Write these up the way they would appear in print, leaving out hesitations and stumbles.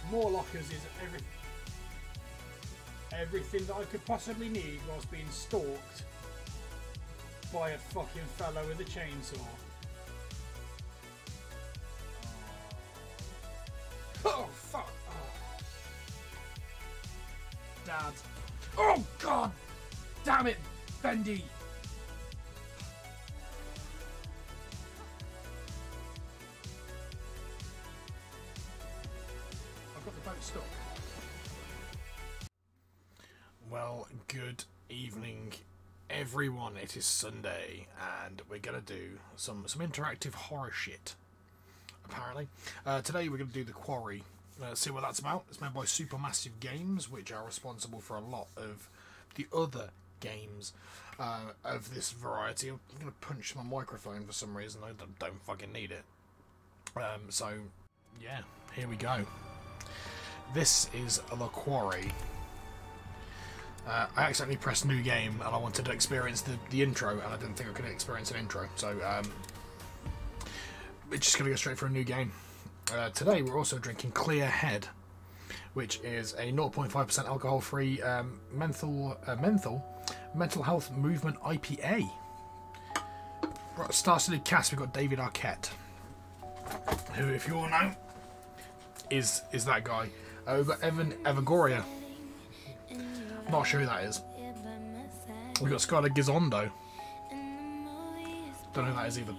More lockers is everything that I could possibly need whilst being stalked by a fucking fellow with a chainsaw. Oh, fuck. Oh. Dad. Oh, God. Damn it, Bendy. I've got the boat stuck. Well, good evening, everyone. It is Sunday, and we're gonna do some interactive horror shit. Apparently, today we're gonna do The Quarry. See what that's about. It's made by Supermassive Games, which are responsible for a lot of the other games of this variety. I'm gonna punch my microphone for some reason. I don't fucking need it. So yeah, here we go. This is The Quarry. I accidentally pressed new game and I wanted to experience the intro, and I didn't think I could experience an intro, so we're just going to go straight for a new game. Today we're also drinking Clear Head, which is a 0.5% alcohol-free mental health movement IPA. Right, star-studded cast. We've got David Arquette, who, if you all know, is that guy. We've got Evan Evagoria. Not sure who that is. We've got Scarlett Gisondo. Don't know who that is either.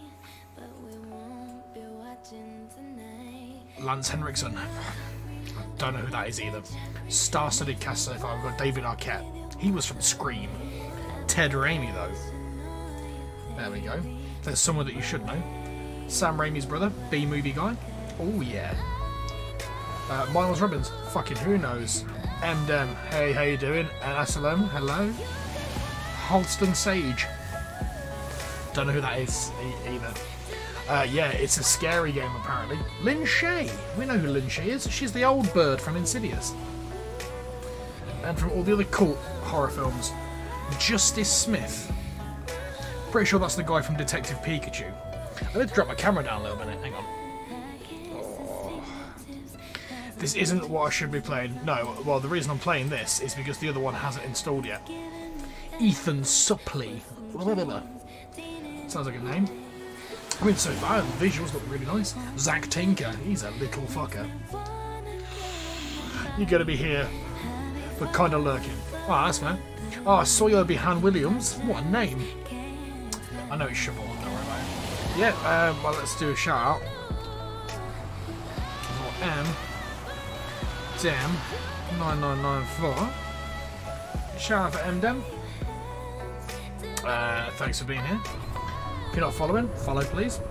Lance Henriksen. Don't know who that is either. Star-studded cast so far. We've got David Arquette. He was from Scream. Ted Raimi, though. There we go. There's someone that you should know. Sam Raimi's brother. B-movie guy. Oh, yeah. Miles Robbins. Fucking who knows. Dem, hey, how you doing? And Assalam, hello. Halston Sage. Don't know who that is either. Yeah, it's a scary game apparently. Lin Shaye. We know who Lin Shaye is. She's the old bird from Insidious. And from all the other cult horror films. Justice Smith. Pretty sure that's the guy from Detective Pikachu. I need to drop my camera down a little minute. Hang on. This isn't what I should be playing. No, well, the reason I'm playing this is because the other one hasn't installed yet. Ethan Suplee. Sounds like a name. I mean, so far, the visuals look really nice. Zach Tinker. He's a little fucker. You're going to be here, but kind of lurking. Oh, that's fair. Oh, Sawyer Behan Williams. What a name. I know it's Siobhan, don't worry about it. Yeah, well, let's do a shout out. Dem 9994. Shout out for MDem. Thanks for being here. If you're not following, follow please.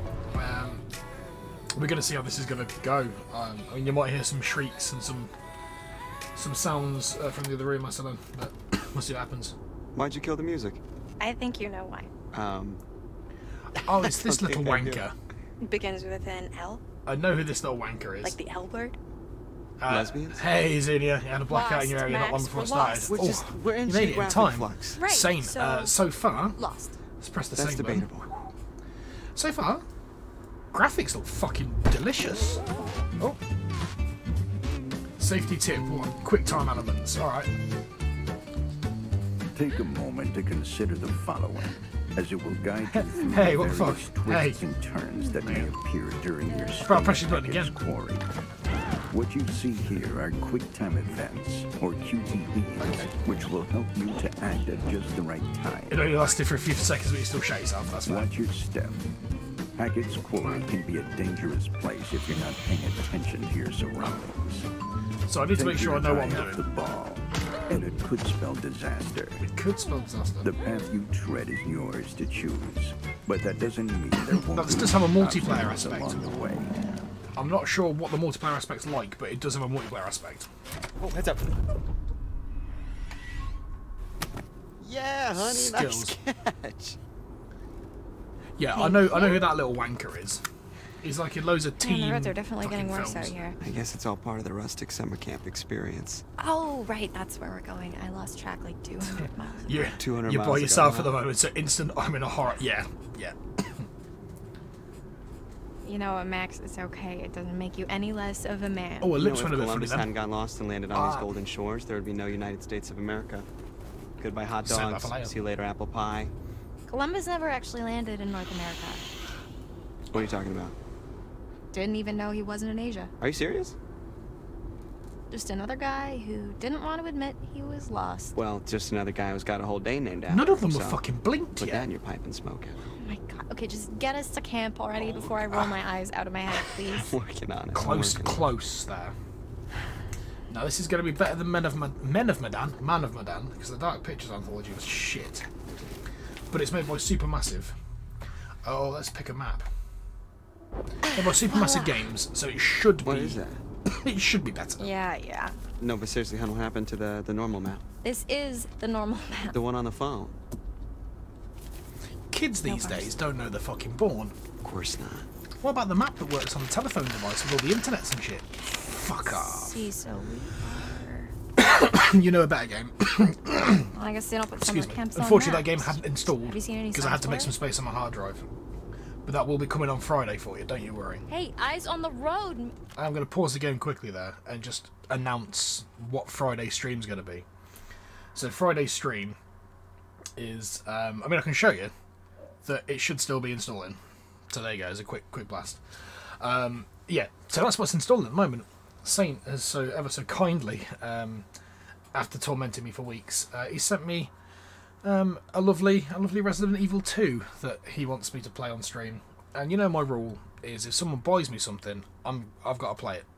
We're going to see how this is going to go. I mean, you might hear some shrieks and some sounds from the other room, I don't know, but we'll see what happens. Why'd you kill the music? I think you know why. Oh, it's this little wanker. It begins with an L. I know who this little wanker is. Like the L word? Lesbians? Hey, Xenia, you had a blackout in your area not long before it started. We're in you made it in time. Flux. Right, Same. So far, lost. let's press the That's same debatable. button. So far, graphics look fucking delicious. Oh. Safety tip, one. Quick time elements. Alright. Take a moment to consider the following, as it will guide you through Hey, the what the fuck? various twists and turns that may appear during your I'll press your stay button at again. Quarry. What you see here are quick time events, or QTEs, which will help you to act at just the right time. It only lasted for a few seconds, but you still shut yourself. That's fine. Watch your step. Hackett's Quarry can be a dangerous place if you're not paying attention to your surroundings. So I need to make sure I know what I'm Take your eye off the doing. ball, and it could spell disaster. It could spell disaster. The path you tread is yours to choose, but that doesn't mean there won't This be does have a multiplayer obstacles aspect. along the way. I'm not sure what the multiplayer aspect's like, but it does have a multiplayer aspect. Oh, heads up. Yeah, honey, Skills. nice catch. Yeah, I know who that little wanker is. He's like in loads of Yeah, teen the roads are definitely fucking getting worse films. out here. I guess it's all part of the rustic summer camp experience. Oh, right, that's where we're going. I lost track like 200 miles. You're 200 by miles yourself ago, at the huh? moment, so instant I'm in a horror. Yeah. You know what, Max? It's okay. It doesn't make you any less of a man. Oh, her You know, lips if went a bit funny Columbus hadn't then. got lost and landed on these golden shores, there would be no United States of America. Goodbye hot Send dogs. that for later. See you later, apple pie. Columbus never actually landed in North America. What are you talking about? Didn't even know he wasn't in Asia. Are you serious? Just another guy who didn't want to admit he was lost. Well, just another guy who's got a whole day named after None of them him, were so fucking blinked put that yet. in your pipe and smoke it. Oh my god. Okay, just get us to camp already before I roll my eyes out of my head, please. I'm working on it. I'm Close, working on it. close there. Now this is going to be better than Man of Medan, because the Dark Pictures anthology was shit. But it's made by Supermassive. Oh, let's pick a map. Made by Supermassive Games, so it should be. What is that? It should be better. Yeah. No, but seriously, hon, what happened to the normal map? This is the normal map. The one on the phone? Kids these No worries. days don't know they're fucking born. Of course not. What about the map that works on the telephone device with all the internets and shit? Fuck off. See, so we You know a better game. are... Well, I guess they don't put summer Excuse me. camps on Unfortunately, that game maps. hadn't installed Have you seen any because I had to make signs some for it? space on my hard drive. But that will be coming on Friday for you, don't you worry. Hey, eyes on the road. I'm going to pause the game quickly there and just announce what Friday's stream's going to be. So Friday's stream is, I mean, I can show you that it should still be installing. So there you go, as a quick blast. Yeah, so that's what's installing at the moment. Saint has so ever so kindly, after tormenting me for weeks, he sent me a lovely Resident Evil 2 that he wants me to play on stream. And you know my rule is if someone buys me something, I've got to play it.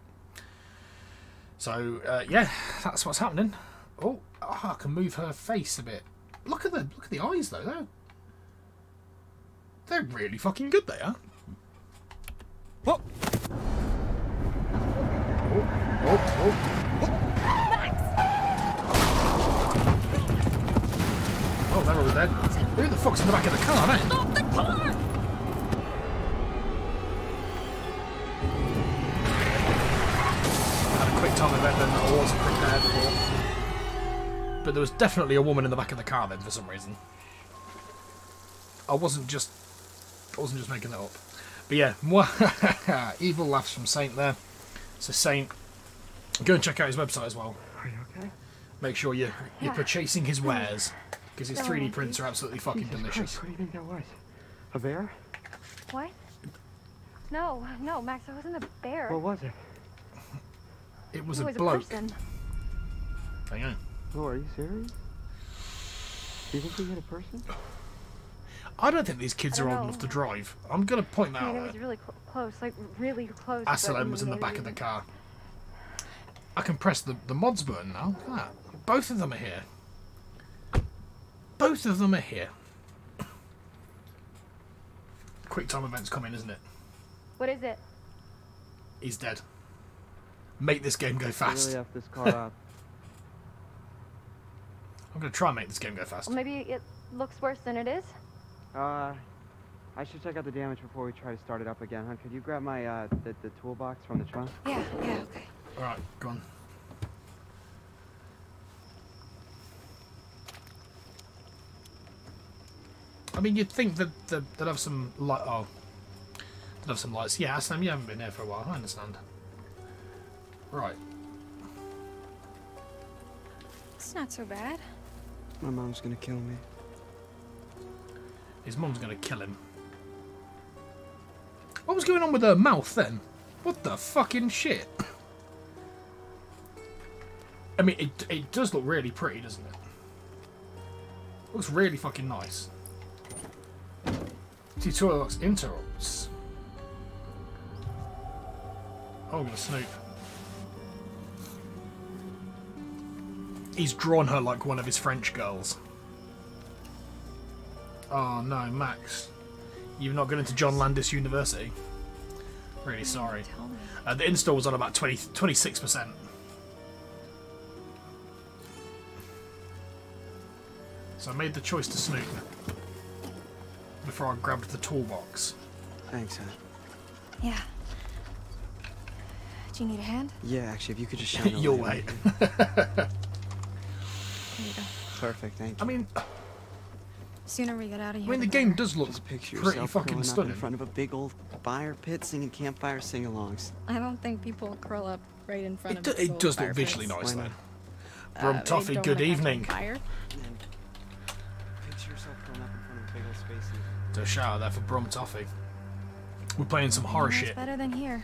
So yeah, that's what's happening. Oh, I can move her face a bit. Look at the eyes though. They're really fucking good. They are. Whoa. Oh, they're all dead. Who the fuck's in the back of the car, eh? Stop the car! Had a quick time event then that I wasn't prepared for. But there was definitely a woman in the back of the car then for some reason. I wasn't just making that up. But yeah, evil laughs from Saint there. So Saint, go and check out his website as well. Are you okay? Make sure you're purchasing his wares because his Don't 3D worry, prints are absolutely fucking delicious. What do you think that was? A bear? What? No, Max, that wasn't a bear. What was it? It was it a was bloke. a person. Hang on. Oh, are you serious? Do you think we hit a person? I don't think these kids I are don't old know. enough to drive. I'm gonna point that I mean, it out. was really close, like really close. but Asylum was in the maybe- back of the car. I can press the mods button now. Look at that. Both of them are here. Both of them are here. Quick time event's coming, isn't it? What is it? He's dead. Make this game go fast. F this car up. I'm gonna try and make this game go fast. Well, maybe it looks worse than it is. I should check out the damage before we try to start it up again, huh? Could you grab my, the toolbox from the trunk? Yeah, okay. Alright, go on. I mean, you'd think that they'd have some light. Oh, they'd have some lights. Yeah, Aslam, you haven't been there for a while. I understand. Right. It's not so bad. My mom's gonna kill me. His mum's gonna kill him. What was going on with her mouth then? What the fucking shit? I mean, it does look really pretty, doesn't it? Looks really fucking nice. Tutorial looks interrupts. Oh, I'm gonna snoop. He's drawn her like one of his French girls. Oh no, Max. You've not gone into John Landis University. Really sorry. Tell me. The install was on about 26%. So I made the choice to snoop before I grabbed the toolbox. Thanks, hon. Yeah. Do you need a hand? Yeah, actually, if you could just shine the Your light on way. me. There you go. Perfect, thank I you. mean, Sooner we get out of here. I mean, the the game better. does look Just picture pretty yourself fucking curling up stunning. in front of a big old fire pit singing campfire sing-alongs. I don't think people curl up right in front of It does look visually nice, though. Brum Toffee, good evening. Fire. And then picture yourself curling up in front of a big old space heater. To a shower there for Brum Toffee. We're playing some horror It's shit. better than here.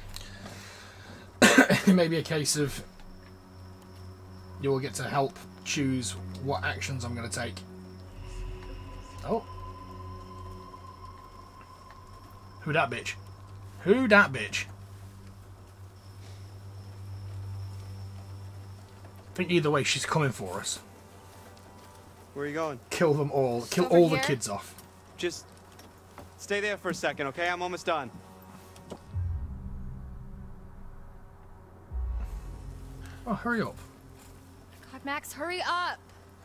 It may be a case of you will get to help choose what actions I'm going to take. Oh. Who that bitch? Who that bitch? I think either way she's coming for us. Where are you going? Kill them all. Kill Over all the here? kids off. Just stay there for a second, okay? I'm almost done. Oh, hurry up. God, Max, hurry up!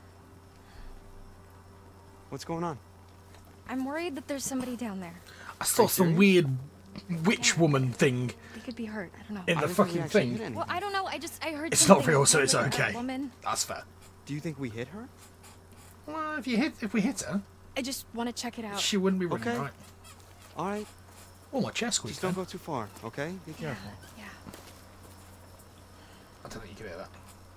What's going on? I'm worried that there's somebody down there. I saw you some serious? weird witch woman thing They could be hurt. I don't know. in I the don't think we fucking actually thing. hit anyone. Well, I don't know. I heard. It's not something real, so it's about that okay. Woman. That's fair. Do you think we hit her? Well, if we hit her, I just want to check it out. she wouldn't be running, Okay. right? All right. Oh, my chest squeaked. Just don't then. go too far, okay? Be careful. Yeah. I don't think you can hear that.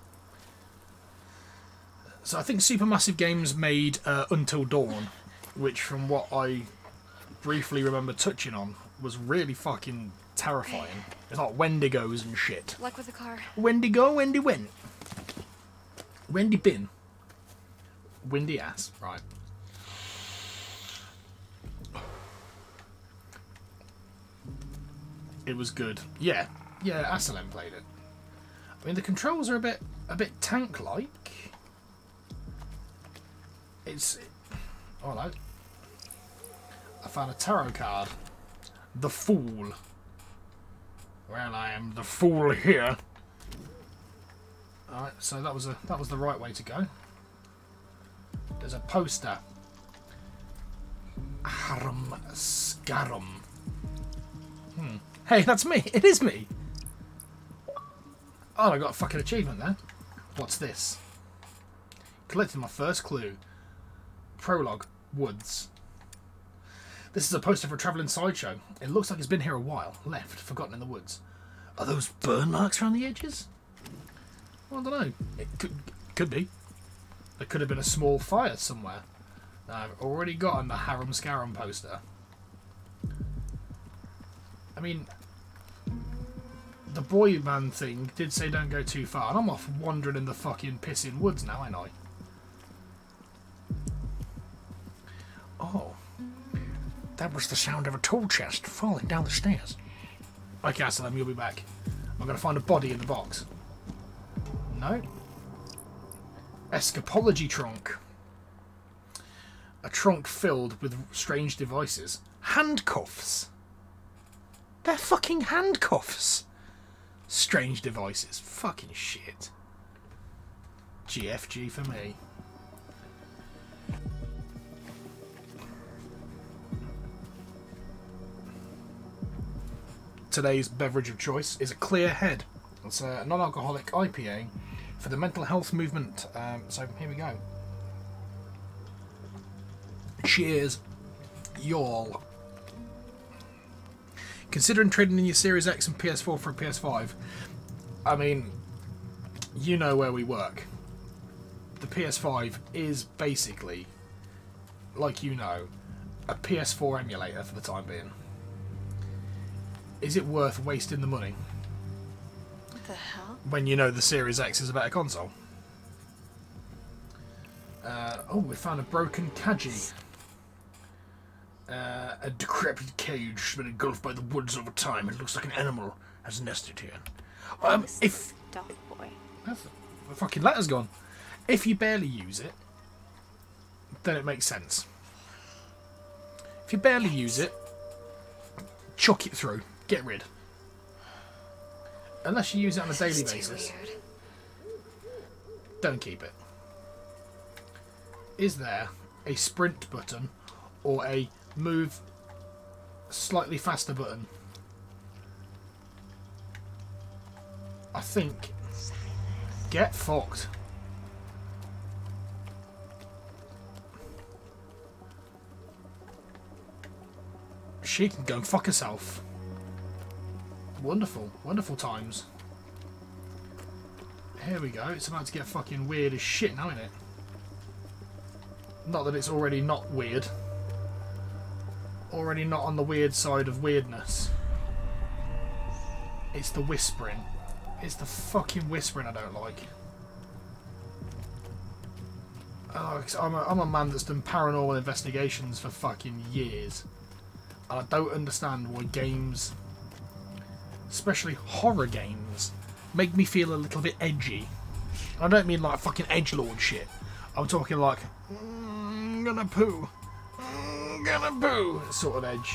So I think Supermassive Games made Until Dawn, which from what I briefly remember touching on was really fucking terrifying. It's like Wendigos and shit. Luck with the car. Wendigo, Wendy went. Wendy bin. Windy ass, right. It was good. Yeah, Asylum played it. I mean, the controls are a bit tank-like. Oh no. I found a tarot card. The Fool. Well, I am the fool here. Alright, so that was the right way to go. There's a poster. Harum Scarum. Hey, that's me. It is me. Oh, I got a fucking achievement there. What's this? Collected my first clue. Prologue. Woods. This is a poster for a travelling sideshow. It looks like it's been here a while. Left, forgotten in the woods. Are those burn marks around the edges? Well, I don't know. It could be. There could have been a small fire somewhere. I've already gotten the Harum Scarum poster. I mean, the boy man thing did say don't go too far, and I'm off wandering in the fucking pissing woods now, ain't I? Oh. That was the sound of a tool chest falling down the stairs. Okay, Asylum, you'll be back. I'm going to find a body in the box. No. Escapology trunk. A trunk filled with strange devices. Handcuffs. They're fucking handcuffs. Strange devices. Fucking shit. GFG for me. Today's beverage of choice is a Clear Head. It's a non-alcoholic IPA for the mental health movement. So here we go. Cheers, y'all. Considering trading in your Series X and PS4 for a PS5, I mean, you know where we work. The PS5 is basically, like you know, a PS4 emulator for the time being. Is it worth wasting the money? What the hell? When you know the Series X is a better console? Oh, we found a broken Kaji. A decrepit cage has been engulfed by the woods over time. It looks like an animal has nested here. If Dog boy. the fucking letter's gone. If you barely use it, then it makes sense. If you barely use it, chuck it through. Get rid. Unless you use it on a daily basis, Weird. don't keep it. Is there a sprint button or a move slightly faster button? I think. Get fucked. she can go and fuck herself. Wonderful, wonderful times. Here we go. It's about to get fucking weird as shit now, isn't it? Not that it's already not weird. Already not on the weird side of weirdness. It's the whispering. It's the fucking whispering I don't like. I'm a man that's done paranormal investigations for fucking years. And I don't understand why games, especially horror games, make me feel a little bit edgy. I don't mean like fucking edgelord shit. I'm talking like, I'm gonna poo. I'm gonna poo sort of edge.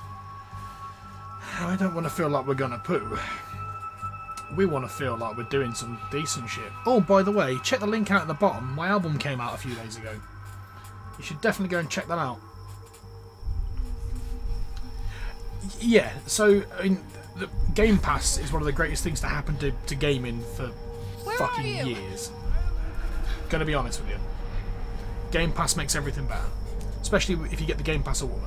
I don't want to feel like we're gonna poo. We want to feel like we're doing some decent shit. Oh, by the way, check the link out at the bottom. My album came out a few days ago. You should definitely go and check that out. Yeah, so I mean, the Game Pass is one of the greatest things to happen to gaming for fucking years. Gonna be honest with you. Game Pass makes everything better. Especially if you get the Game Pass Ultimate.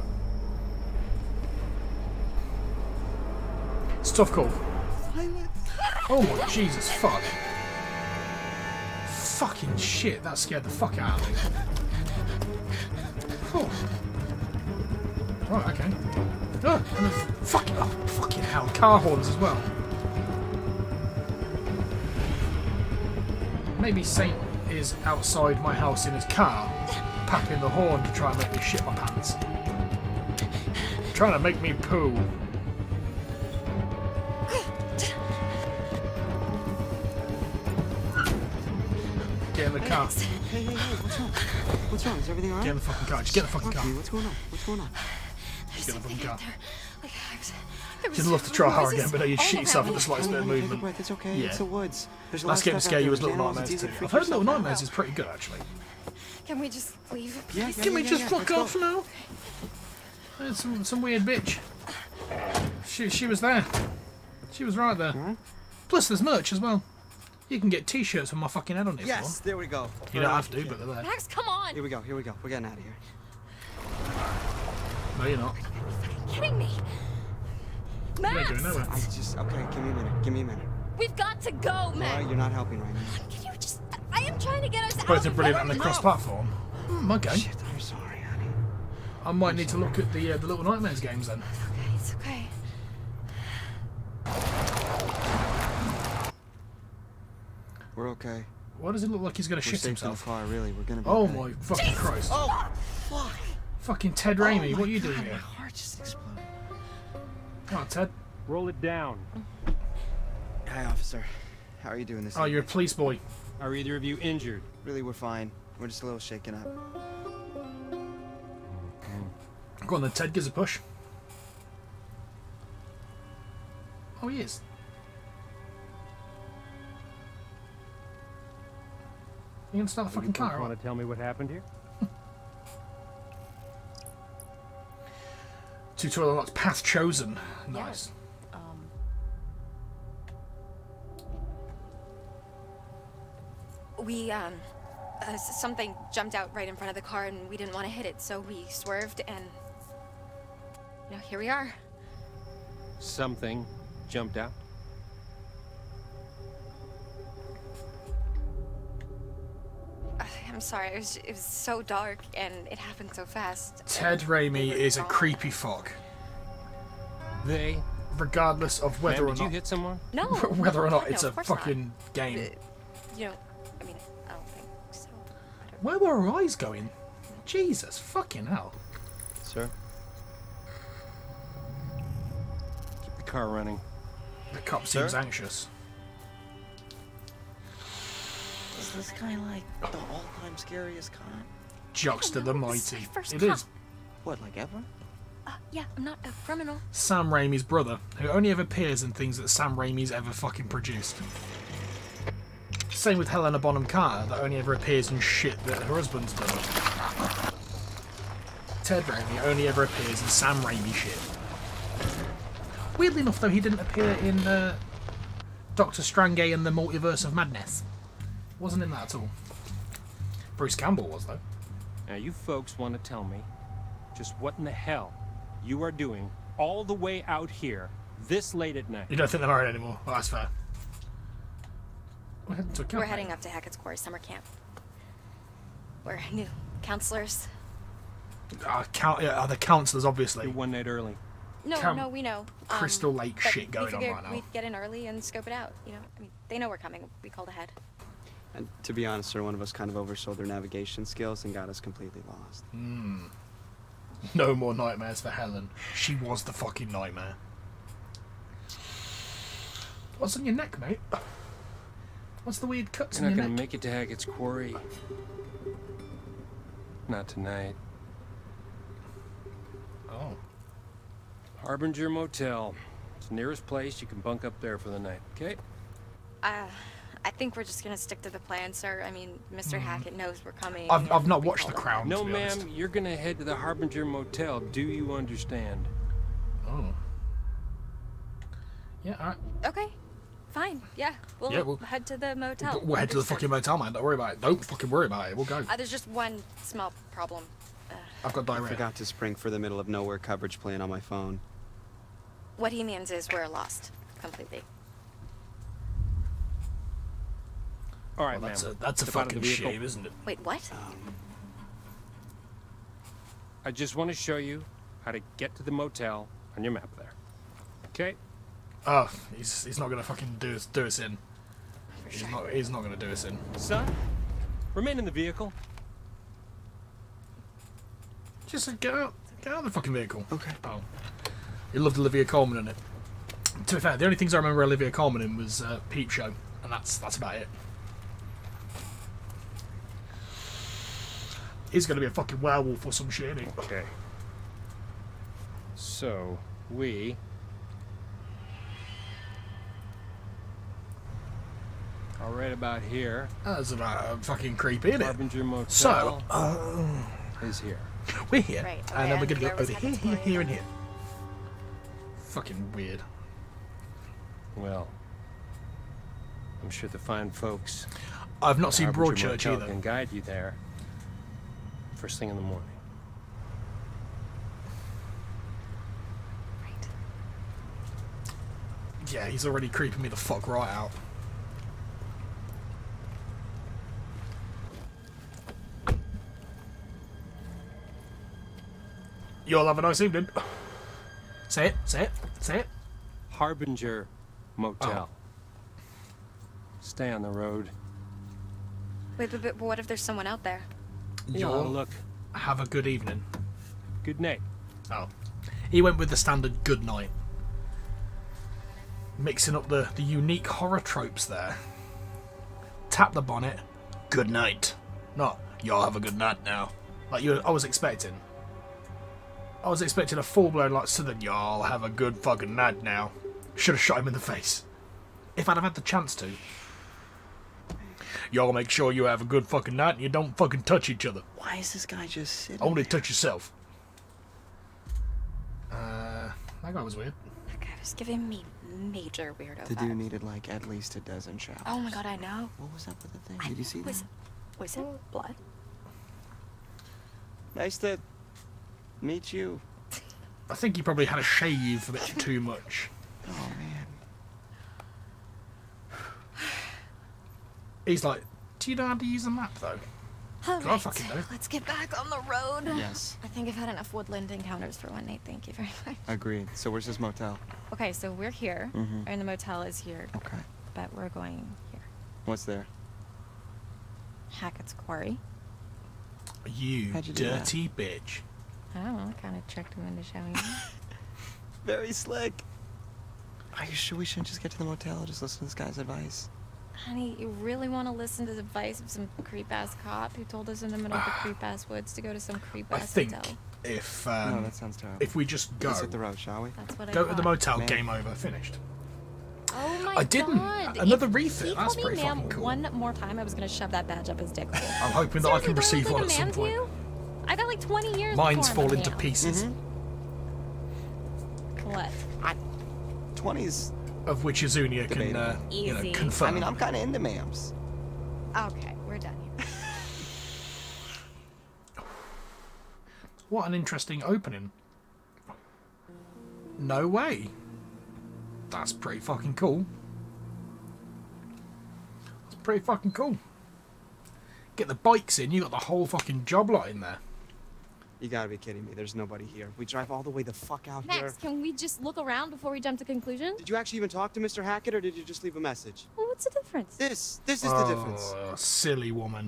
It's a tough call. Oh my Jesus, fuck. Fucking shit, that scared the fuck out of me. Oh. Right, okay. Oh, and fucking hell, car horns as well. Maybe Saint is outside my house in his car, papping the horn to try and make me shit my pants. Trying to make me poo. Get in the car. Hey, what's wrong? What's wrong? Is everything alright? Get in the fucking car. Just get in the fucking car. What's going on? What's going on? Just get in the fucking car. Like, You'd love to try hard again, but then you'd shit yourself at the slightest bit of Take a movement. breath. It's okay. Yeah. It's the woods. There's a lot Last of game to stuff scare out you there. was Little Animals, Nightmares it's easy too. to freak I've heard Little yourself out. Nightmares is pretty good actually. Can we just leave? Yeah, Can we just fuck let's go. off now? There's some weird bitch. She was there. She was right there. Huh? Plus there's merch as well. You can get t-shirts with my fucking head on it. Yes, there we go. You don't have to, but they're there. Max, come on! Here we go. We're getting out of here. No, you're not. Are you kidding me? You ain't Max! going nowhere. Okay, give me a minute. We've got to go, Alright, Max! you're not helping right now. Can you just... I am trying to get us out Both are brilliant before on the you- cross-platform. Okay. Shit, I'm sorry, honey. I might need to look at the Little Nightmares games then. It's okay. We're okay. Why does it look like he's going to We're shit safe in the himself? car, really. We're gonna be Oh okay. my fucking Christ. Oh, fuck. Fucking Ted Raimi, what are you doing My here? heart just exploded. Oh, Ted. Roll it down. Hi, officer. How are you doing this Oh, you're a evening? police boy. Are either of you injured? Really, we're fine. We're just a little shaken up. Go on then, Ted, gives a push. Oh, he is. You gonna start the fucking car? Want to tell me what happened here? Tutorial unlocked. Path chosen. Nice. We, something jumped out right in front of the car and we didn't want to hit it, so we swerved and... You know, here we are. Something jumped out. I'm sorry, it was so dark and it happened so fast. Ted Raimi is a creepy fuck. They. Regardless of whether Ma'am, or did you not hit someone? No! whether or not no, it's a of course not. fucking game. You know, I mean, I don't think so. I don't... Where were her eyes going? Jesus fucking hell. Sir? Keep the car running. The cop Sir? seems anxious. Is this guy like the all-time scariest cop? Jockster the No, this is Mighty. my first It cop. is. What, like ever? Yeah, I'm not a criminal. Sam Raimi's brother, who only ever appears in things that Sam Raimi's ever fucking produced. Same with Helena Bonham Carter, that only ever appears in shit that her husband's done. Ted Raimi only ever appears in Sam Raimi shit. Weirdly enough, though, he didn't appear in Dr. Strange and the Multiverse of Madness. Wasn't in that at all. Bruce Campbell was, though. Now, you folks want to tell me just what in the hell you are doing all the way out here this late at night? You don't think they're married anymore? Well, that's fair. We're heading to a camp, We're heading mate. up to Hackett's Quarry summer camp. We're new counselors. Are the counselors, obviously. You're one night early. No, Camp no, we know. Crystal Lake but shit going on we figured right now. we'd get in early and scope it out. You know, I mean, they know we're coming. We called ahead. And to be honest, sir, one of us kind of oversold their navigation skills and got us completely lost. No more nightmares for Helen. She was the fucking nightmare. What's on your neck, mate? What's the weird cuts You're in not your gonna neck? make it to Hackett's Quarry. Not tonight. Oh. Harbinger Motel. It's the nearest place. You can bunk up there for the night, okay? I think we're just gonna stick to the plan, sir. I mean, Mr. Hackett knows we're coming. I've not We watched The called Crown, No, to be honest. ma'am, you're gonna head to the Harbinger Motel. Do you understand? Oh. Yeah, alright. ahead. Okay, fine. Yeah, we'll we'll- head to the motel. We'll head to the fucking motel, man. Don't worry about it. Don't fucking worry about it. We'll go. There's just one small problem. I've got I diarrhea. forgot to spring for the middle of nowhere coverage plan on my phone. What he means is we're lost completely. All right, Well, ma'am. that's a Step out of the fucking vehicle. shame, isn't it? Wait, what? I just want to show you how to get to the motel on your map there. Okay? Oh, he's not gonna fucking do us in. For He's sure. not gonna do us in. Son, remain in the vehicle. Just get out of the fucking vehicle. Okay. Oh, he loved Olivia Colman in it. To be fair, the only things I remember Olivia Colman in was Peep Show, and that's about it. He's gonna be a fucking werewolf or some shit, isn't he? Okay. So, we are right about here. That's about fucking creepy, isn't it? Harbinger Motel So, is here. we're here, Right, okay, and then we're and gonna go where was over here, Hackett's here, Quarry here, and again? here. Fucking weird. Well, I'm sure the fine folks I've not at seen Harbinger Broadchurch Motel either. can guide you there first thing in the morning. Right. Yeah, he's already creeping me the fuck right out. You all have a nice evening. Say it, say it, say it. Harbinger Motel. Stay on the road. Wait, but what if there's someone out there? You Oh, all look. have a good evening. Good night. Oh. He went with the standard good night. Mixing up the unique horror tropes there. Tap the bonnet, good night. Not, y'all have a good night now. Like I was expecting. I was expecting a full-blown like Southern, y'all have a good fucking night now. Should have shot him in the face. If I'd have had the chance to. Y'all make sure you have a good fucking night and you don't fucking touch each other. Why is this guy just sitting Only there? touch yourself. That guy was weird. That guy was giving me major weirdo The vibes. dude needed like at least a dozen showers. Oh my god, I know. What was up with the thing? Did you see that? Was it blood? Nice to meet you. I think he probably had a shave a bit too much. Oh man. He's like, do you know how to use a map though? All I fucking know. let's get back on the road. Yes. I think I've had enough woodland encounters for one night. Thank you very much. Agreed. So where's this motel? Okay, so we're here, Mhm. and the motel is here, Okay. but we're going here. What's there? Hackett's Quarry. You How'd you do that? dirty bitch. I don't know, kind of tricked him into showing me. Very slick. Are you sure we shouldn't just get to the motel and just listen to this guy's advice? Honey, you really want to listen to the advice of some creep-ass cop who told us in the middle of the creep-ass woods to go to some I creep-ass think hotel? if No, that sounds terrible. if we just go Let's hit the road, shall we? That's what I go to the thought. motel, Man. game over, finished. Oh my I didn't. god. Another If refit, he that's called me pretty ma'am fucking cool. one more time, I was gonna shove that badge up his dick hole. I'm hoping that I can Seriously, receive do I one look at like some a man point. to you? I got like 20 years Mine's before I'm falling a to man. pieces, Colette. 20s. of which Azunia can Debatable. Easy. confirm. I mean, I'm kind of into ma'ams. Okay, we're done here. What an interesting opening. No way. That's pretty fucking cool. That's pretty fucking cool. Get the bikes in, you got the whole fucking job lot in there. You gotta be kidding me. There's nobody here. We drive all the way the fuck out here. Max, can we just look around before we jump to conclusion? Did you actually even talk to Mr. Hackett, or did you just leave a message? Well, what's the difference? This is the difference. Silly woman.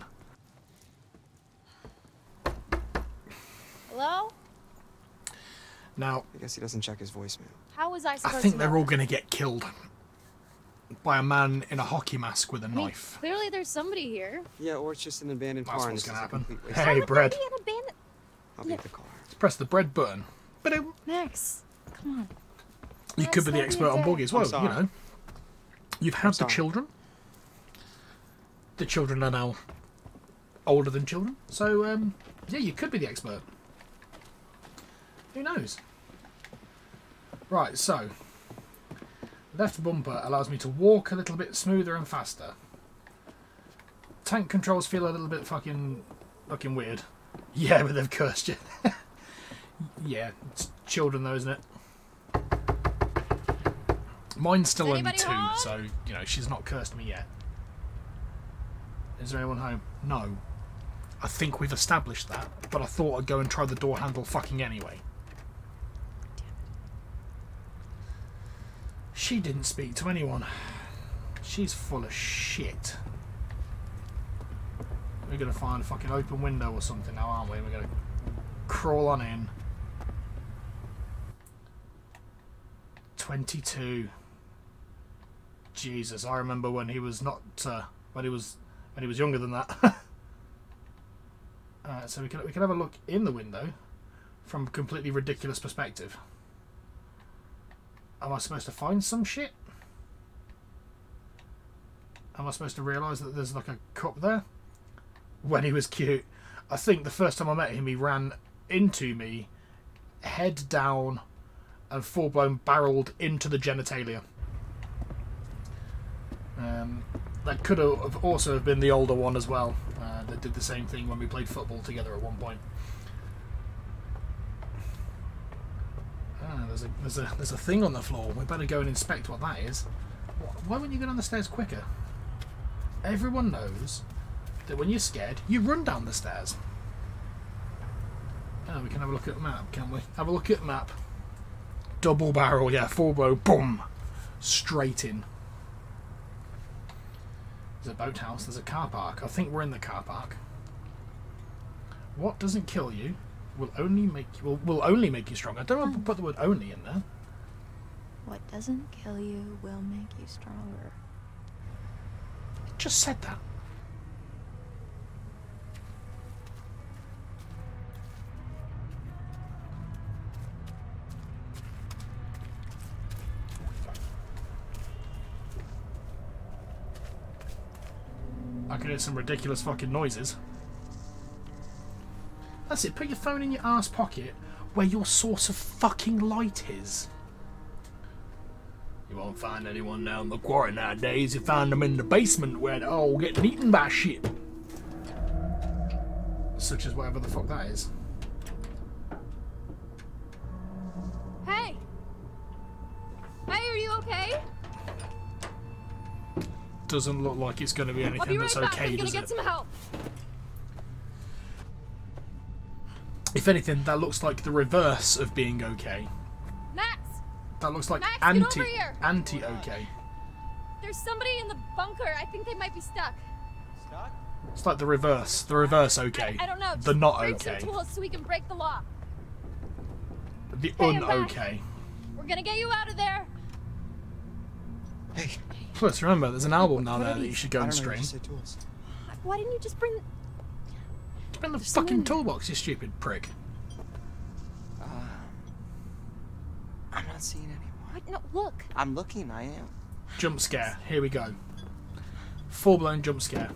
Hello? Now, I guess he doesn't check his voicemail. How was I I supposed think to they're know all that? going to get killed by a man in a hockey mask with a I mean, knife. clearly there's somebody here. Yeah, or it's just an abandoned That's car. what's and going to this is a happen. complete waste of- Hey, Would bread. there be an abandoned... I'll beat the car. Press the bread button. But you Max, come on. could be the Max, expert on boogie as well, I'm sorry. you know. You've had the sorry. children. The children are now older than children. So, yeah, you could be the expert. Who knows? Right, so. Left bumper allows me to walk a little bit smoother and faster. Tank controls feel a little bit fucking weird. Yeah, but they've cursed you. Yeah, it's children though, isn't it? Mine's still only Anybody 2, home? so, you know, she's not cursed me yet. Is there anyone home? No. I think we've established that, but I thought I'd go and try the door handle fucking anyway. She didn't speak to anyone. She's full of shit. We're gonna find a fucking open window or something now, aren't we? We're gonna crawl on in. 22. Jesus, I remember when he was not when he was younger than that. So we can have a look in the window from a completely ridiculous perspective. Am I supposed to find some shit? Am I supposed to realise that there's like a cup there? When he was cute. I think the first time I met him, he ran into me, head down, and full-blown barreled into the genitalia. That could have also have been the older one as well. That did the same thing when we played football together at one point. There's a thing on the floor. We better go and inspect what that is. Why wouldn't you go down the stairs quicker? Everyone knows that when you're scared, you run down the stairs. Oh, we can have a look at the map, can't we? Have a look at the map. Double barrel, yeah, full blow, boom, straight in. There's a boathouse. There's a car park. I think we're in the car park. What doesn't kill you will only make you stronger. I don't want to put the word "only" in there. What doesn't kill you will make you stronger. It just said that. I can hear some ridiculous fucking noises. That's it, put your phone in your arse pocket where your source of fucking light is. You won't find anyone down the quarry nowadays. You find them in the basement where they're all getting eaten by shit. Such as whatever the fuck that is. Hey! Hey, are you okay? Doesn't look like it's going to be I'll be anything right that's back. okay, I'm gonna does get it? some help. If anything, that looks like the reverse of being okay. Max! That looks like Max, get over here. anti-okay. There's somebody in the bunker. I think they might be stuck. Stuck? It's like the reverse okay. I don't know. The Just not bring okay. some tools so we can break the lock. The Hey, I'm back. un-okay. We're gonna get you out of there. Hey. Plus, remember, there's an album down What there are that you these? should go I and don't know, you stream. just said tools. Why didn't you just bring... Bring the There's fucking someone- toolbox, you stupid prick. I'm not seeing anyone. What? No, look. I'm looking, I am. Jump scare. Here we go. Full-blown jump scare.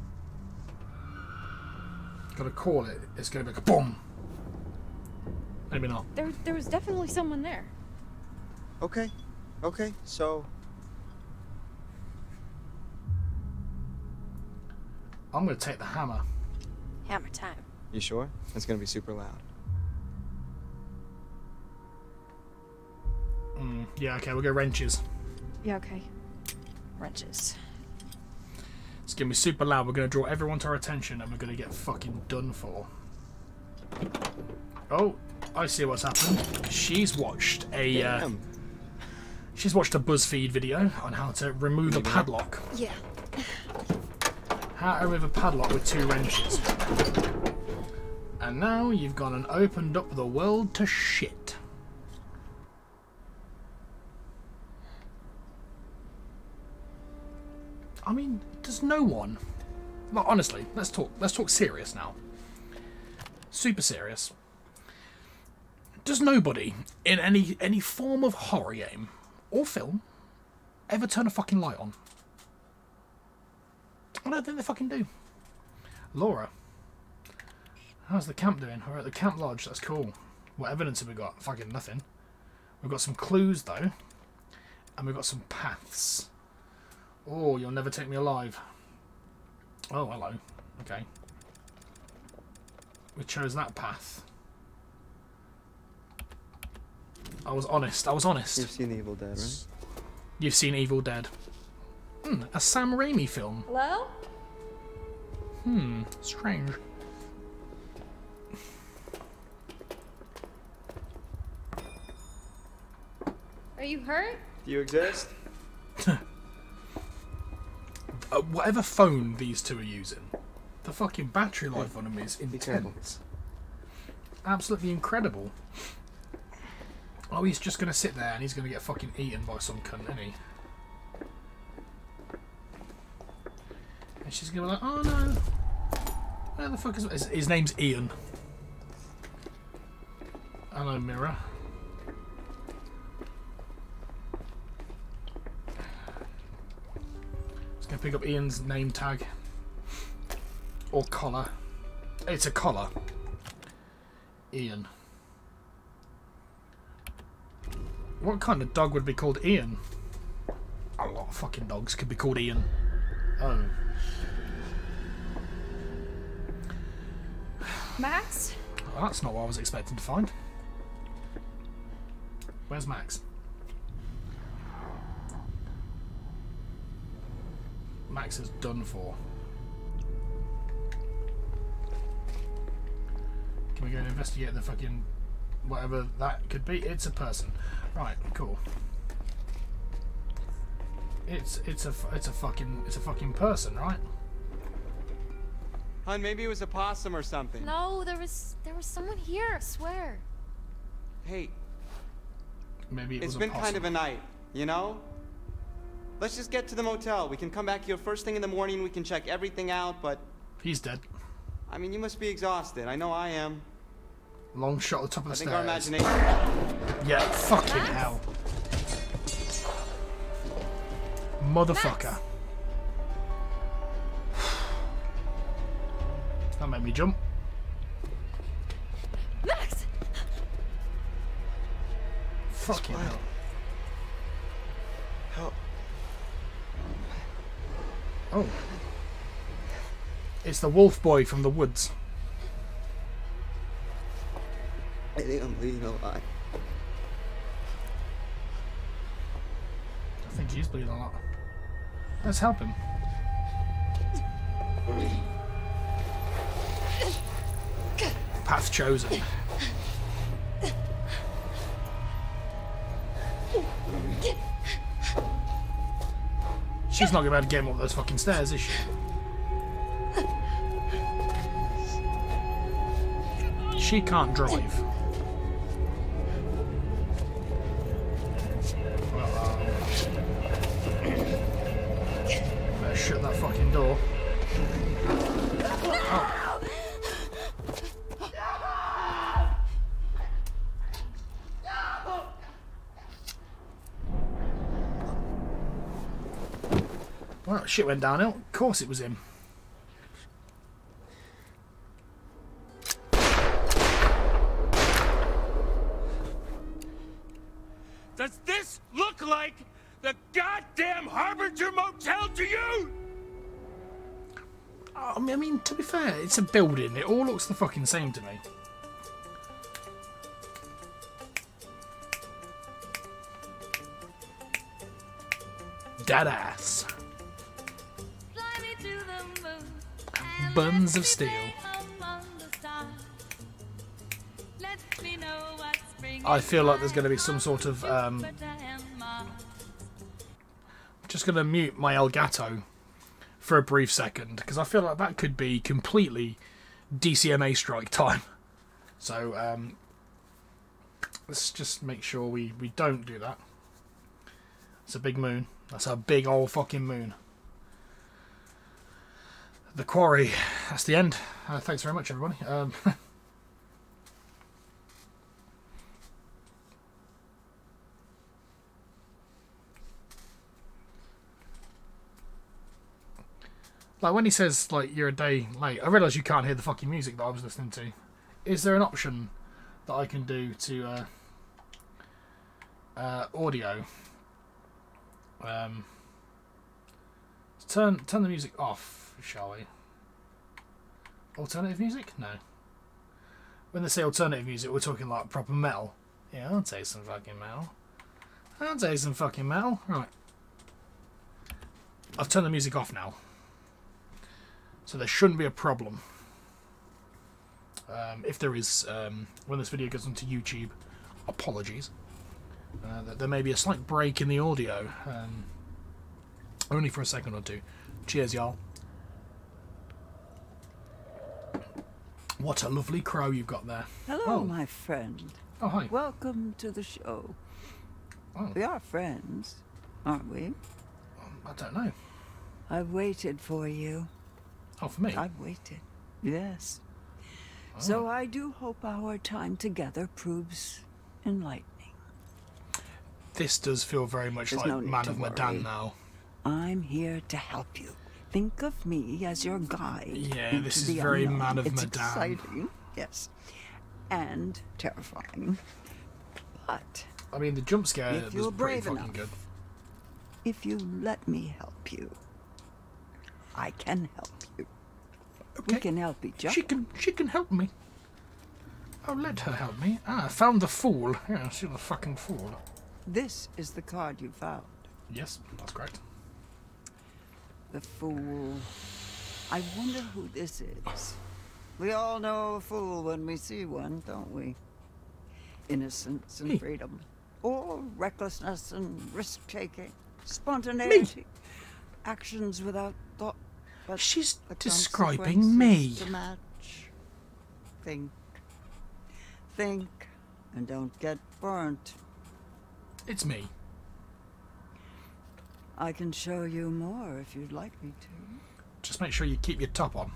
Gotta call it. It's gonna be like a boom. Maybe not. There was definitely someone there. Okay. Okay, so... I'm gonna take the hammer. Hammer time. You sure? It's gonna be super loud. Yeah, okay, we'll go wrenches. Yeah, okay. Wrenches. It's going to be super loud. We're going to draw everyone to our attention and we're going to get fucking done for. Oh, I see what's happened. She's watched a BuzzFeed video on how to remove a padlock. Yeah. How to remove a padlock with 2 wrenches. And now you've gone and opened up the world to shit. I mean, does no one... Like, honestly, let's talk serious now. Super serious. Does nobody in any form of horror game or film ever turn a fucking light on? I don't think they fucking do. Laura, how's the camp doing? We're at the camp lodge. That's cool. What evidence have we got? Fucking nothing. We've got some clues though, and we've got some paths. Oh, you'll never take me alive. Oh, hello. Okay. We chose that path. I was honest. I was honest. You've seen Evil Dead, right? You've seen Evil Dead. A Sam Raimi film. Hello? Strange. Are you hurt? Do you exist? Whatever phone these two are using, the fucking battery life on them is intense. Absolutely incredible. Oh, he's just going to sit there and he's going to get fucking eaten by some cunt, isn't he? And she's going to be like, oh no. Where the fuck is... His name's Ian. Hello, mirror. Just going to pick up Ian's name tag. Or collar. It's a collar. Ian. What kind of dog would be called Ian? A lot of fucking dogs could be called Ian. Oh. Max? Well, that's not what I was expecting to find. Where's Max? Max is done for. Can we go and investigate the fucking... whatever that could be? It's a person. Right, cool. It's a fucking person, right? Hun, maybe it was a possum or something. No, there was someone here, I swear. Hey, Maybe it it's was been a possum. kind of a night, you know? Let's just get to the motel. We can come back here first thing in the morning. We can check everything out, but... He's dead. I mean, you must be exhausted. I know I am. Long shot at the top of the I think stairs. our imagination... Yeah, fucking hell. Motherfucker. Max. That made me jump. Max! Fucking hell. Help. Oh. It's the wolf boy from the woods. I think I'm bleeding a lot. I think he's bleeding a lot. Let's help him. Path chosen. She's not going to be able to get him up those fucking stairs, is she? She can't drive. Better shut that fucking door. Oh. Well, shit went downhill. Of course it was him. Does this look like the goddamn Harbinger Motel to you? I mean, to be fair, it's a building. It all looks the fucking same to me. Dead ass. Buns of steel. I feel like there's going to be some sort of just going to mute my Elgato for a brief second, because I feel like that could be completely DCMA strike time. So let's just make sure we don't do that. It's a big moon. That's a big old fucking moon. The Quarry. That's the end. Thanks very much, everybody. Like, when he says, like, you're a day late, I realise you can't hear the fucking music that I was listening to. Is there an option that I can do to audio? Turn the music off, shall we? Alternative music? No. When they say alternative music, we're talking like proper metal. Yeah, I'll take some fucking metal. I'll take some fucking metal. Right. I've turned the music off now. So there shouldn't be a problem. If there is, when this video goes onto YouTube, apologies. There may be a slight break in the audio. Only for a second or two. Cheers, y'all. What a lovely crow you've got there. Hello, my friend. Oh, hi. Welcome to the show. Oh. We are friends, aren't we? I don't know. I've waited for you. Oh, for me? I've waited. Yes. Oh. So I do hope our time together proves enlightening. This does feel very much There's like no need Man to of worry. Medan now. I'm here to help you. Think of me as your guide. Yeah, into this is the very unknown. Man of It's Medan. exciting, yes, and terrifying. But I mean, the jump scare if was you're pretty brave fucking enough, good. if you let me help you, I can help you. Okay. We can help each other. She can help me. Oh, let her help me. Ah, I found the fool. Yeah, she's a fucking fool. This is the card you found. Yes, that's correct. The Fool. I wonder who this is. We all know a fool when we see one, don't we? Innocence and Me. freedom. Or recklessness and risk-taking. Spontaneity. Actions without thought. But She's the describing me. consequences to match. Think. Think. And don't get burnt. It's me. I can show you more if you'd like me to. Just make sure you keep your top on.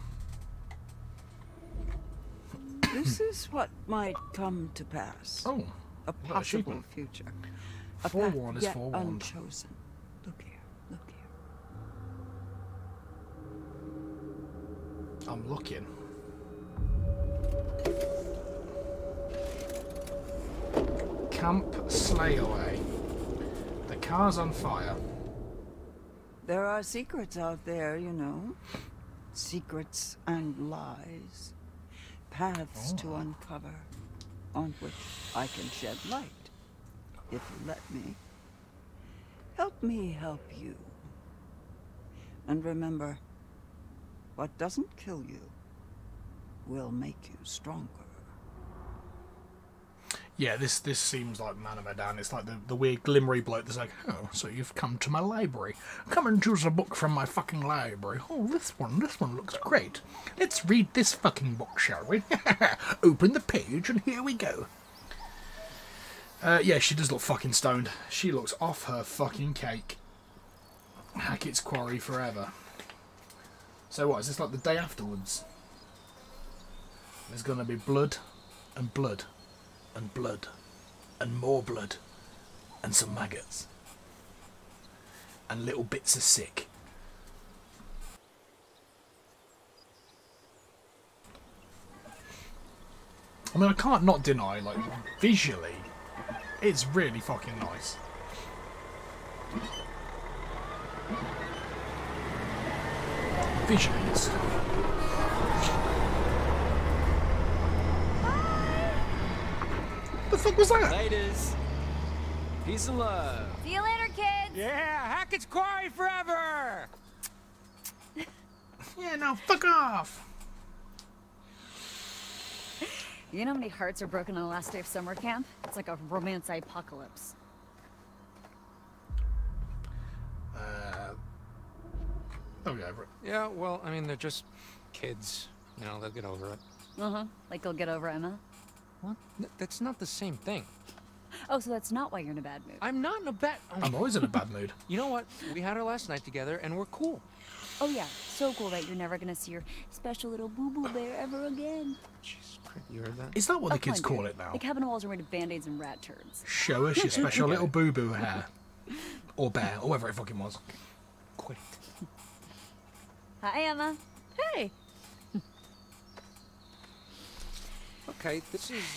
This is what might come to pass. Oh, A got possible achievement. future. A Forewarned path is yet forewarned. unchosen. Look here. Look here. I'm looking. Camp Slayaway. The car's on fire. There are secrets out there, you know. Secrets and lies. Paths to uncover, on which I can shed light, if you let me. Help me help you. And remember, what doesn't kill you will make you stronger. Yeah, this seems like Man of Medan. It's like the weird glimmery bloke that's like, oh, so you've come to my library. Come and choose a book from my fucking library. Oh, this one looks great. Let's read this fucking book, shall we? Open the page and here we go. Yeah, she does look fucking stoned. She looks off her fucking cake. Hackett's Quarry forever. So what, is this like the day afterwards? There's gonna be blood and blood. And blood, and more blood, and some maggots, and little bits of sick. I mean, I can't not deny, like, visually, it's really fucking nice. Visually, it's... The fuck was that? Ladies, peace and love. See you later, kids. Yeah, Hackett's Quarry forever! Yeah, now fuck off! You know how many hearts are broken on the last day of summer camp? It's like a romance apocalypse. They'll get over it. Yeah, well, I mean, they're just kids. You know, they'll get over it. Uh-huh. Like they'll get over Emma? What? That's not the same thing. Oh, so that's not why you're in a bad mood. I'm not in a bad... I'm always in a bad mood. You know what? We had our last night together, and we're cool. Oh yeah, so cool that you're never gonna see your special little boo-boo bear ever again. Jesus Christ, you heard that? Is that what the Oh, come kids on, call dude. it now? The cabin walls are made of band-aids and rat turds. Show us your special little boo-boo hair. Or bear, or whatever it fucking was. Quit. Hi, Emma. Hey. Okay, this is,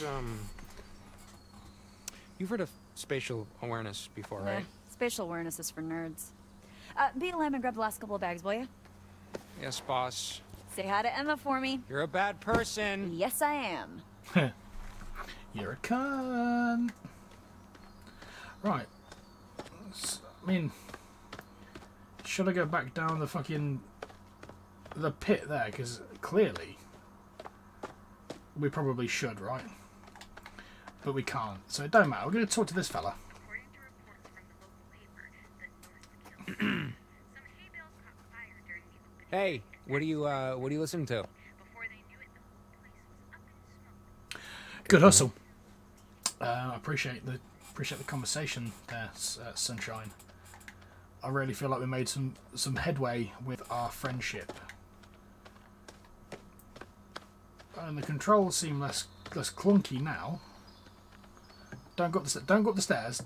You've heard of spatial awareness before, right? Spatial awareness is for nerds. Be a lamb and grab the last couple of bags, will you? Yes, boss. Say hi to Emma for me. You're a bad person. Yes, I am. You're a cunt. Right. I mean, should I go back down the pit there? Because clearly we probably should, right? But we can't, so it don't matter. We're going to talk to this fella. According to reports from the local paper, the North Kills, some hay bales caught fire during the opening. Hey, what are you listening to? Before they knew it, the whole place was up in smoke. Good hustle. I appreciate the conversation there, Sunshine. I really feel like we made some headway with our friendship, and the controls seem less clunky now. Don't go up the stairs.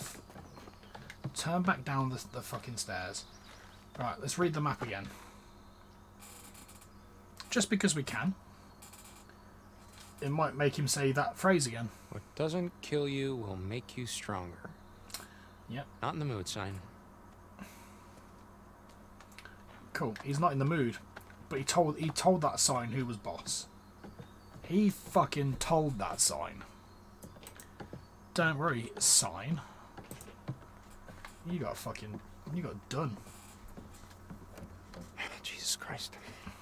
Turn back down the fucking stairs. Right, let's read the map again. Just because we can. It might make him say that phrase again. What doesn't kill you will make you stronger. Yep. Not in the mood, sign. Cool. He's not in the mood, but he told that sign who was boss. He fucking told that sign. Don't worry, sign. You got done. Jesus Christ.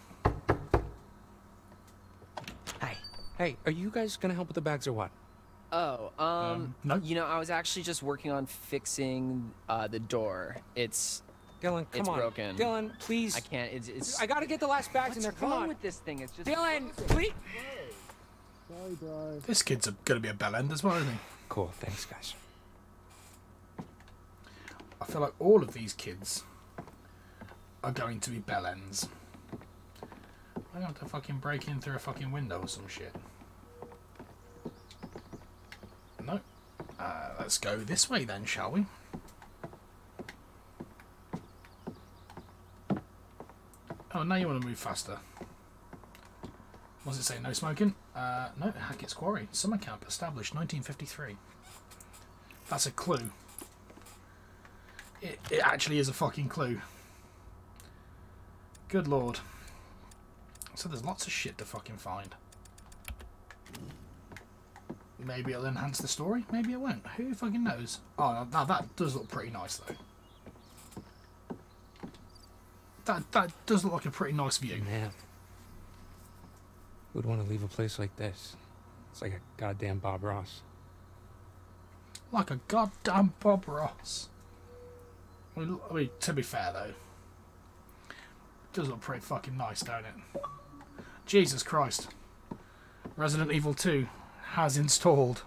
Hey, are you guys gonna help with the bags or what? Oh, no. You know, I was actually just working on fixing the door. Dylan, come It's on. broken. Dylan, please. I can't. It's. I gotta get the last bags What's in there. Come wrong on. with this thing? It's just. Dylan, please. This kid's gonna be a bellend as well, isn't he? Cool, thanks, guys. I feel like all of these kids are going to be bellends. I have to fucking break in through a fucking window or some shit. No. Let's go this way then, shall we? Oh, now you want to move faster. What does it say? No smoking? No, Hackett's Quarry. Summer camp established 1953. That's a clue. It actually is a fucking clue. Good lord. So there's lots of shit to fucking find. Maybe it'll enhance the story, maybe it won't. Who fucking knows? Oh, now that does look pretty nice though. That does look like a pretty nice view. Man. Who'd want to leave a place like this? It's like a goddamn Bob Ross. Like a goddamn Bob Ross. I mean, to be fair though, it does look pretty fucking nice, don't it? Jesus Christ. Resident Evil 2 has installed.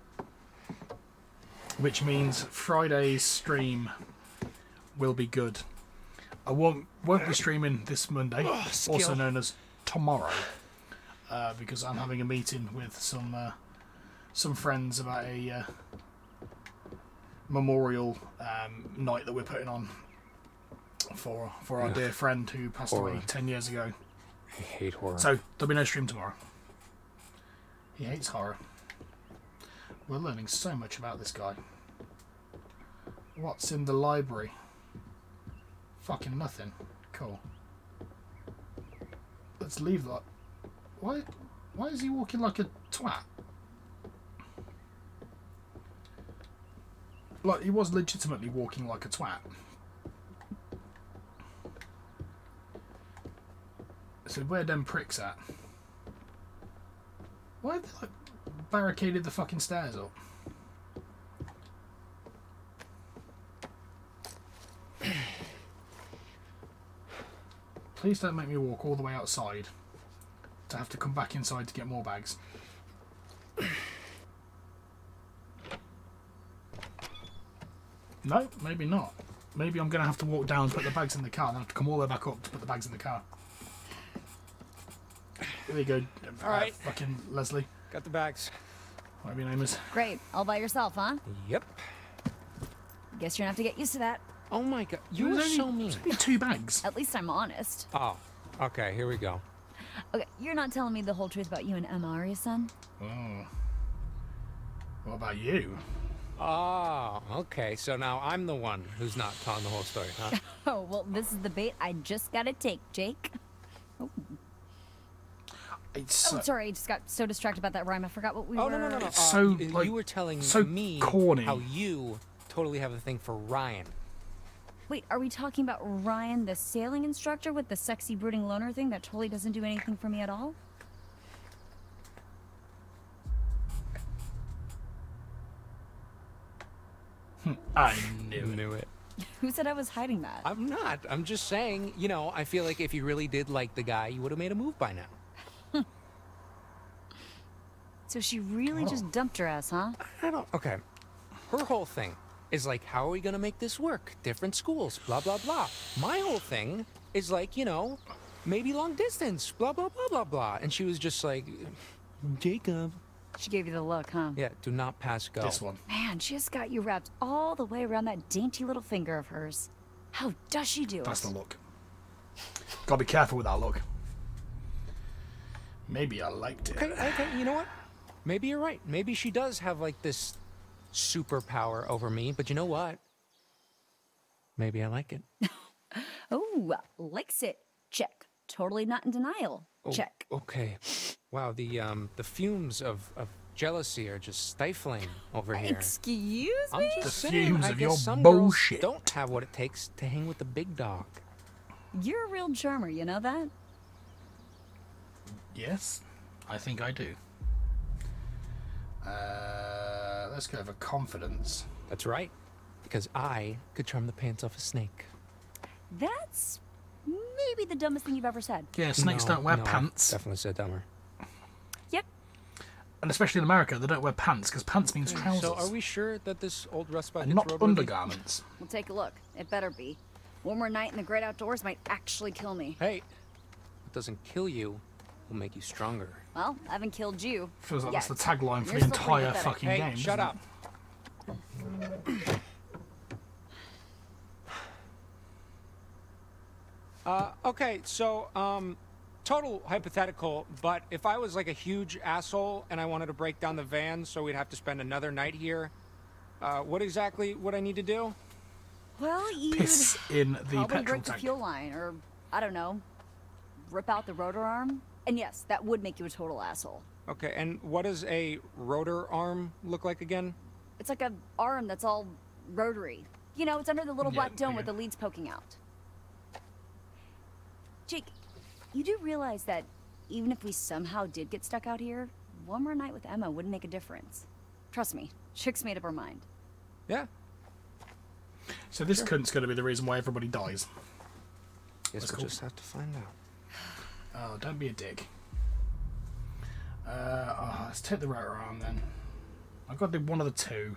Which means Friday's stream will be good. I won't be streaming this Monday, also known as tomorrow, because I'm having a meeting with some friends about a memorial night that we're putting on for our dear friend who passed away 10 years ago. I hate horror. So there'll be no stream tomorrow. He hates horror. We're learning so much about this guy. What's in the library? Fucking nothing. Cool. Let's leave that. Why is he walking like a twat? Like, he was legitimately walking like a twat. So where them pricks at? Why have they like barricaded the fucking stairs up? Please don't make me walk all the way outside to have to come back inside to get more bags. No, maybe not. Maybe I'm going to have to walk down and put the bags in the car and then have to come all the way back up to put the bags in the car. Here we go. All right. Fucking Leslie. Got the bags. Whatever your name is. Great. All by yourself, huh? Yep. Guess you're gonna have to get used to that. Oh my god, you It was were only- so mean. it was only 2 bags. At least I'm honest. Oh, okay, here we go. Okay, you're not telling me the whole truth about you and Emma, are you, son? Oh. What about you? Oh, okay, so now I'm the one who's not telling the whole story, huh? Oh, well, this is the bait I just gotta take, Jake. Oh, It's oh sorry, I just got so distracted about that rhyme. I forgot what we Oh, were... no. It's so, you like, were telling so me corny. how you totally have a thing for Ryan. Wait, are we talking about Ryan, the sailing instructor with the sexy brooding loner thing that totally doesn't do anything for me at all? I knew it. Who said I was hiding that? I'm not. I'm just saying, you know, I feel like if you really did like the guy, you would have made a move by now. So she really just dumped her ass, huh? I don't... Okay. Her whole thing is like, how are we gonna make this work? Different schools, blah, blah, blah. My whole thing is like, you know, maybe long distance, blah, blah, blah, blah, blah. And she was just like, Jacob. She gave you the look, huh? Yeah, do not pass go. This one. Man, she just got you wrapped all the way around that dainty little finger of hers. How does she do That's it? the look. Gotta be careful with that look. Maybe I liked it. Okay, you know what? Maybe you're right. Maybe she does have like this superpower over me, but you know what? Maybe I like it. Oh, likes it. Check. Totally not in denial. Oh, Check. Okay. Wow, the fumes of jealousy are just stifling over here. Excuse I'm me? just The saying, fumes I of guess your some bullshit. girls don't have what it takes to hang with the big dog. You're a real charmer, you know that? Yes, I think I do. Let's go for confidence. That's right. Because I could charm the pants off a snake. That's maybe the dumbest thing you've ever said. Yeah, snakes don't wear no, pants. Definitely said dumber. Yep. And especially in America, they don't wear pants because pants means trousers. So are we sure that this old rust bucket's and not roadworthy? undergarments. We'll take a look. It better be. One more night in the great outdoors might actually kill me. Hey, what doesn't kill you will make you stronger. Well, I haven't killed you. Feels like yet. that's the tagline for You're the still pretty entire pathetic. fucking Hey, game. shut isn't up. Okay, so, total hypothetical, but if I was like a huge asshole and I wanted to break down the van so we'd have to spend another night here, what exactly would I need to do? Well, you'd Piss in the probably petrol break the tank. fuel line, or I don't know, rip out the rotor arm. And yes, that would make you a total asshole. Okay, and what does a rotor arm look like again? It's like a arm that's all rotary. You know, it's under the little Yeah, black dome with okay. the leads poking out. Jake, you do realize that even if we somehow did get stuck out here, one more night with Emma wouldn't make a difference. Trust me, Chick's made up her mind. Yeah. So this cunt's going to be the reason why everybody dies. Guess That's we'll cool. just have to find out. Oh, don't be a dick. Let's take the rotor arm then. I've got to do one of the two.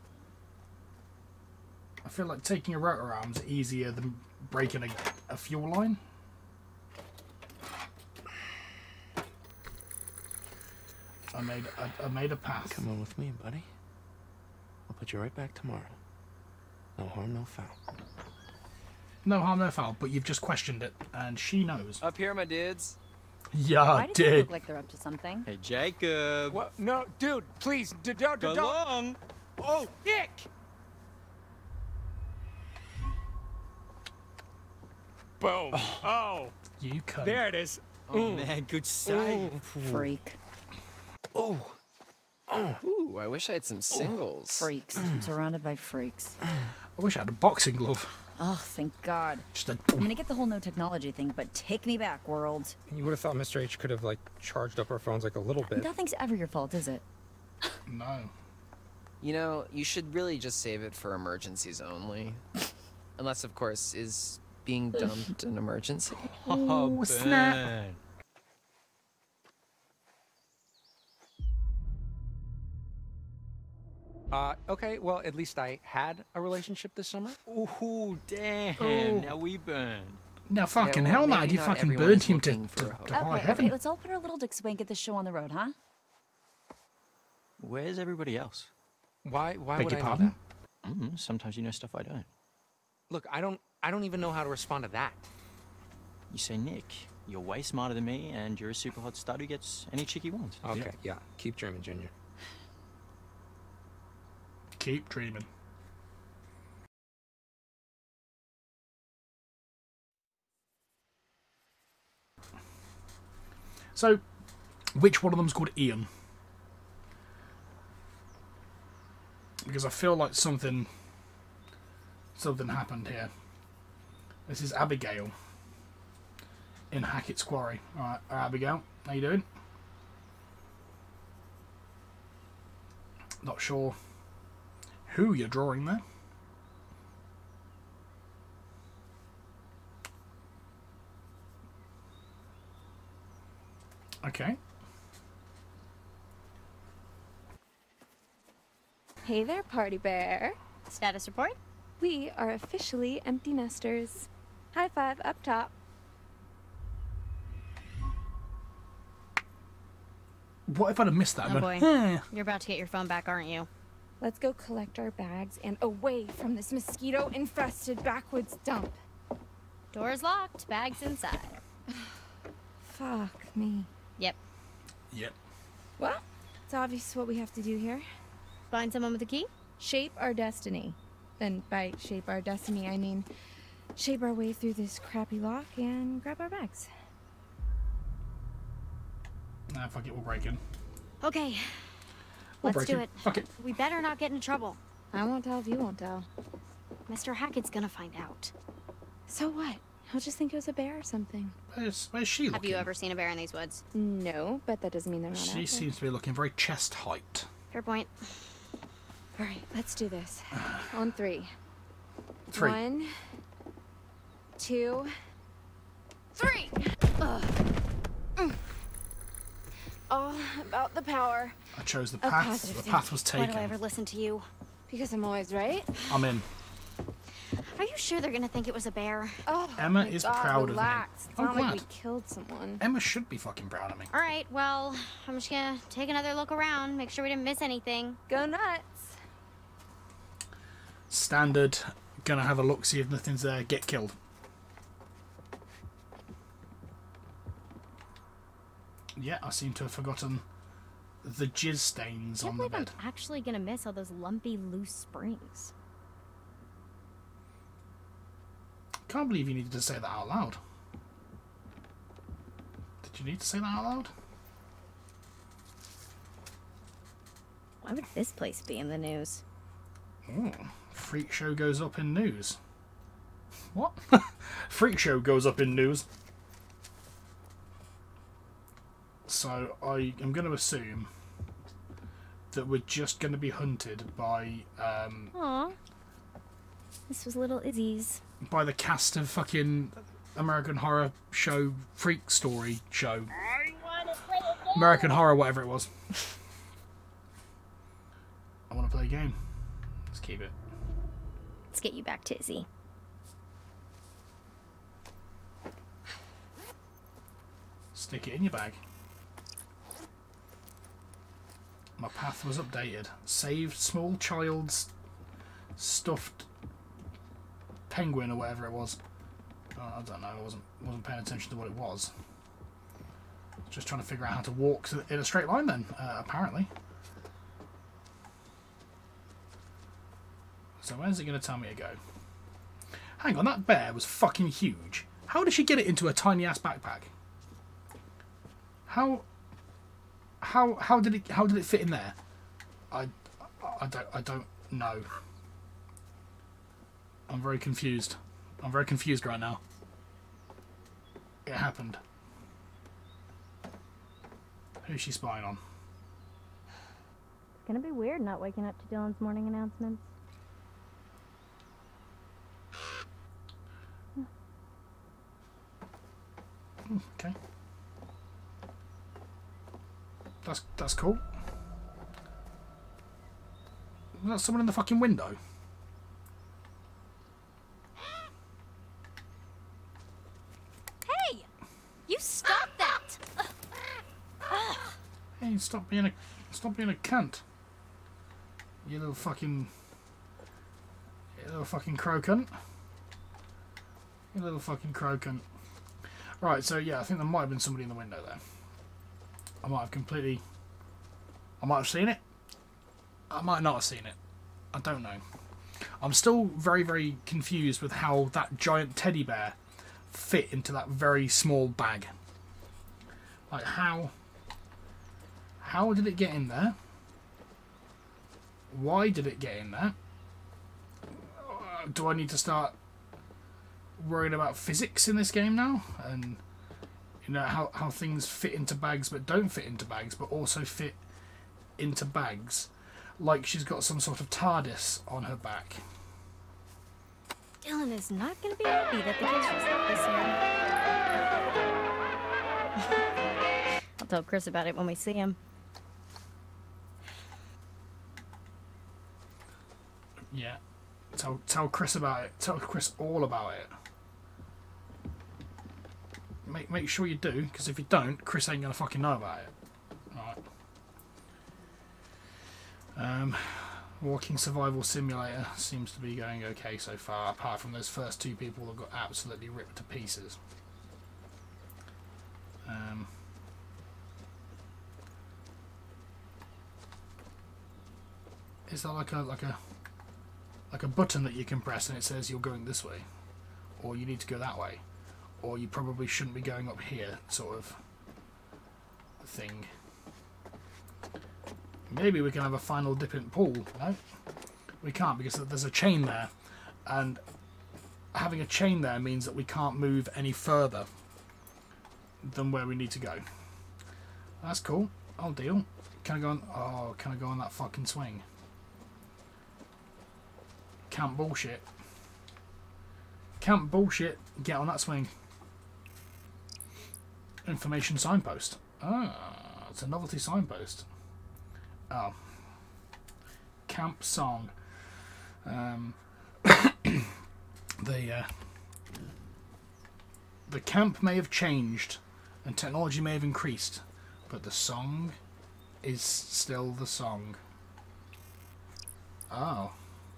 I feel like taking a rotor arm's easier than breaking a fuel line. I made a path. Come on with me, buddy. I'll put you right back tomorrow. No harm, no foul. No harm, no foul, but you've just questioned it, and she knows. Up here, my dudes. Yeah, Why I do they did. look like they're up to something? Hey, Jacob. What? No, dude, please, don't. Go long. Oh, Nick! Boom. Oh, You cunt. there it is. Oh, man, good sight. Freak. Oh. Oh. Ooh. Ooh, I wish I had some singles. Freaks. I'm surrounded by freaks. I wish I had a boxing glove. Oh, thank God. Just a... I mean, I get the whole no technology thing, but take me back, world. You would have thought Mr. H could have, like, charged up our phones, like, a little bit. Nothing's ever your fault, is it? No. You know, you should really just save it for emergencies only. Unless, of course, is being dumped an emergency? Oh, snap. Okay, well, at least I had a relationship this summer. Ooh, damn. Oh. Now we burn. Now fucking Yeah, well, hell, man, maybe you not fucking everyone burnt is him to looking for a hope. high Okay, heaven. okay, let's all put our little dicks away and get this show on the road, huh? Where's everybody else? Why Beg would your I know pardon? that? Sometimes you know stuff I don't. Look, I don't even know how to respond to that. You say, Nick, you're way smarter than me, and you're a super hot stud who gets any chick he wants. Okay, yeah. Keep dreaming, Junior. Keep dreaming. So, which one of them's called Ian? Because I feel like something happened here. This is Abigail in Hackett's Quarry. Alright, Abigail, how you doing? Not sure who you're drawing there. Okay. Hey there, Party Bear. Status report? We are officially empty nesters. High five up top. What if I'd have missed that? Oh But, boy. You're about to get your phone back, aren't you? Let's go collect our bags and away from this mosquito-infested backwoods dump. Door's locked, bags inside. Fuck me. Yep. Yep. Well, it's obvious what we have to do here. Find someone with a key? Shape our destiny. And by shape our destiny, I mean shape our way through this crappy lock and grab our bags. Nah, fuck it, we'll break in. Okay. We'll Let's break do in. it. Fuck it. We better not get into trouble. I won't tell if you won't tell. Mr. Hackett's gonna find out. So what? He'll just think it was a bear or something. Where's she looking? Have you ever seen a bear in these woods? No, but that doesn't mean they're not out She there. seems to be looking very chest height. Fair point. All right, let's do this. On three. 3. 1, 2, 3. Ugh. All about the power. I chose the of path. positive The path was Why taken. do I ever listen to you? Because I'm always right. I'm in. Are you sure they're gonna think it was a bear? Oh, Emma my is God, proud of me. relax. It's I'm not like glad. we killed someone. Emma should be fucking proud of me. All right, well, I'm just gonna take another look around, make sure we didn't miss anything. Go nuts. Standard. Gonna have a look, see if nothing's there. Get killed. Yeah, I seem to have forgotten the jizz stains Can't on the believe I'm bed. actually gonna miss all those lumpy, loose springs. Can't believe you needed to say that out loud. Did you need to say that out loud? Why would this place be in the news? Oh, freak show goes up in news. What? Freak show goes up in news. So I am going to assume that we're just going to be hunted by Aw. This was little Izzy's. by the cast of fucking American Horror Show Freak Story show. American Horror, whatever it was. I want to play a game. Let's keep it. Let's get you back to Izzy. Stick it in your bag. My path was updated. Saved small child's stuffed penguin or whatever it was. Oh, I don't know. I wasn't paying attention to what it was. Just trying to figure out how to walk in a straight line then, apparently. So where's it going to tell me to go? Hang on, that bear was fucking huge. How did she get it into a tiny ass backpack? How did it fit in there? I don't know. I'm very confused. I'm very confused right now. It happened. Who's she spying on? It's gonna be weird not waking up to Dylan's morning announcements. Okay. That's cool. That's someone in the fucking window. Hey! You stop that! Hey, stop being a cunt. You little fucking crow cunt. You little fucking crow cunt. Right, so yeah, I think there might have been somebody in the window there. I might have seen it. I might not have seen it. I don't know. I'm still very, very confused with how that giant teddy bear fit into that very small bag. Like, how did it get in there? Why did it get in there? Do I need to start worrying about physics in this game now? And, you know, how things fit into bags but don't fit into bags, but also fit into bags. Like she's got some sort of TARDIS on her back. Dylan is not going to be happy that the kids dress up this year. I'll tell Chris about it when we see him. Yeah. Tell Chris about it. Tell Chris all about it. Make sure you do, because if you don't, Chris ain't going to fucking know about it. Right. Walking survival simulator seems to be going okay so far, apart from those first two people that got absolutely ripped to pieces. Is that like a button that you can press and it says you're going this way, or you need to go that way, or you probably shouldn't be going up here, sort of thing? Maybe we can have a final dip in pool. No, we can't, because there's a chain there, and having a chain there means that we can't move any further than where we need to go. That's cool. I'll deal. Can I go on? Oh, can I go on that fucking swing? Can't bullshit. Can't bullshit. Get on that swing. Information signpost. Ah, it's a novelty signpost. Oh. Camp song. The camp may have changed and technology may have increased, but the song is still the song. Oh.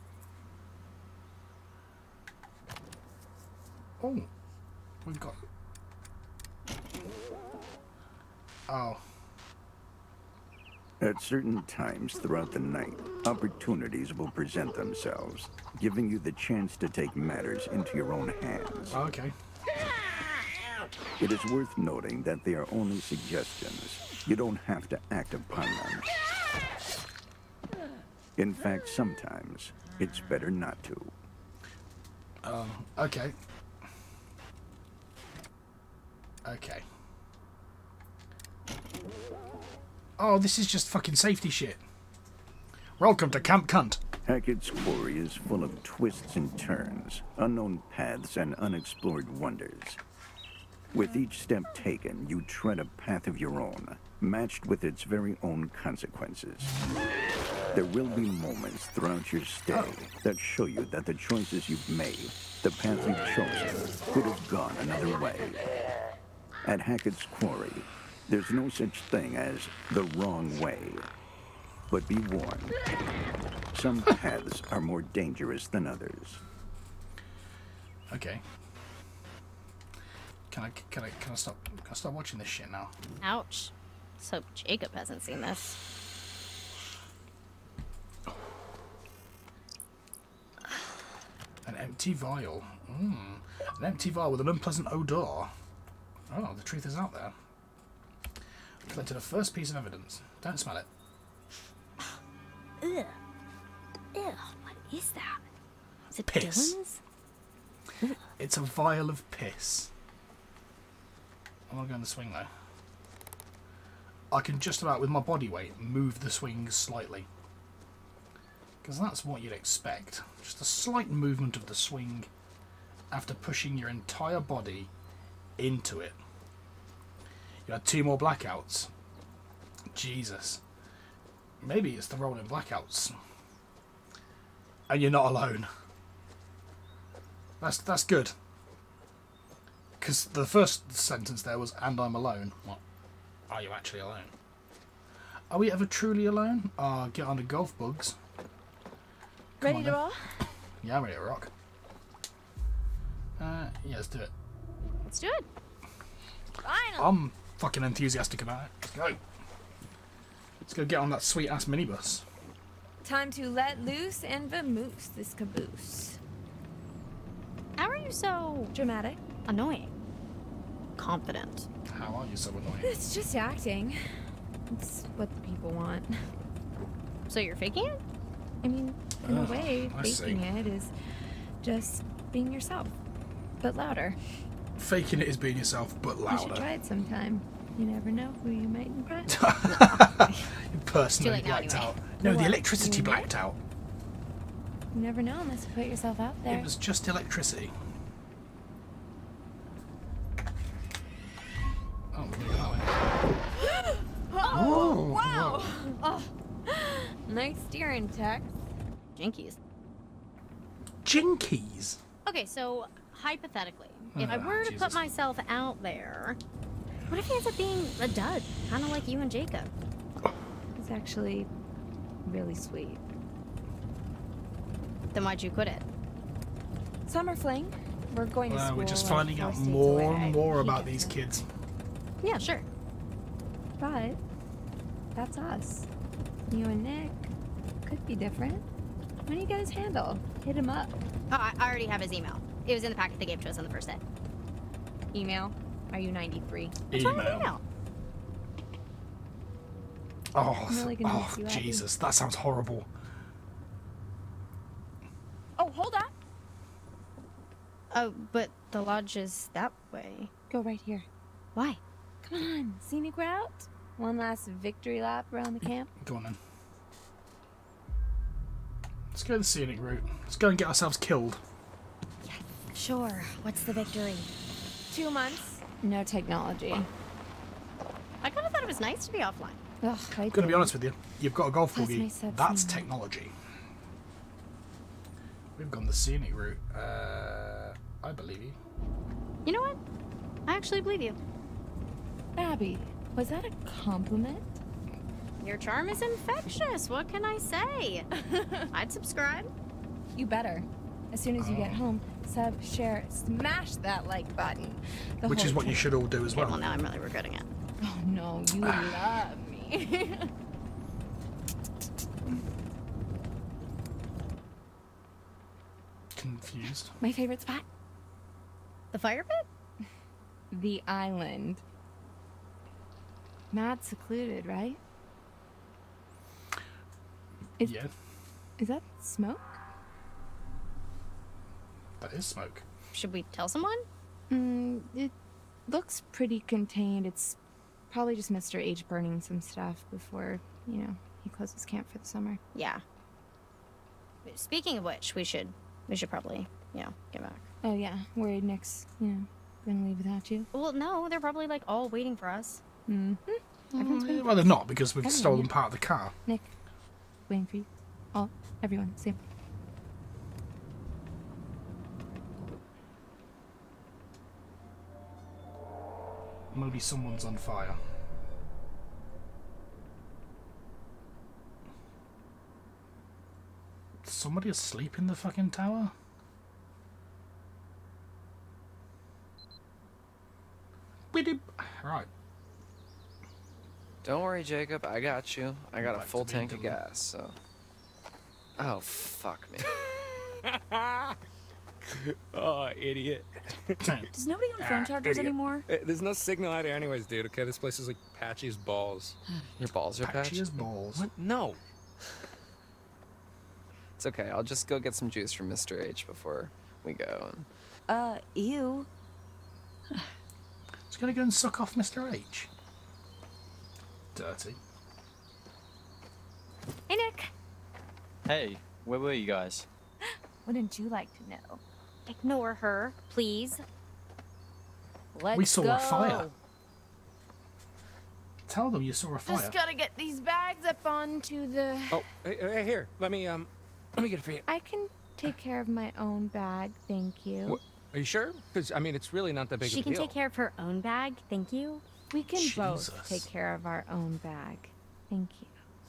Oh. We've got... Oh. At certain times throughout the night, opportunities will present themselves, giving you the chance to take matters into your own hands. Okay. It is worth noting that they are only suggestions. You don't have to act upon them. In fact, sometimes it's better not to. Okay. Okay. Oh, this is just fucking safety shit. Welcome to Camp Cunt. Hackett's Quarry is full of twists and turns, unknown paths, and unexplored wonders. With each step taken, you tread a path of your own, matched with its very own consequences. There will be moments throughout your stay that show you that the choices you've made, the path you've chosen, could have gone another way. At Hackett's Quarry, there's no such thing as the wrong way. But be warned, some paths are more dangerous than others. Okay. Can I stop watching this shit now? Ouch. So Jacob hasn't seen this. An empty vial. An empty vial with an unpleasant odor. Oh, the truth is out there. Collected a first piece of evidence. Don't smell it. Ugh. Ew, what is that? Is it Piss. Dylan's? It's a vial of piss. I'm not going to swing though. I can just about, with my body weight, move the swing slightly. Because that's what you'd expect. Just a slight movement of the swing after pushing your entire body into it. You had 2 more blackouts. Jesus. Maybe it's the rolling blackouts. And you're not alone. That's good. Because the first sentence there was, and I'm alone. What? Are you actually alone? Are we ever truly alone? Get on the golf bugs. Ready to roll? Yeah, I'm ready to rock. Yeah, let's do it. Let's do it. Finally. I'm fucking enthusiastic about it. Let's go. Let's go get on that sweet ass minibus. Time to let loose and vamoose this caboose. How are you so dramatic? Annoying. Confident. How are you so annoying? It's just acting. It's what the people want. So you're faking it? I mean, in a way, I see. faking it is just being yourself, but louder. Faking it is being yourself, but You should louder. try it sometime. You never know who you might impress. You personally late now blacked anyway. out. No, the What? electricity You blacked out. You never know unless you put yourself out there. It was just electricity. Oh, we're gonna go that way. Oh, Whoa. wow! Oh. Nice steering, Tex. Jinkies. Jinkies? Okay, so hypothetically, if I Oh, were to Jesus. put myself out there, what if he ends up being a dud? Kind of like you and Jacob. It's actually really sweet. Then why'd you quit it? Summer fling. We're going to school. We're just like finding out 4 states more away. and more He about gets these it. kids. Yeah, sure. But that's us. You and Nick could be different. When do you get his handle? Hit him up. Oh, I already have his email. It was in the packet they gave to us on the first day. Email? Are you 93? What's wrong with email? Oh, I'm really gonna miss you, Abby. Jesus, that sounds horrible. Oh, hold on. Oh, but the lodge is that way. Go right here. Why? Come on, scenic route. One last victory lap around the camp. Go on then. Let's go the scenic route. Let's go and get ourselves killed. Sure. What's the victory? 2 months. No technology. I kind of thought it was nice to be offline. Ugh, I I'm gonna be did. honest with you. You've got a golf Plus my buggy. subs That's now. technology. We've gone the scenic route. I believe you. You know what? I actually believe you. Abby, was that a compliment? Your charm is infectious. What can I say? I'd subscribe. You better. As soon as you get home, sub, share, smash that like button. The Which whole is what you time. should all do as Okay, well. well, now I'm really regretting it. Oh no, you love me. Confused. My favorite spot? The fire pit? The island. Mad secluded, right? Yeah, Is that smoke? that is smoke. Should we tell someone? It looks pretty contained. It's probably just Mr. H burning some stuff before, he closes camp for the summer. Yeah. Speaking of which, we should probably, get back. Oh yeah, worried Nick's, gonna leave without you. Well, no, they're probably like all waiting for us. Mm-hmm. Everyone's waiting Well, for they're us. not because we've Everyone, stolen yeah. part of the car. Nick, waiting for you. Everyone, same. Maybe someone's on fire. Somebody asleep in the fucking tower? Right. Don't worry, Jacob. I got you. I got a Back to full being tank of Dylan. gas, so. Oh, fuck me. Oh, idiot. Does nobody own phone chargers idiot. anymore? There's no signal out here anyways, dude, okay? This place is like patchy as balls. Your balls are Patchy patchy? as balls. What? No. It's okay. I'll just go get some juice from Mr. H before we go. Ew. Just gonna go and suck off Mr. H. Dirty. Hey, Nick. Hey, where were you guys? Wouldn't you like to know? Ignore her, please. Let's We saw go. a fire. Tell them you saw a fire. Just gotta get these bags up onto the... Oh, hey, here. Let me get it for you. I can take care of my own bag, thank you. What? Are you sure? Because, I mean, it's really not that big She of a can deal. take care of her own bag, thank you. We can both Jesus. take care of our own bag. Thank you.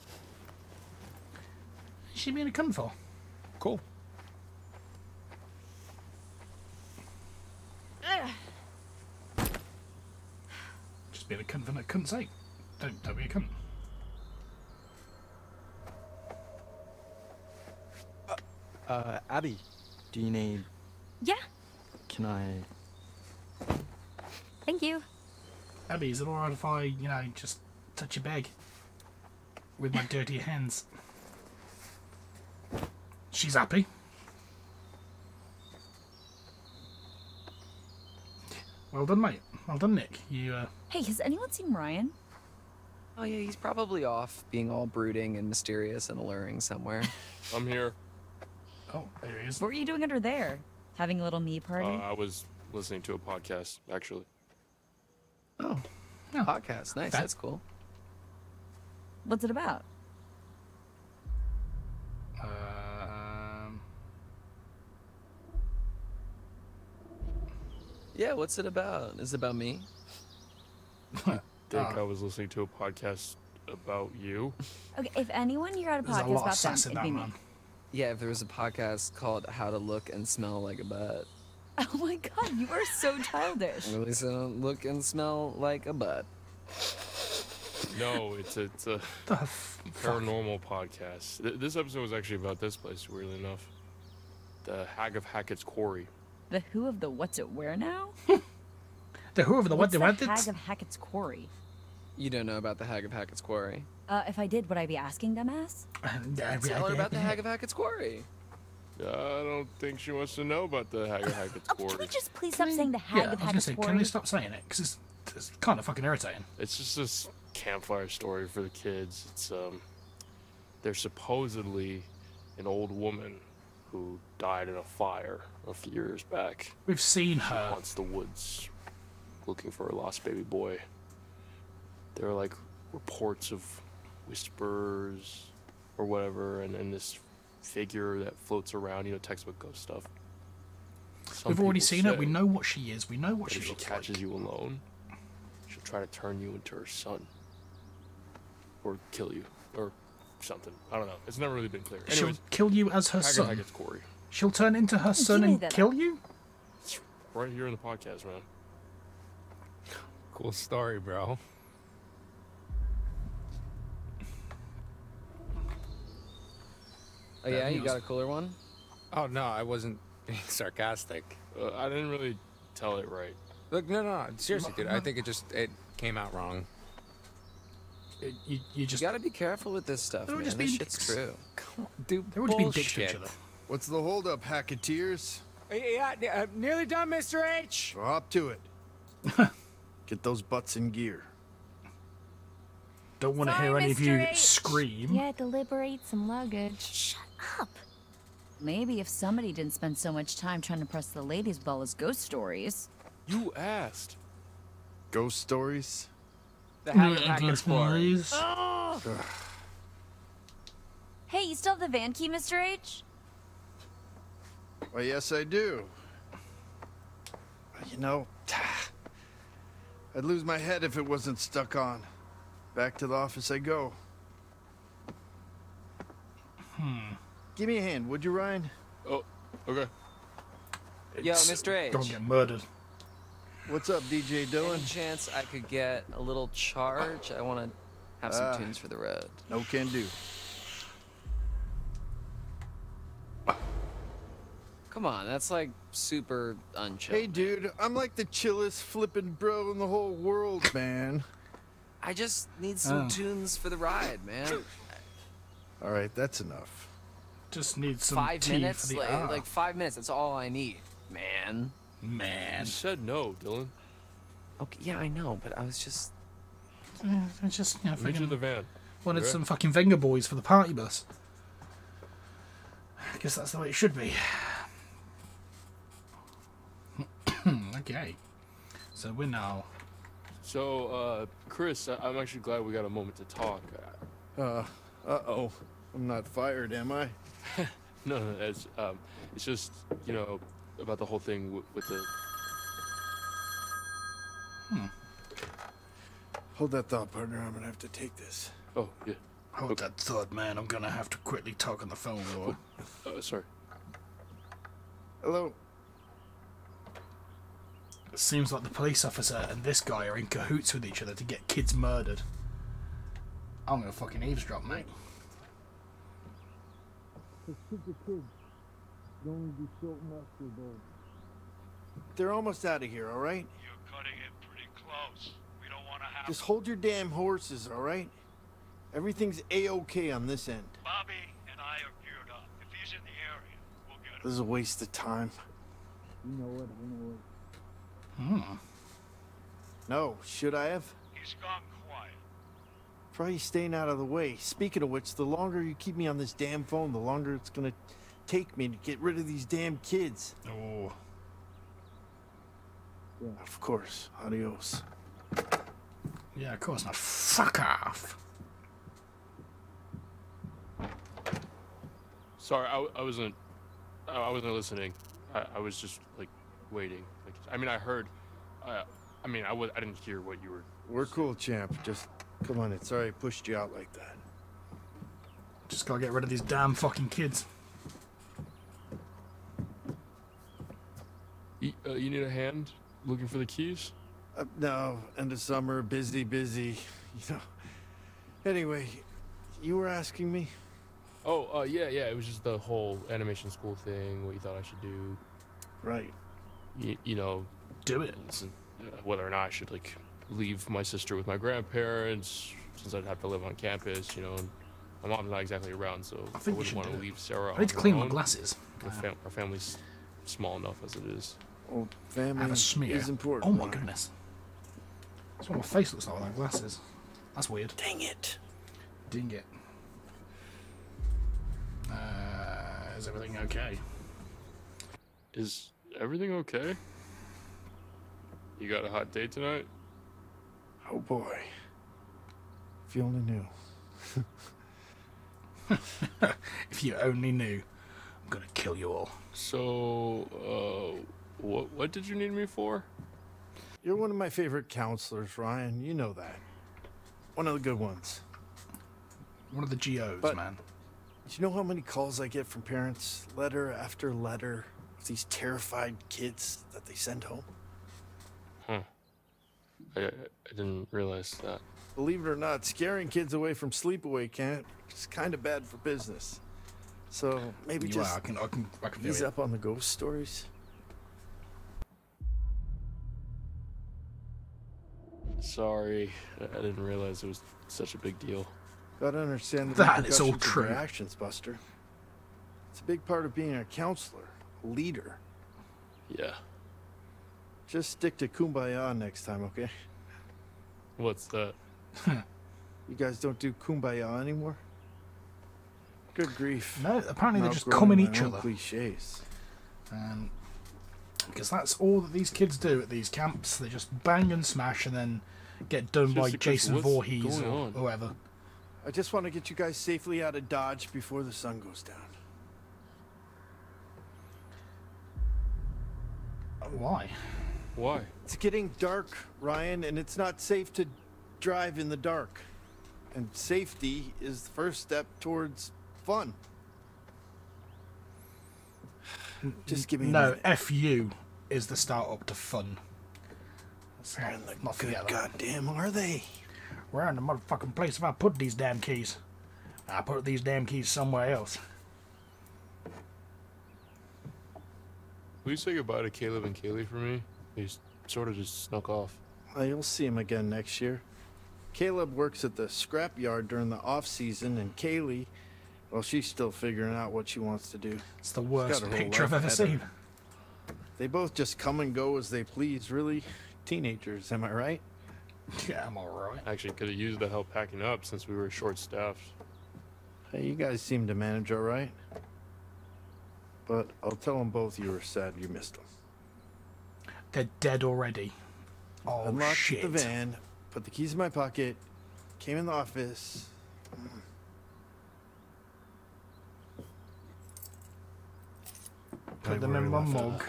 What's she being a cunt for? Cool. Just being a cunt for no cunt's sake. Don't be a cunt. Abby, do you need... Yeah, Can I... thank you. Abby, is it alright if I, just touch your bag? With my dirty hands. She's happy. Well done, mate. Well done, Nick. You, Hey, has anyone seen Ryan? Oh yeah, he's probably off being all brooding and mysterious and alluring somewhere. I'm here. Oh, there he is. What were you doing under there? Having a little me party? I was listening to a podcast, actually. Oh. Podcast. Nice. That- That's cool. What's it about? Yeah, what's it about? Is it about me? I think I was listening to a podcast about you. Okay, if anyone here had a There's a podcast lot of about them, sass in it'd that be me. one. Yeah, if there was a podcast called How to Look and Smell Like a Butt. Oh my god, you are so childish. At least I don't look and smell like a butt. No, it's a paranormal podcast. This episode was actually about this place, weirdly enough. The Hag of Hackett's Quarry. The who of the what's it where now? The who of the What's what the the Hag of Hackett's Quarry? You don't know about the Hag of Hackett's Quarry. If I did, would I be asking dumbass? Tell her about the Hag of Hackett's Quarry. I don't think she wants to know about the Hag of Hackett's Can Quarry. we just please stop saying the Hag Yeah, I of was gonna Hackett's say, Quarry? can we stop saying it? Because it's kind of fucking irritating. It's just this campfire story for the kids. It's there's supposedly an old woman who died in a fire a few years back. We've seen She her. haunts the woods looking for her lost baby boy. There are like reports of whispers or whatever, and then this figure that floats around, textbook ghost stuff. Some We've already people seen her. say We know what she is. We know what that she if she looks catches like. you alone, she'll try to turn you into her son. Or kill you. Or something. I don't know. It's never really been clear. She'll Anyways, kill you as her Hag of son. Hackett's Quarry. She'll turn into her son me and that kill you? It's right here in the podcast, man. Cool story, bro. Oh yeah, you got a cooler one? Oh, no, I wasn't being sarcastic. I didn't really tell it right. Look, no, seriously, dude. I think it came out wrong. You just gotta be careful with this stuff, They were man. just This being shit's dicks. true. Dude, They were just being dicks to each other. What's the holdup, Hacketeers? Yeah, nearly done, Mr. H. Well, up to it. Get those butts in gear. Don't want to Sorry, hear any of Mr. you H. scream. You had to liberate some luggage. Shut up. Maybe if somebody didn't spend so much time trying to press the ladies' ball as ghost stories. You asked. Ghost stories? The Hag of Hackett's Quarry. Hey, you still have the van key, Mr. H? Well, yes, I do. You know, I'd lose my head if it wasn't stuck on. Back to the office I go. Give me a hand, would you, Ryan? Oh, okay. Yo, Mr. H. Don't get murdered. What's up, DJ Dylan? Any chance I could get a little charge? I want to have some tunes for the road. No can do. Come on, that's like super unchill. Hey, dude, I'm like the chillest flippin' bro in the whole world, man. I just need some tunes for the ride, man. All right, that's enough. Just need some 5 tea minutes? for the Like 5 minutes, that's all I need. Man. You said no, Dylan. Okay, yeah, I know, but I was just... It's just, you know, Reach in the van. wanted You some fucking Venga boys for the party bus. I guess that's the way it should be. Okay. So we're now... So, Chris, I'm actually glad we got a moment to talk. Uh-oh. I'm not fired, am I? No, it's just, you know, about the whole thing with the... Hold that thought, partner. I'm gonna have to take this. Oh, yeah. Hold that thought, man. I'm gonna have to quickly talk on the phone, boy. Sorry. Hello? It seems like the police officer and this guy are in cahoots with each other to get kids murdered. I'm gonna fucking eavesdrop, mate. They're almost out of here, all right? You're cutting it pretty close. We don't want to have... Just hold your damn horses, all right? Everything's A-okay on this end. Bobby and I are geared up. If he's in the area, we'll get him. This is a waste of time. You know it, I know it. No, should I have? He's gone quiet. Probably staying out of the way. Speaking of which, the longer you keep me on this damn phone, the longer it's gonna take me to get rid of these damn kids. Oh. Yeah. Of course. Adios. Yeah, of course. Now, fuck off. Sorry, I wasn't listening. I was just, like, waiting. Like, I mean, I heard... I didn't hear what you were... We're cool, champ. Just, come on, it's sorry I pushed you out like that. Just gotta get rid of these damn fucking kids. You need a hand looking for the keys? No, end of summer, busy, you know. Anyway, you were asking me? Oh, yeah, it was just the whole animation school thing, what you thought I should do. Right. You know... Do it. Whether or not I should, like, leave my sister with my grandparents, since I'd have to live on campus, you know, and my mom's not exactly around, so I wouldn't want to leave Sarah on I need to her clean my own. glasses. Our family's small enough as it is. Well, family Have a smear. is important. Oh my Ryan. goodness. That's what my face looks like without glasses. That's weird. Dang it. Ding it. Is everything okay? Is everything okay? You got a hot date tonight? Oh boy. If you only knew. If you only knew. I'm gonna kill you all. So, what did you need me for? You're one of my favorite counselors, Ryan. You know that. One of the good ones. One of the GOs, But- man. Do you know how many calls I get from parents, letter after letter, of these terrified kids that they send home? Huh. I didn't realize that. Believe it or not, scaring kids away from sleepaway camp is kind of bad for business. So maybe You just are. I can feel ease it. up on the ghost stories. Sorry, I didn't realize it was such a big deal. Gotta understand the That is all repercussions of true. your actions, Buster. It's a big part of being a counselor, a leader. Yeah. Just stick to kumbaya next time, okay? What's that? You guys don't do kumbaya anymore? Good grief. No, apparently I'm they just outgrowing come in my each own other. Cliches. Because that's all that these kids do at these camps. They just bang and smash and then get done by Seriously, Chris, Jason what's Voorhees going or on? whoever. I just want to get you guys safely out of Dodge before the sun goes down. Why? Why? It's getting dark, Ryan, and it's not safe to drive in the dark. And safety is the first step towards fun. Just give me a No, minute. FU is the start up to fun. Let's Where in the not forget good that. goddamn are they? Where in the motherfucking place have I put these damn keys? I put these damn keys somewhere else. Will you say goodbye to Caleb and Kaylee for me? They sort of just snuck off. You'll see him again next year. Caleb works at the scrapyard during the off season, and Kaylee, Well, she's still figuring out what she wants to do. It's the She's worst got her whole picture I've life ever ahead of seen. her. They both just come and go as they please, really. Teenagers, am I right? Yeah, I'm alright. Actually, could have used the help packing up since we were short-staffed. Hey, you guys seem to manage all right. But I'll tell them both you were sad you missed them. They're dead already. Oh, Unlocked shit. the van, put the keys in my pocket, came in the office. Put them in my mug.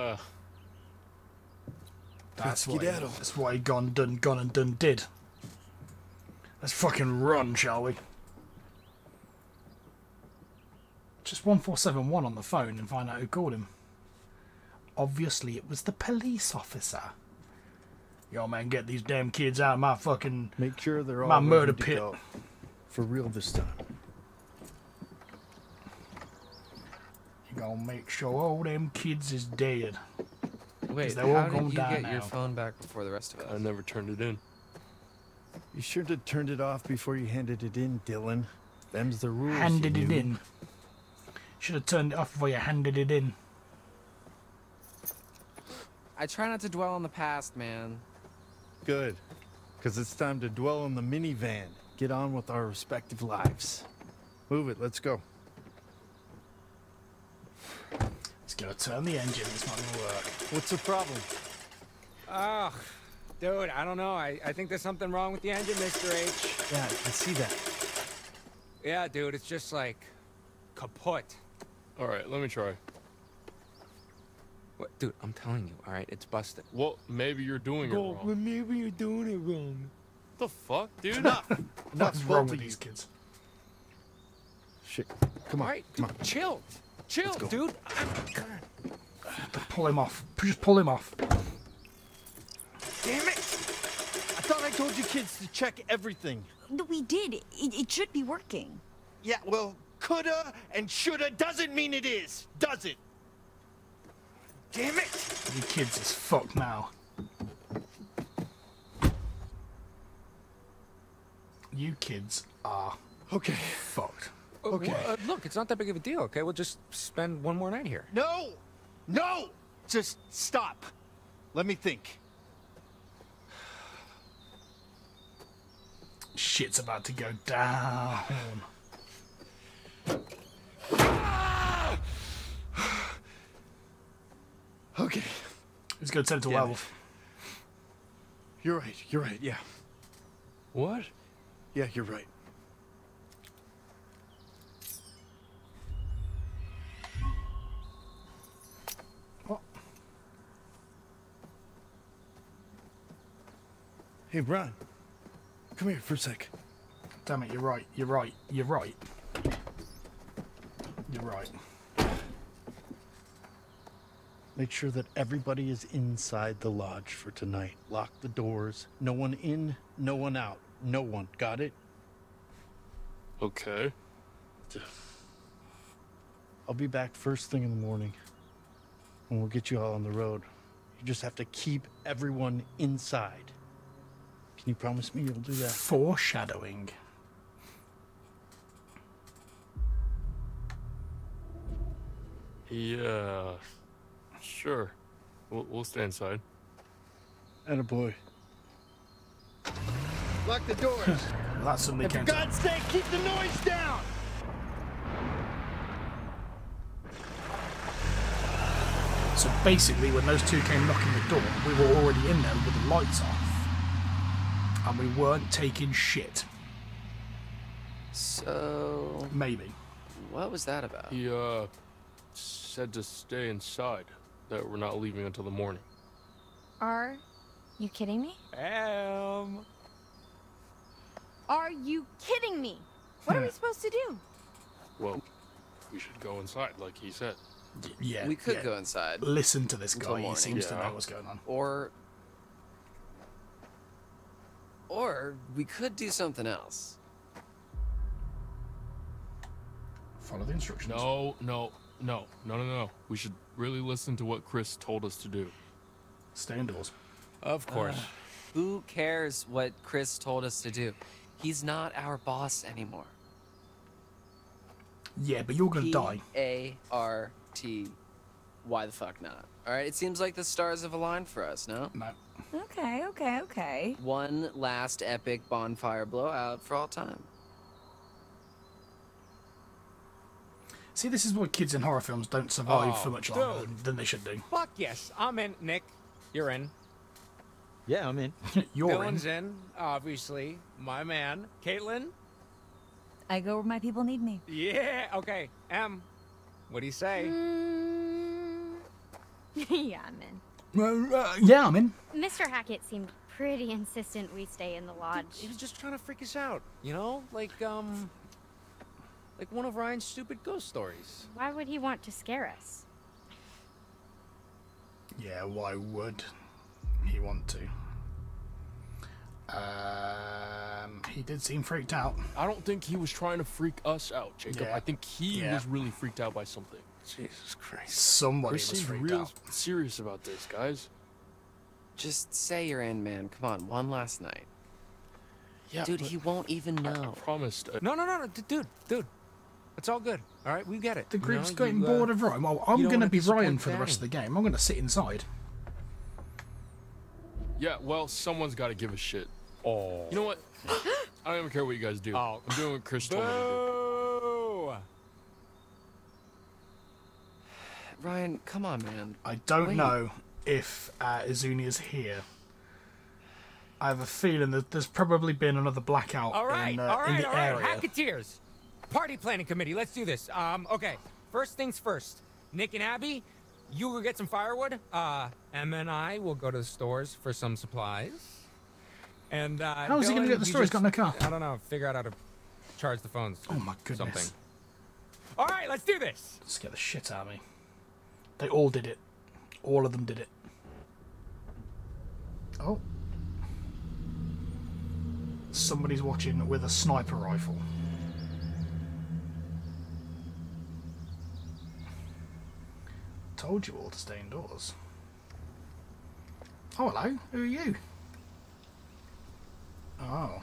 That's what he gone and done did. Let's fucking run, shall we? Just 1471 on the phone and find out who called him. Obviously, it was the police officer. Yo, man, get these damn kids out of my fucking... Make sure they're all my murder ready to pit. go. For real this time. You gonna make sure all them kids is dead. Wait, they're all how gonna did you die get now. your phone back before the rest of us? I never turned it in. You should have turned it off before you handed it in, Dylan. Them's the rules. Handed you it knew. in. Should have turned it off before you handed it in. I try not to dwell on the past, man. Good. Because it's time to dwell on the minivan. Get on with our respective lives. Move it, let's go. It's gonna turn the engine, it's not gonna work. What's the problem? Ugh, dude, I don't know. I think there's something wrong with the engine, Mr. H. Yeah, I can see that. Yeah, dude, it's just like kaput. All right, let me try. What, dude, I'm telling you, all right, it's busted. Well, maybe you're doing it wrong. Maybe you're doing it wrong. The fuck, dude? What's wrong with these kids? Shit. Come on. All right, come on. Chill, go. dude. Pull him off. Just pull him off. Damn it! I thought I told you kids to check everything. We did. It should be working. Yeah, well, coulda and shoulda doesn't mean it is, does it? Damn it! You kids is fucked now. You kids are fucked. Okay. Look, it's not that big of a deal, okay? We'll just spend one more night here. No! No! Just stop. Let me think. Shit's about to go down. Okay. It's gonna turn to Damn werewolf. You're right, yeah. What? Yeah, you're right. What? Hey, Brian. Come here for a sec. Damn it, you're right. You're right. You're right. You're right. Make sure that everybody is inside the lodge for tonight. Lock the doors. No one in, no one out. No one. Got it? Okay. I'll be back first thing in the morning. And we'll get you all on the road. You just have to keep everyone inside. Can you promise me you'll do that? Foreshadowing. Yeah. Sure. We'll stay inside. Attaboy. Lock the doors. That's something And for came God's sake, keep the noise down! So basically, when those two came knocking the door, we were already in there with the lights off. And we weren't taking shit. So... Maybe. What was that about? He, said to stay inside. That we're not leaving until the morning. Are you kidding me? Are you kidding me? What are we supposed to do? Well, we should go inside, like he said. Yeah. We could yeah. go inside. Listen to this Until guy. He morning. seems to Yeah. know what's going on. Or we could do something else. Follow the instructions. No. We should really listen to what Chris told us to do. Stay indoors. Of course. Who cares what Chris told us to do? He's not our boss anymore. Yeah, but you're gonna die. P-A-R-T. Why the fuck not? Alright, it seems like the stars have aligned for us, no? No. Okay. One last epic bonfire blowout for all time. See, this is why kids in horror films don't survive Oh, for much longer dude. than they should do. Fuck yes, I'm in. Nick, you're in. Yeah, I'm in. You're Dylan's in, obviously. My man. Caitlin? I go where my people need me. Yeah, okay. Em, what do you say? Yeah, I'm in. Yeah, I'm in. Mr. Hackett seemed pretty insistent we stay in the lodge. He was just trying to freak us out, you know? Like one of Ryan's stupid ghost stories. Why would he want to scare us? Yeah, why would he want to? He did seem freaked out. I don't think he was trying to freak us out, Jacob. Yeah. I think he Yeah. was really freaked out by something. Jesus Christ. Somebody Chris was seemed freaked real out. serious about this, guys. Just say you're in, man. Come on, one last night. Yeah, Dude, but he won't even know. I promised. No, dude. It's all good. All right, we get it. The You group's know, getting you, bored of Ryan. Well, I'm you don't going to wanna be Ryan disappoint for the rest of the Danny. game. I'm going to sit inside. Yeah, well, someone's got to give a shit. Oh. You know what? I don't even care what you guys do. Oh. I'm doing what Chris told me to do. Boo! Ryan, come on, man. I don't Wait. know if Izuni is here. I have a feeling that there's probably been another blackout All right, in all right, the all right. area. Hacketeers. Party planning committee, let's do this. Okay. First things first. Nick and Abby, you go get some firewood. Emma and I will go to the stores for some supplies. And How is he gonna Dylan, get the you store? He's just- got no car. I don't know. Figure out how to charge the phones. Oh my goodness. Something. All right, let's do this. Scare the shit out of me. They all did it. All of them did it. Oh. Somebody's watching with a sniper rifle. Told you all to stay indoors. Oh, hello. Who are you? Oh.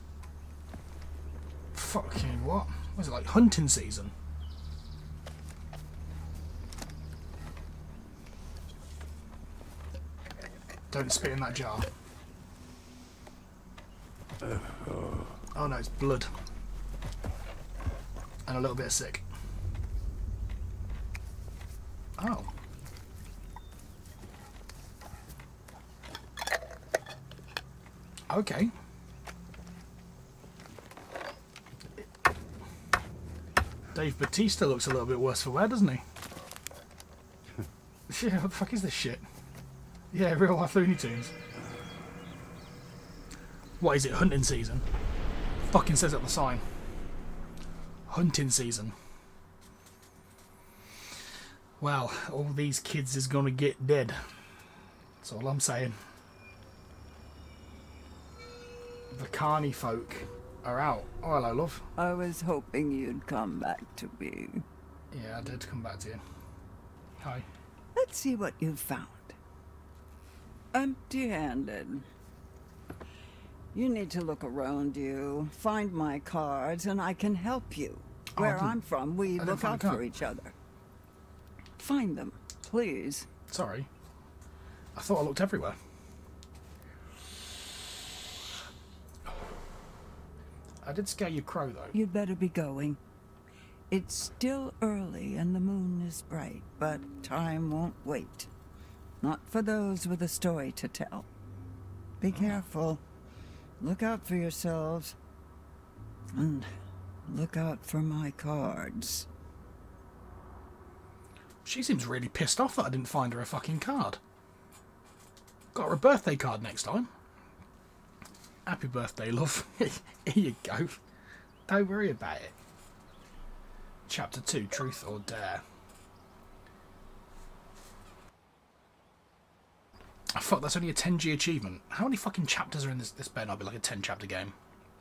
Fucking what? Was it like hunting season? Don't spit in that jar. Oh no, it's blood. And a little bit of sick. Oh. Okay. Dave Bautista looks a little bit worse for wear, doesn't he? Yeah, what the fuck is this shit? Yeah, real life Looney Tunes. What is it, hunting season? Fucking says it on the sign. Hunting season. Well, all these kids is gonna get dead. That's all I'm saying. The Carney folk are out. Oh, hello, love. I was hoping you'd come back to me. Yeah, I did come back to you. Hi. Let's see what you found. Empty-handed. You need to look around you, find my cards, and I can help you. Oh, Where I'm from, we didn't look find out the card. for each other. Find them, please. Sorry. I thought I looked everywhere. I did scare you, Crow, though. You'd better be going. It's still early and the moon is bright, but time won't wait. Not for those with a story to tell. Be careful. Look out for yourselves. And look out for my cards. She seems really pissed off that I didn't find her a fucking card. Got her a birthday card next time. Happy birthday, love. Here you go. Don't worry about it. Chapter 2, Truth or Dare. Oh, fuck, that's only a 10G achievement. How many fucking chapters are in this? This better not be like a 10 chapter game.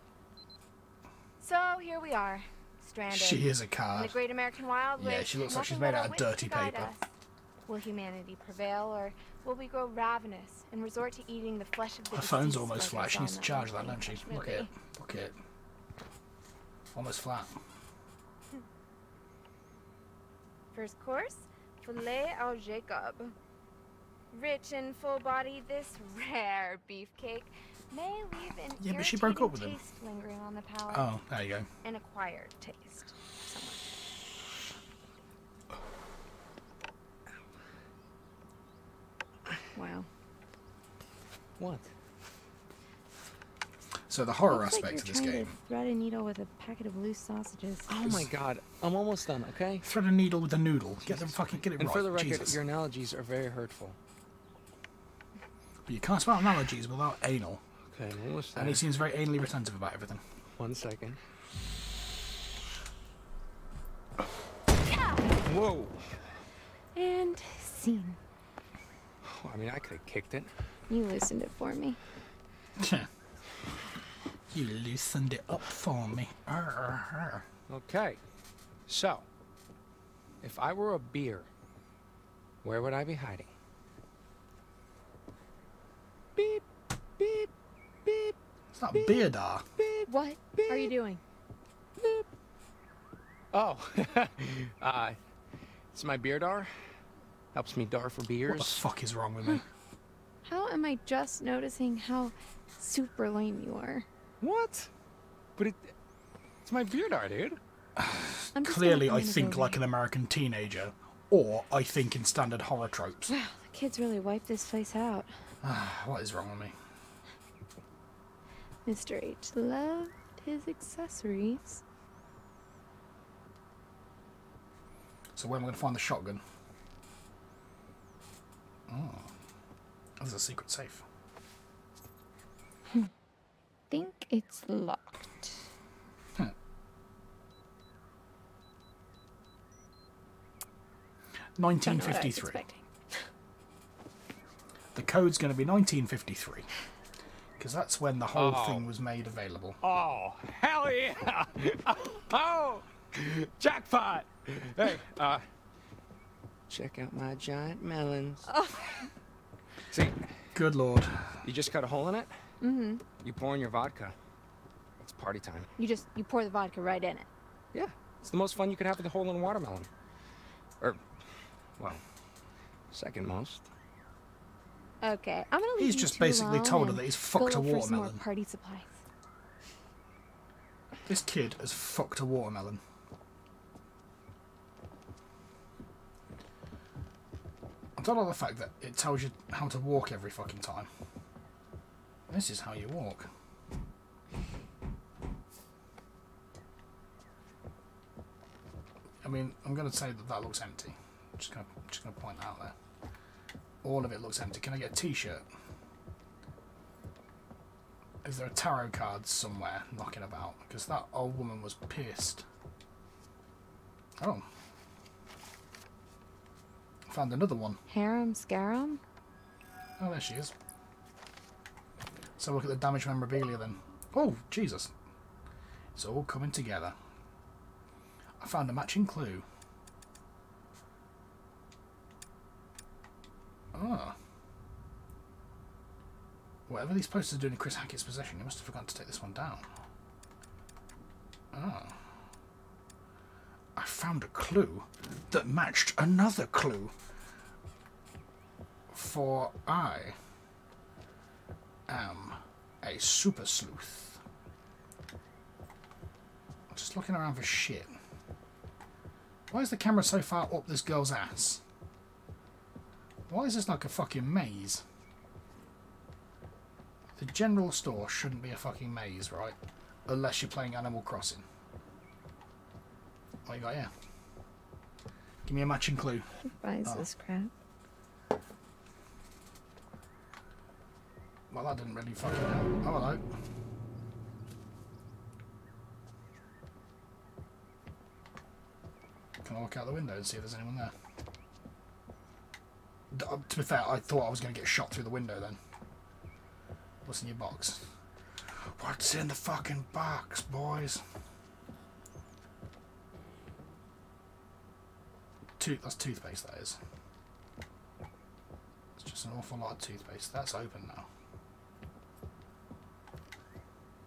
So here we are, stranded. She is a In card. the Great American Wild Yeah, Waste, she looks like she's nothing made but out of our wits dirty to guide paper. us. Will humanity prevail, or will we grow ravenous and resort to eating the flesh of the Her phone's deceased almost like flat. She our needs to son charge that that, don't she? really? Look at it. Look at it. Almost flat. First course, filet au Jacob. Rich and full body, this rare beefcake may leave an Yeah, but she broke up with irritating him. taste lingering on the palate. Oh, there you go. An acquired taste. Wow. What? So the horror Looks like aspect you're of this trying game. to thread a needle with a packet of loose sausages. Oh my god, I'm almost done, okay? Thread a needle with a noodle. Get it And right. for the record, Jesus. your analogies are very hurtful. But you can't spell analogies without anal. Okay, I'm almost there. And he seems very anally retentive about everything. 1 second. Whoa! And scene. I mean, I could have kicked it. You loosened it for me. You loosened it up for me. Okay, so if I were a beer, where would I be hiding? Beep, beep, beep. It's not Beardar. What are you doing? Oh, it's my beer dar. Helps me dar for beers. What the fuck is wrong with me? How am I just noticing how super lame you are? What? But it's my beer dar, dude. I'm just Clearly, gonna I think go like an American teenager, or I think in standard horror tropes. Wow, the kids really wiped this place out. What is wrong with me? Mr. H loved his accessories. So where am I going to find the shotgun? Oh, there's a secret safe. Think it's locked. 1953. The code's going to be 1953. Because that's when the whole thing was made available. Oh, hell yeah! Oh, jackpot! Hey, check out my giant melons. Oh. See? Good lord. You just cut a hole in it, Mm-hmm. you pour in your vodka. It's party time. You pour the vodka right in it. Yeah, it's the most fun you could have with a hole in a watermelon. Or, well, second most. Okay, I'm gonna leave He's you just two basically alone told her and that he's go fucked a look for some more watermelon. party supplies. This kid has fucked a watermelon. I don't like the fact that it tells you how to walk every fucking time. This is how you walk. I mean, I'm going to say that that looks empty. I'm just going to point that out there. All of it looks empty. Can I get a t-shirt? Is there a tarot card somewhere knocking about? Because that old woman was pissed. Oh. Found another one. Harem Scarum? Oh, there she is. So look at the damaged memorabilia then. Oh, Jesus. It's all coming together. I found a matching clue. Ah. Whatever these posters are doing in Chris Hackett's possession, he must have forgotten to take this one down. Ah. I found a clue that matched another clue. For I am a super sleuth. I'm just looking around for shit. Why is the camera so far up this girl's ass? Why is this like a fucking maze? The general store shouldn't be a fucking maze, right? Unless you're playing Animal Crossing. What you got here? Give me a matching clue. Who buys this crap? Well, that didn't really fucking help. Oh, hello. Can I look out the window and see if there's anyone there? To be fair, I thought I was going to get shot through the window then. What's in your box? What's in the fucking box, boys? That's toothpaste, that is. It's just an awful lot of toothpaste. That's open now.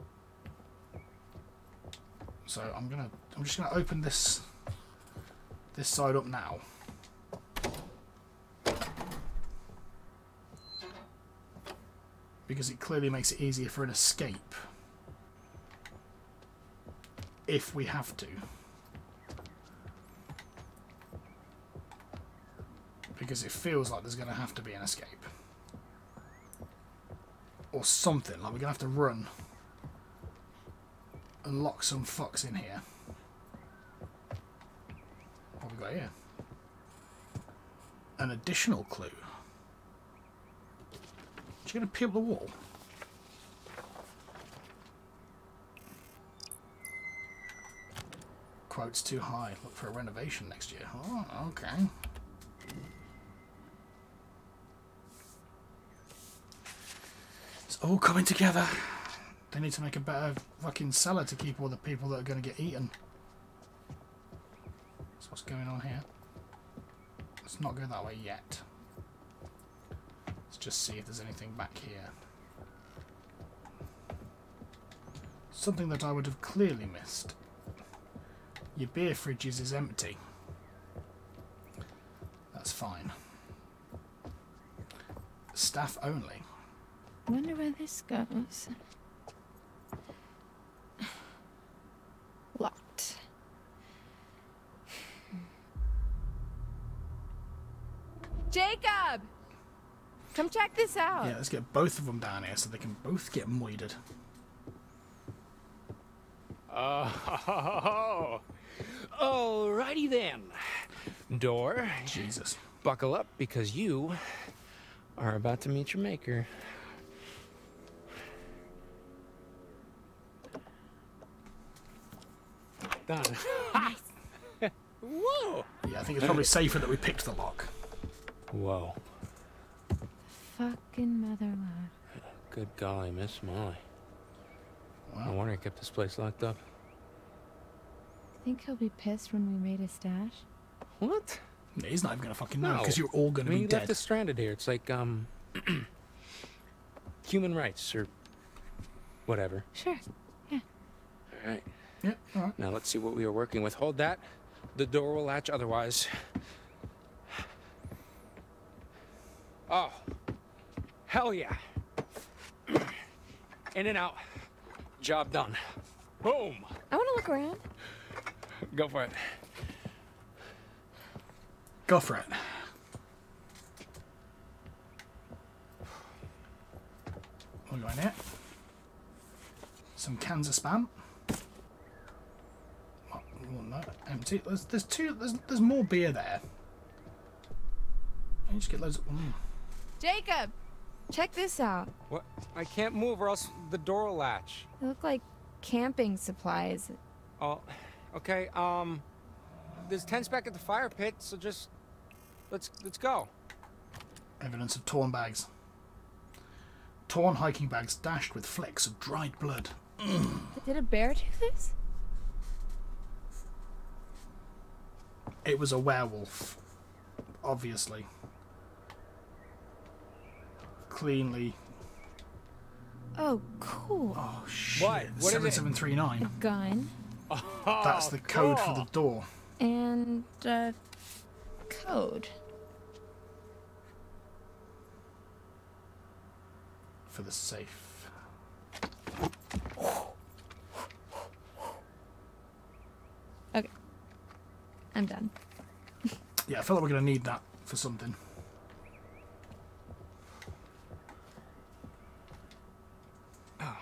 So I'm just gonna open this this side up now. Because it clearly makes it easier for an escape. If we have to. Because it feels like there's going to have to be an escape. Or something, like we're going to have to run and lock some fucks in here. What have we got here? An additional clue. She's going to peel the wall. Quote's too high. Look for a renovation next year. Oh, okay. It's all coming together. They need to make a better fucking cellar to keep all the people that are going to get eaten. That's what's going on here. Let's not go that way yet. Let's just see if there's anything back here. Something that I would have clearly missed. Your beer fridges is empty. That's fine. Staff only. Wonder where this goes. Locked. Jacob! Come check this out. Yeah, let's get both of them down here so they can both get moided. Oh, alrighty then. Door. Jesus. Buckle up because you are about to meet your maker. Done. Nice. Whoa. Yeah, I think it's probably safer that we picked the lock. Whoa. Fucking mother lode. Good golly, Miss Molly. Wow. No wonder I kept this place locked up. Think he'll be pissed when we made a stash? What? Yeah, he's not even gonna fucking know No. because you're all gonna I mean, be you dead. left us stranded here. It's like, human rights or whatever. Sure. Yeah. All right. Yep. All right. Now let's see what we are working with. Hold that. The door will latch otherwise. Oh. Hell yeah. In and out. Job done. Boom. I want to look around. Go for it. Go for it. What do we got in here? Some cans of Spam. Oh, no, empty. There's more beer there. You just get loads of. Jacob! Check this out. What? I can't move or else the door will latch. They look like camping supplies. Oh, okay. There's tents back at the fire pit, so just let's go. Evidence of torn bags. Torn hiking bags dashed with flecks of dried blood. Did a bear do this? It was a werewolf, obviously. Cleanly. Oh, cool. Oh shit! What? What is it? 7739. A gun. Oh, That's the code for the cool. door. And code. For the safe. Okay. I'm done. Yeah, I feel like we're going to need that for something. Oh.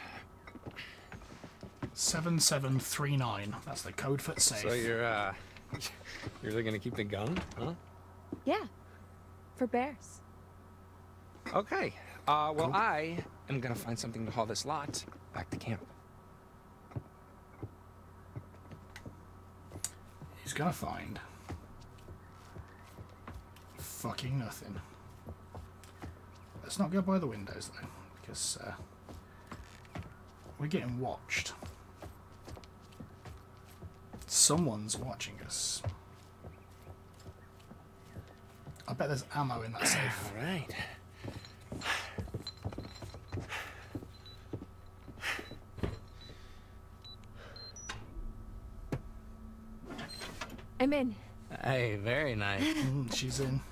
7739. That's the code for the safe. So you're really gonna keep the gun, huh? Yeah. For bears. Okay. Well, I am gonna find something to haul this lot back to camp. He's gonna find fucking nothing. Let's not go by the windows though, because we're getting watched. Someone's watching us. I bet there's ammo in that safe. All right. I'm in. Hey, very nice. She's in.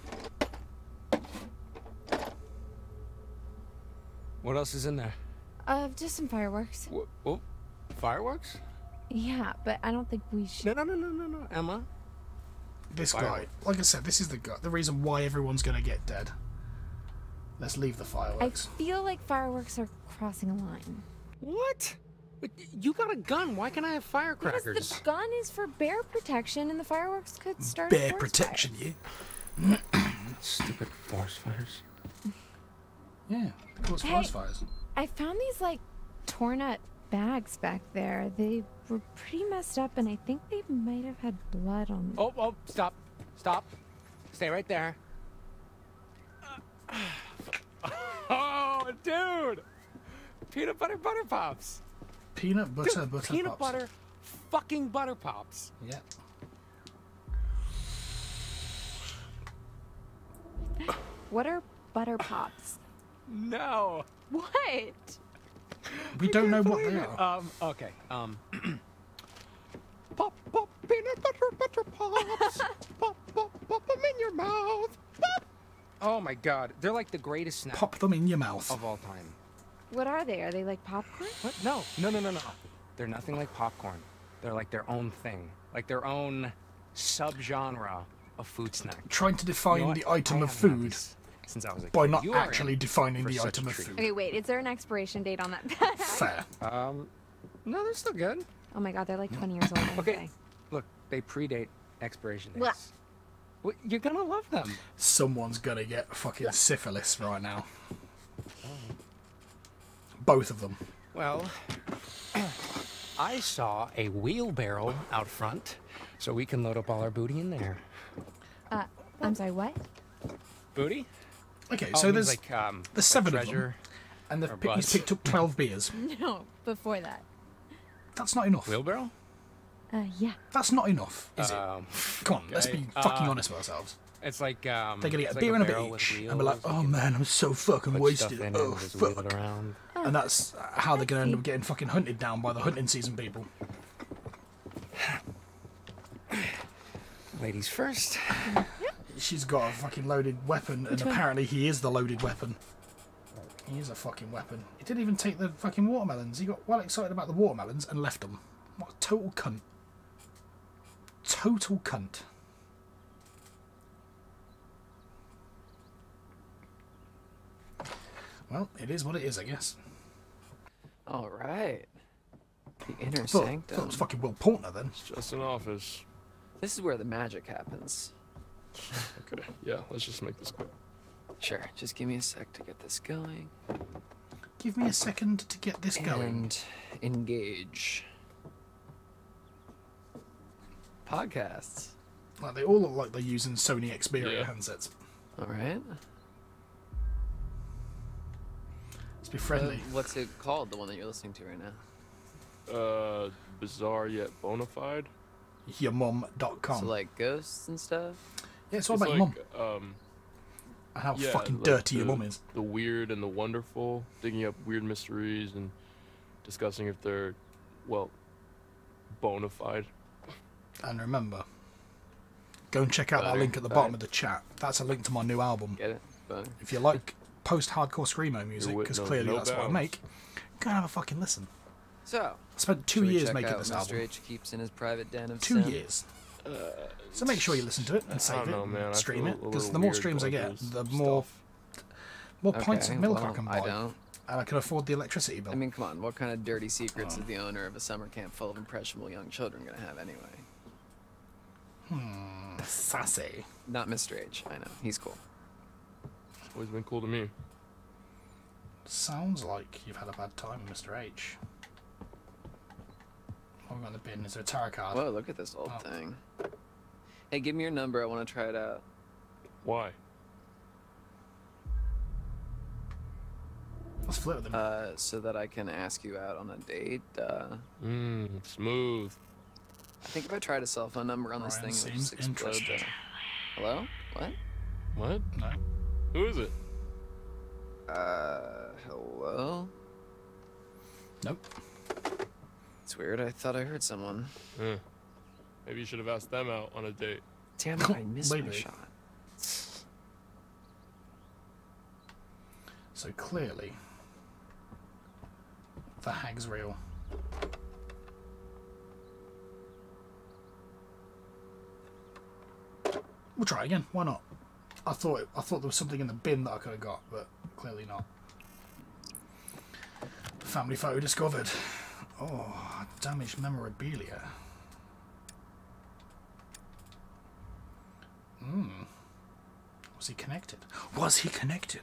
What else is in there? Just some fireworks. Oh, fireworks? Yeah, but I don't think we should. No, Emma. This guy, like I said, this is the guy. The reason why everyone's gonna get dead. Let's leave the I fireworks. feel like fireworks are crossing a line. What? But you got a gun. Why can't I have firecrackers? Because the gun is for bear protection, and the fireworks could start. Bear protection, you. Stupid forest fires. Yeah, of course, forest fires. I found these like torn up bags back there. They were pretty messed up, and I think they might have had blood on them. Oh, stop. Stay right there. Oh, dude! Peanut butter pops. Peanut butter Dude, butter peanut pops. butter fucking butter pops. Yeah. What are butter pops? No. What? We don't know what they are. Okay. Pop peanut butter pops. pop them in your mouth. Pop. Oh my god, they're like the greatest snack. Pop them in your mouth. Of all time. What are they? Are they like popcorn? What? No. They're nothing like popcorn. They're like their own thing, like their own subgenre of food snack. Trying to define You know the what? item I of haven't had food these since I was a by kid. not You are actually in defining for the such item a of treat. food. Okay, wait. Is there an expiration date on that bag? Fair. No, they're still good. Oh my god, they're like 20 years old. Okay, look, they predate expiration dates. What? Well, you're gonna love them. Someone's gonna get fucking syphilis right now. Both of them. Well, I saw a wheelbarrow out front, so we can load up all our booty in there. I'm sorry, what? Booty? Okay, Oh, so it means there's like, there's 7 like of them, treasure and or he's butts. picked up 12 beers. No, before that. That's not enough. Wheelbarrow? Yeah. That's not enough, is it? Come on, let's be fucking honest with ourselves. It's like They're gonna get it's a like beer and a barrel bit with each, wheels. and be like, "Oh man, I'm so fucking Put wasted." stuff in it Oh and just wheel fuck. it around. And that's how they're gonna end up getting fucking hunted down by the hunting season people. Ladies first. She's got a fucking loaded weapon, and Which one? apparently he is the loaded weapon. He is a fucking weapon. He didn't even take the fucking watermelons. He got well excited about the watermelons and left them. What a total cunt. Total cunt. Well, it is what it is, I guess. All right. The inner I thought sanctum. it was fucking Will Portner then. It's just an office. This is where the magic happens. Okay, yeah, let's just make this quick. Sure, just give me a sec to get this going. Give me a second to get this going. And engage. Podcasts. Like, they all look like they're using Sony Xperia Yeah. handsets. All right. Let's be friendly. What's it called, the one that you're listening to right now? Bizarre yet bona fide. Yourmom.com. So like ghosts and stuff? Yeah, it's all about your mum. And how Yeah, fucking like dirty your the- mum is. The weird and the wonderful, digging up weird mysteries and discussing if they're, well, bona fide. And remember, go and check out that Butter, link at the bottom of the chat. That's a link to my new album. Get it? Butter. If you like post-hardcore screamo music, with because no- clearly no that's what I bounds. make, go and have a fucking listen. So, I spent 2 should we years check making out this Mr. album. H keeps in his private den of 2 sin? years. So make sure you listen to it and save don't it, know, man. I and stream feel it, a because little the more weird streams I going get, through the this more pints of Okay, milk I well, can I buy, don't. and I can afford the electricity bill. I mean, come on, what kind of dirty secrets Oh. is the owner of a summer camp full of impressionable young children gonna have anyway? Sassy. Not Mr. H, I know. He's cool. Always been cool to me. Sounds like you've had a bad time with Mr. H. What have we got in the bin? Is there a tarot card? Whoa, look at this old Oh. thing. Hey, give me your number. I want to try it out. Why? Let's flirt with him. So that I can ask you out on a date. Smooth. I think if I tried a cell phone number on this Ryan thing, it would seems just explode. interested. Hello? What? What? No. Who is it? Hello? Nope. It's weird. I thought I heard someone. Maybe you should have asked them out on a date. Damn it, I missed my Maybe. shot. So clearly, the hag's real. We'll try again. Why not? I thought there was something in the bin that I could have got, but clearly not. Family photo discovered. Oh, damaged memorabilia. Was he connected? Was he connected?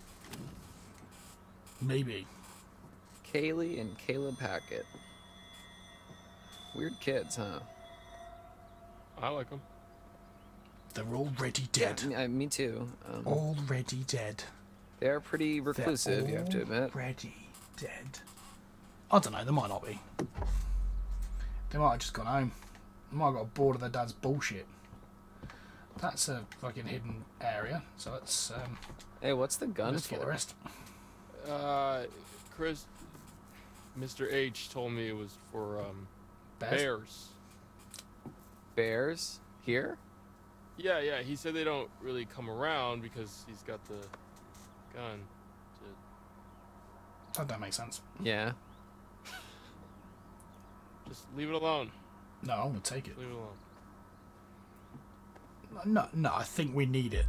Maybe. Kaylee and Caleb Hackett. Weird kids, huh? I like them. They're already dead. Yeah, me too. Already dead. They're pretty reclusive, you have to admit. Already dead. I don't know, they might not be. They might have just gone home. They might have got bored of their dad's bullshit. That's a fucking hidden area, so let's Hey, what's the gun let's get the for? rest. Chris, Mr. H told me it was for bears. Bears? Here? Yeah. He said they don't really come around because he's got the gun. That don't make sense. Yeah. Just leave it alone. No, I'm gonna take it. Leave it alone. No, I think we need it.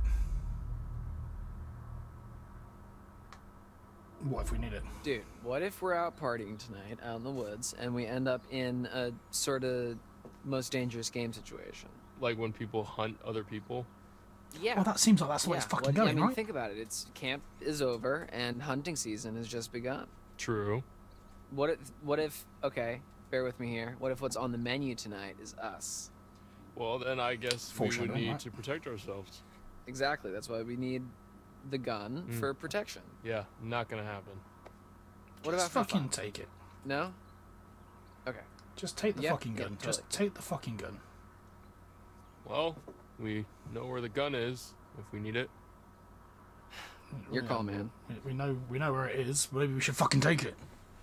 What if we need it? Dude, what if we're out partying tonight out in the woods and we end up in a sort of most dangerous game situation? Like when people hunt other people? Yeah. Well, that seems like that's the way it's fucking going, I mean, right? think about it. It's camp is over and hunting season has just begun. True. What if okay, bear with me here. What if what's on the menu tonight is us? Well, then I guess we would Foreshadowing, need right? to protect ourselves. Exactly. That's why we need the gun for protection. Yeah, not gonna happen. What Just about for fucking fun? take it? No? Okay. Just take the Yep, fucking gun. yep, Just take the fucking gun. Well, we know where the gun is if we need it. Your call, man. We know where it is. Maybe we should fucking take it.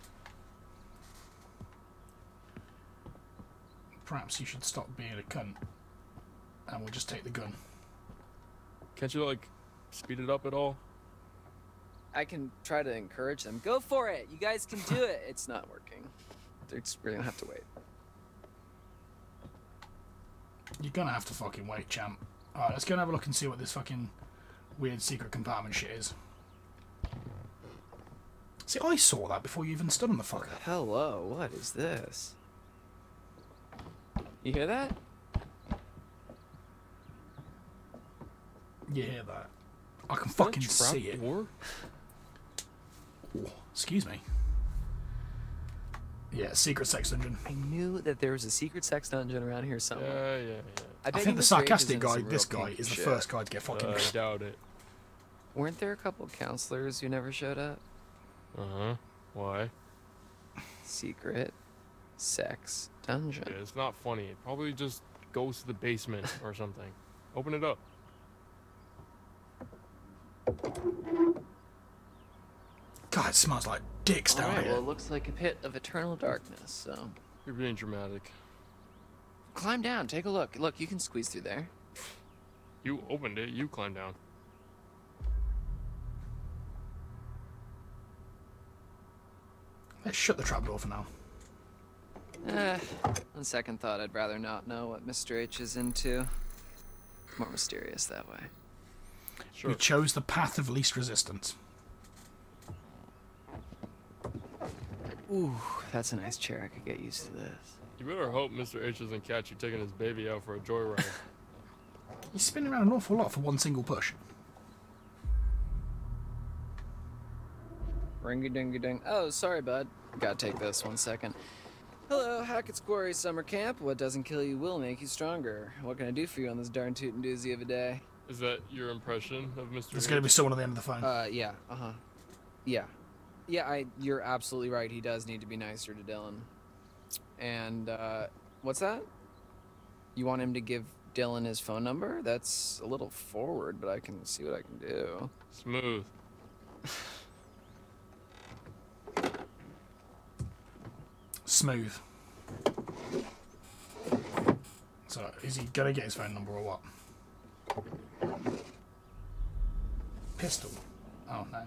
Perhaps you should stop being a cunt, and we'll just take the gun. Can't you like speed it up at all? I can try to encourage them. Go for it. You guys can do it. It's not working. We're gonna have to wait. You're gonna have to fucking wait, champ. Alright, let's go and have a look and see what this fucking weird secret compartment shit is. See, I saw that before you even stood on the fucker. Hello, what is this? You hear that? You hear that? I can fucking see it. Door? Oh, excuse me. Yeah, secret sex dungeon. I knew that there was a secret sex dungeon around here somewhere. Yeah. I bet think you the Mr. H is sarcastic into guy, some this real guy, kinky is the shit. first guy to get fucking. I doubt it. Weren't there a couple counselors who never showed up? Uh-huh. Why? Secret sex dungeon. Yeah, it's not funny. It probably just goes to the basement or something. Open it up. God, it smells like dicks down Alright, here. well, it looks like a pit of eternal darkness, so... You're being dramatic. Climb down, take a look. Look, you can squeeze through there. You opened it. You climbed down. Let's shut the trapdoor for now. On second thought, I'd rather not know what Mr. H is into. More mysterious that way. Sure. We chose the path of least resistance. Ooh, that's a nice chair. I could get used to this. You better hope Mr. H doesn't catch you taking his baby out for a joyride. You're spinning around an awful lot for one single push. Ringy-dingy-ding. Oh, sorry, bud. Gotta take this 1 second. Hello, Hackett's Quarry Summer Camp. What doesn't kill you will make you stronger. What can I do for you on this darn tootin' doozy of a day? Is that your impression of Mr. There's H? going to be someone at the end of the phone. Yeah, Yeah. Yeah, you're absolutely right. He does need to be nicer to Dylan. And, what's that? You want him to give Dylan his phone number? That's a little forward, but I can see what I can do. Smooth. Smooth. So, Is he gonna get his phone number or what? Pistol? Oh no.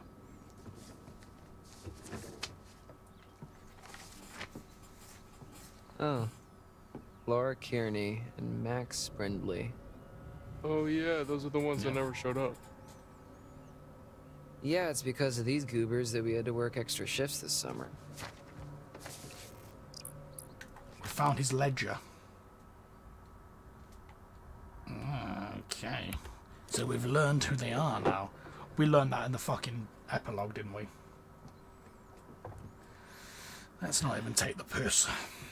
Oh. Laura Kearney and Max Brindley. Oh yeah, those are the ones that never showed up. Yeah, it's because of these goobers that we had to work extra shifts this summer. We found his ledger. Okay. So we've learned who they are now. We learned that in the fucking epilogue, didn't we? Let's not even take the piss.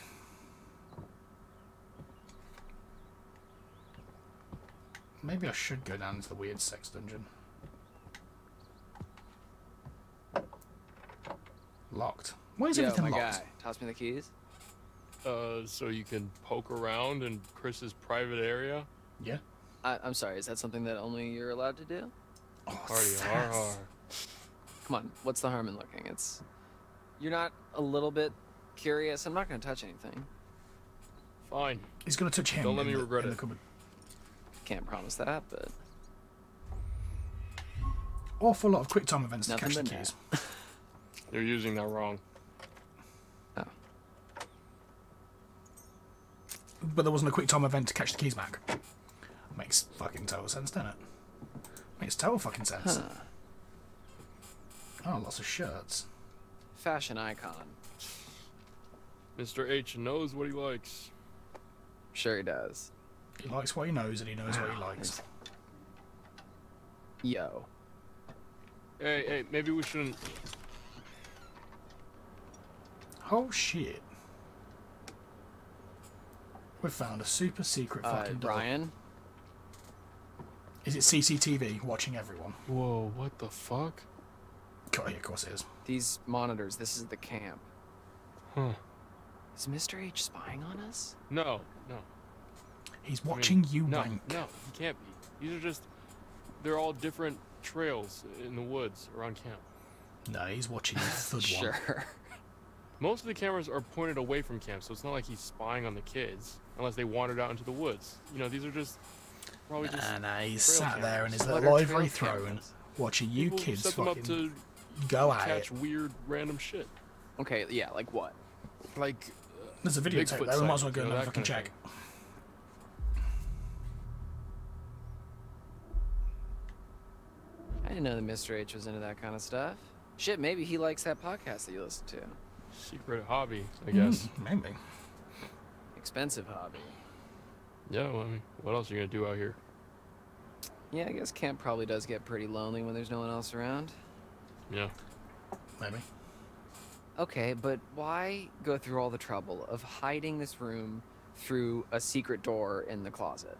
Maybe I should go down to the weird sex dungeon. Locked. Why is everything my locked? guy, toss me the keys. So you can poke around in Chris's private area? Yeah. I'm sorry, is that something that only you're allowed to do? Party hard. Come on, what's the harm in looking? You're not a little bit curious? I'm not gonna touch anything. Fine. He's gonna touch him. Don't let me regret in it. the cupboard. Can't promise that, but... Awful lot of quick time events to Nothing catch the but keys. You're using that wrong. But there wasn't a quick time event to catch the keys back. Makes fucking total sense, doesn't it? Makes total fucking sense. Oh, lots of shirts. Fashion icon. Mr. H knows what he likes. Sure he does. He likes what he knows and he knows what he likes. Yo. Hey, maybe we shouldn't... Oh shit. We found a super secret fucking door. Brian? Is it CCTV watching everyone? Whoa, what the fuck? Oh, yeah, of course it is. These monitors, this is the camp. Huh. Is Mr. H spying on us? No. He's watching you no, wank. No, he can't be. These are just... They're all different trails in the woods around camp. No, he's watching you thud one. Sure. Most of the cameras are pointed away from camp, so it's not like he's spying on the kids, unless they wandered out into the woods. You know, these are just probably just. Nah, he's trail sat there in his What little are ivory trail throne, cameras? watching you People kids set them up fucking to go at catch it. weird, random shit. Okay, yeah, like what? Like. There's a videotape Bigfoot there. We might as well sighting, go you and know, have a that fucking kind of check. I didn't know that Mr. H was into that kind of stuff. Shit, maybe he likes that podcast that you listen to. Secret hobby, I guess. Maybe. Expensive hobby. Yeah, well, I mean, what else are you gonna do out here? Yeah, I guess camp probably does get pretty lonely when there's no one else around. Yeah. Maybe. Okay, but why go through all the trouble of hiding this room through a secret door in the closet?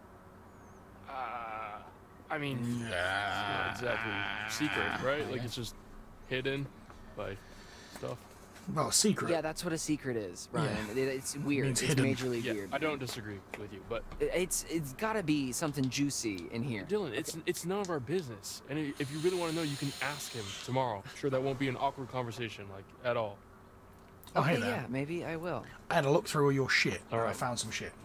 I mean, it's not exactly secret, right? Like, it's just hidden by stuff. Well, secret. Yeah, that's what a secret is, Ryan. Yeah. It's weird. Means It's hidden. majorly Yeah, weird. I don't disagree with you, but It's gotta be something juicy in here. Dylan, it's none of our business. And if you really want to know, you can ask him tomorrow. Sure, that won't be an awkward conversation, like, at all. Oh, hey Okay, there. yeah, maybe I will. I had a look through all your shit. All And I right. found some shit.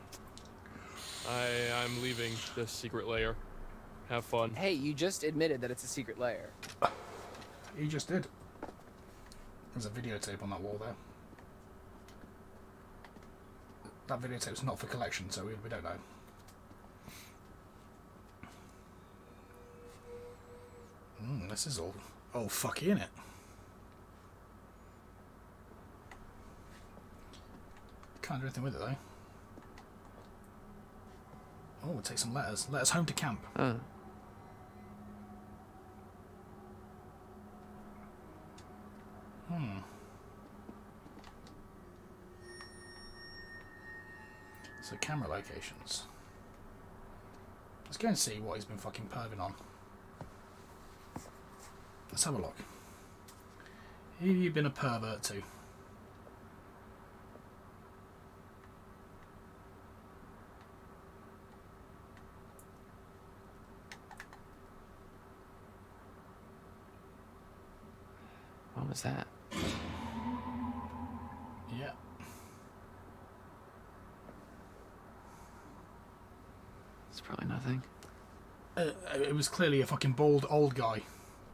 I'm leaving this secret lair. Have fun. Hey, you just admitted that it's a secret lair. He just did. There's a videotape on that wall there. That videotape's not for collection, so we don't know. This is all fucky, innit? Can't do anything with it though. Oh, we'll take some letters. Letters home to camp. So camera locations. Let's go and see what he's been fucking perving on. Let's have a look. Who have you been a pervert to? What was that? Yeah. Nothing? It was clearly a fucking bald old guy.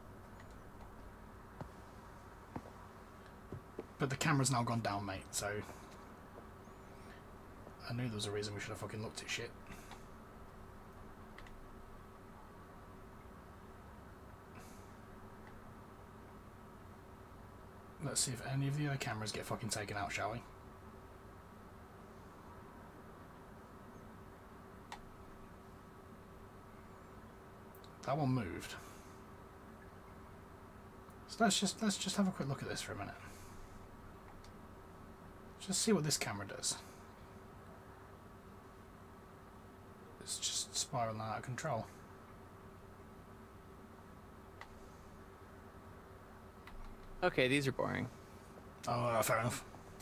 But the camera's now gone down, mate, so... I knew there was a reason we should have fucking looked at shit. Let's see if any of the other cameras get fucking taken out, shall we? That one moved. So let's just have a quick look at this for a minute. Just see what this camera does. It's just spiraling out of control. Okay, these are boring. Oh, fair enough.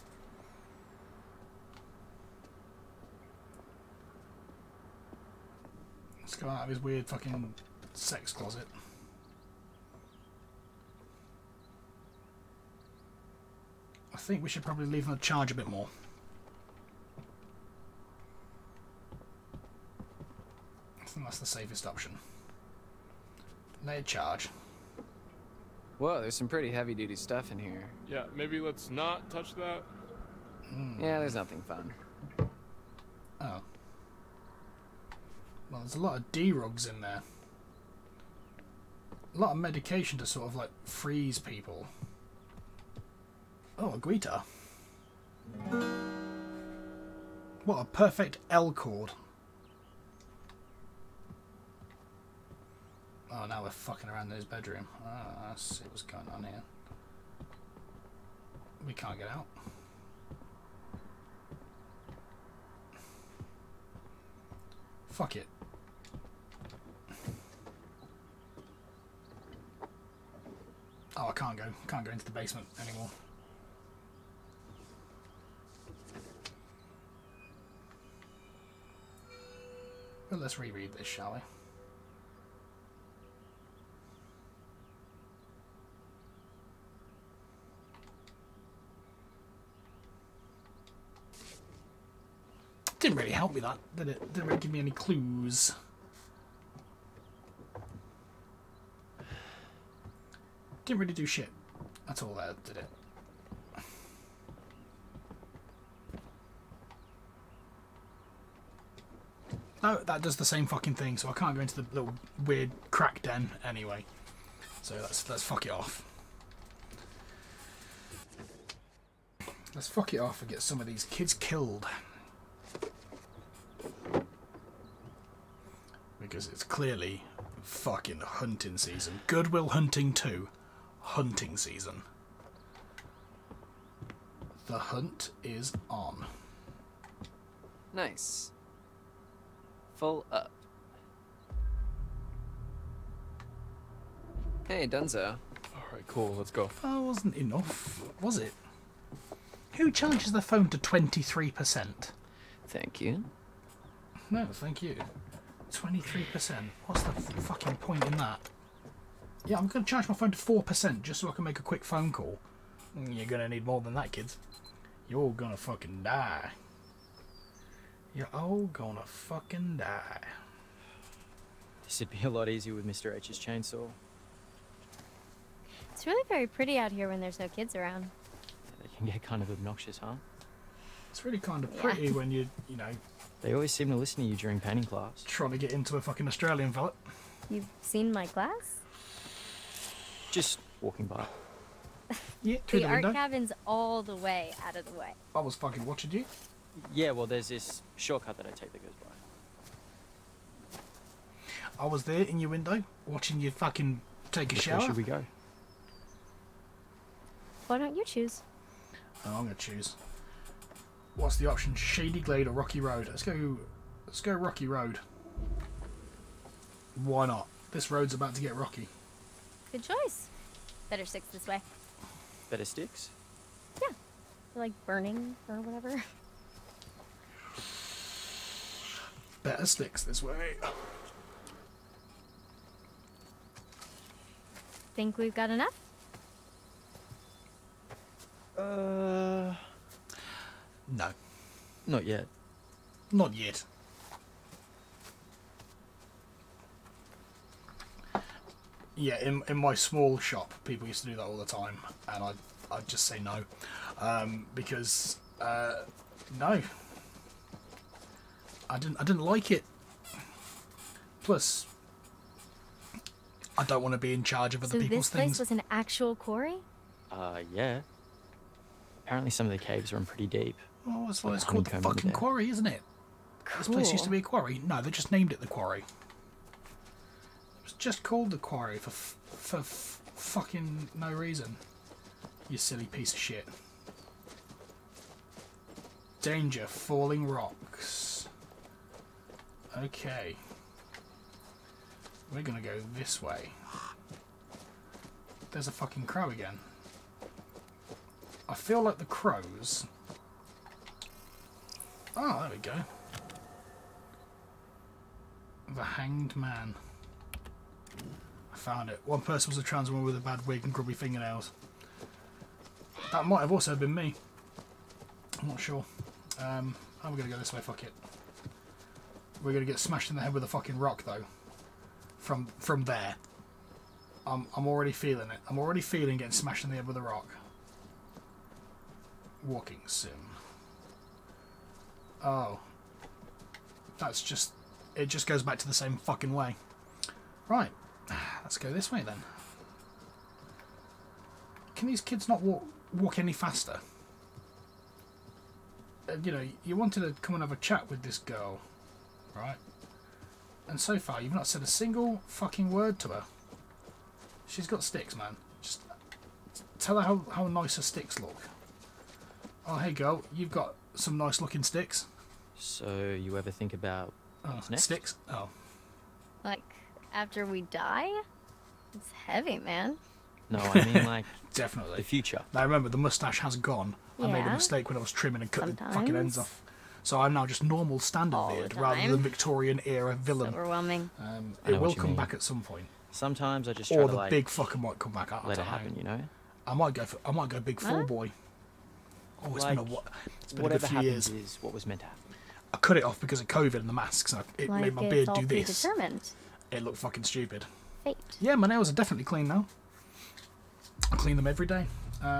Let's go out of his weird fucking sex closet. I think we should probably leave him to charge a bit more. I think that's the safest option. Let it charge. Whoa, there's some pretty heavy-duty stuff in here. Yeah, maybe let's not touch that. Yeah, there's nothing fun. Oh. Well, there's a lot of D-rugs in there. A lot of medication to sort of like freeze people. Oh, a Guita. What a perfect L chord. Oh, now we're fucking around in his bedroom. Ah, let's see what's going on here. We can't get out. Fuck it. Oh, I can't go. Can't go into the basement anymore. But let's reread this, shall we? Didn't really help me, that, did it? Didn't really give me any clues. Didn't really do shit at all there, did it? No, that does the same fucking thing, so I can't go into the little weird crack den anyway. So let's fuck it off. Let's fuck it off and get some of these kids killed. Because it's clearly fucking hunting season. Good Will Hunting 2. Hunting season. The hunt is on. Nice. Full up. Hey, Dunzo. Alright, cool, let's go. That wasn't enough, was it? Who charges the phone to 23%? Thank you. No, thank you. 23%. What's the fucking point in that? Yeah, I'm going to charge my phone to 4% just so I can make a quick phone call. You're going to need more than that, kids. You're going to fucking die. You're all going to fucking die. This would be a lot easier with Mr. H's chainsaw. It's really very pretty out here when there's no kids around. They can get kind of obnoxious, huh? It's really kind of pretty when you know... They always seem to listen to you during painting class. Trying to get into a fucking Australian fella. You've seen my class? Just walking by. Yeah, through the art window. cabin's all the way out of the way. I was fucking watching you. Yeah, well, there's this shortcut that I take that goes by. I was there in your window, watching you fucking take a Which way shower. should we go? Why don't you choose? Oh, I'm gonna choose. What's the option? Shady Glade or Rocky Road? Let's go Rocky Road. Why not? This road's about to get rocky. Good choice. Better sticks this way. Better sticks? Yeah. They're like burning or whatever. Better sticks this way. Think we've got enough? No. Not yet. Not yet. Yeah, in my small shop, people used to do that all the time, and I'd just say no, because no, I didn't like it. Plus, I don't want to be in charge of other people's So this place things. was an actual quarry? Yeah. Apparently some of the caves run pretty deep. Oh, that's why Like it's a called the honeycomb under fucking there. quarry, isn't it? This place used to Cool. be a quarry. No, they just named it the quarry. It was just called the quarry for fucking no reason. You silly piece of shit. Danger, falling rocks. Okay. We're gonna go this way. There's a fucking crow again. I feel like the crows... Oh, there we go. The Hanged Man. I found it. One person was a trans woman with a bad wig and grubby fingernails. That might have also been me. I'm not sure. I'm gonna go this way, fuck it. We're gonna get smashed in the head with a fucking rock though. From there. I'm already feeling it. I'm already feeling getting smashed in the head with a rock. Walking sim. Oh. That's just... It just goes back to the same fucking way. Right. Let's go this way then. Can these kids not walk any faster? You know, you wanted to come and have a chat with this girl, right? And so far, you've not said a single fucking word to her. She's got sticks, man. Just tell her how nice her sticks look. Oh, hey girl, you've got some nice looking sticks. So you ever think about what's next? Sticks? Oh. Like, after we die? It's heavy, man. No, I mean like Definitely. the future. Now remember, the moustache has gone. I made a Yeah. mistake when I was trimming and cutting the fucking Sometimes. ends off. So I'm now just normal standard All the beard rather time. than Victorian era villain. Overwhelming. I It know will what you come mean. back at some point. Sometimes I just try Or to the like big fucker might come back. I let don't it happen, know. you know? I might go big full Huh? boy. Oh, it's Like, been a it's been a whatever good few happens years. is what was meant to happen. I cut it off because of COVID and the masks. And it Like made my it's beard all do this. predetermined. It looked fucking stupid. Fate. Yeah, my nails are definitely clean now. I clean them every day.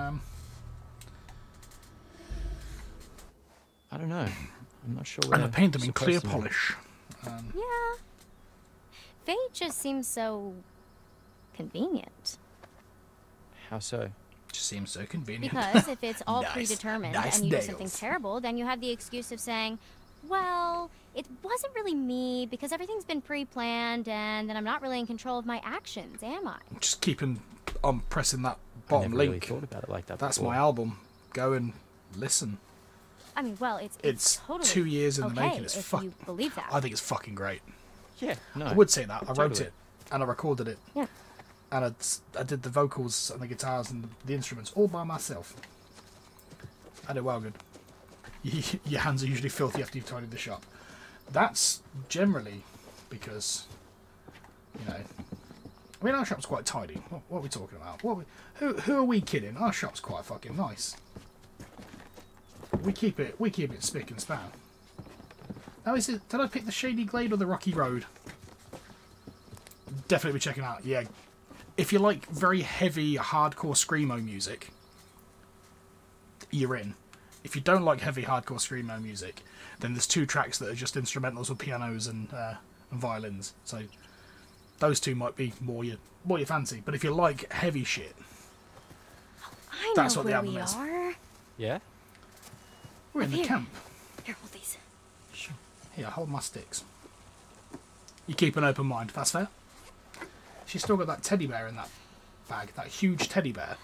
I don't know. I'm not sure. And I we're paint them in clear supposed to know. polish. Yeah. Fate just seems so convenient. How so? Just seems so convenient. Because if it's all Nice. predetermined Nice and you do something nails. terrible, then you have the excuse of saying, well, it wasn't really me because everything's been pre-planned and then I'm not really in control of my actions, am I? Just keeping on pressing that I bottom never really link. thought about it like that That's before. my album. Go and listen. I mean, well, it's It's totally 2 years in the okay making. It's if fuck. you believe that. I think it's fucking great. Yeah, no. I would say that. I wrote totally. it and I recorded it. Yeah. And I did the vocals and the guitars and the instruments all by myself. I did well good. Your hands are usually filthy after you've tidied the shop. That's generally because, you know, I mean, our shop's quite tidy. What are we talking about? Who are we kidding? Our shop's quite fucking nice. We keep it spick and span. Now, did I pick the Shady Glade or the Rocky Road? Definitely be checking out. Yeah, if you like very heavy, hardcore screamo music, you're in. If you don't like heavy, hardcore screamo music, then there's 2 tracks that are just instrumentals with pianos and violins. So those 2 might be more your fancy. But if you like heavy shit, I that's know what the where album we is. are. Yeah? We're in the Here. camp. Here, hold these. Here, hold my sticks. You keep an open mind. That's fair. She's still got that teddy bear in that bag. That huge teddy bear.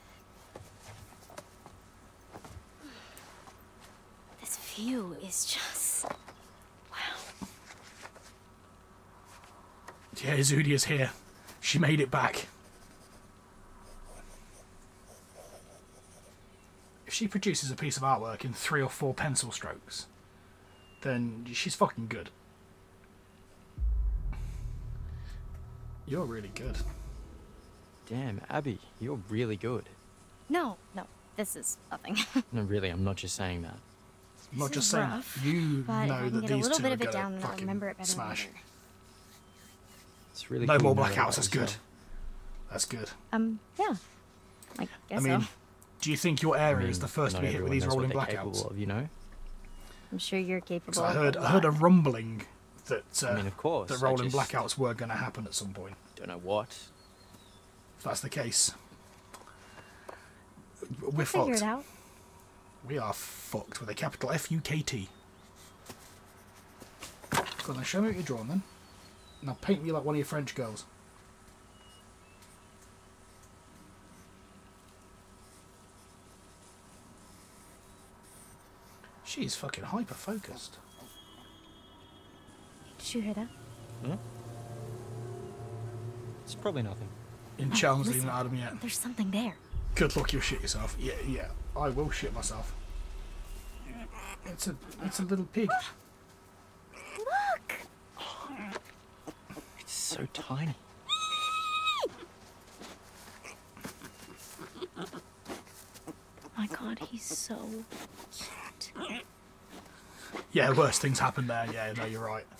This view is just... wow. Yeah, Zudia's here. She made it back. If she produces a piece of artwork in 3 or 4 pencil strokes, then she's fucking good. You're really good. Damn, Abby, you're really good. No, this is nothing. No, really, I'm not just saying that. I'm not This just is saying rough, that. You but if know I can that get a these little 2 bit are of it gonna down, then I'll fucking remember it better smash. later. It's really No cool more to know blackouts. that That's as good. well. That's good. Yeah. I guess I mean, so. do you think your area is the first to not be hit with everyone these knows what rolling they're blackouts? capable of, you know? I'm sure you're capable. 'Cause I of heard a rumbling that I mean, of course. that I rolling just blackouts were going to happen at some point. Don't know what. If that's the case, we're Figure fucked. it out. We are fucked with a capital F-U-K-T. Go on then, show me what you're drawing then. Now paint me like one of your French girls. She's fucking hyper-focused. Did you hear that? Hmm? It's probably nothing. In Oh, Chelmsley, listen, not Adam yet. There's something there. Good luck, you'll shit yourself. Yeah, yeah, I will shit myself. It's a little pig. Look! It's so tiny. My God, he's so cute. Yeah, worse things happen there. Yeah, no, you're right.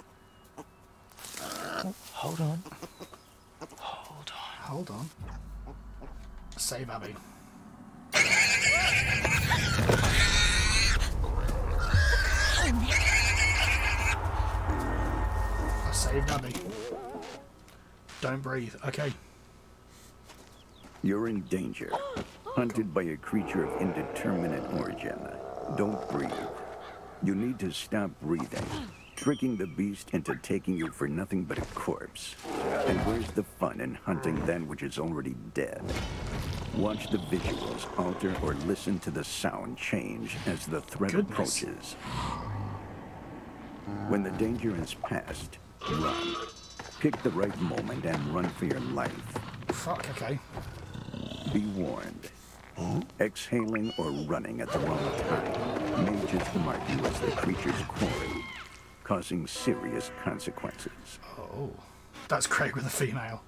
Hold on. Hold on. Save Abby. I saved Abby. Don't breathe. Okay. You're in danger. Hunted by a creature of indeterminate origin. Don't breathe. You need to stop breathing, tricking the beast into taking you for nothing but a corpse. And where's the fun in hunting that which is already dead? Watch the visuals alter or listen to the sound change as the threat approaches. When the danger is past, run. Pick the right moment and run for your life. Fuck, okay. Be warned. Exhaling or running at the wrong time may just mark you as the creature's quarry, causing serious consequences. Oh, that's Craig with a female.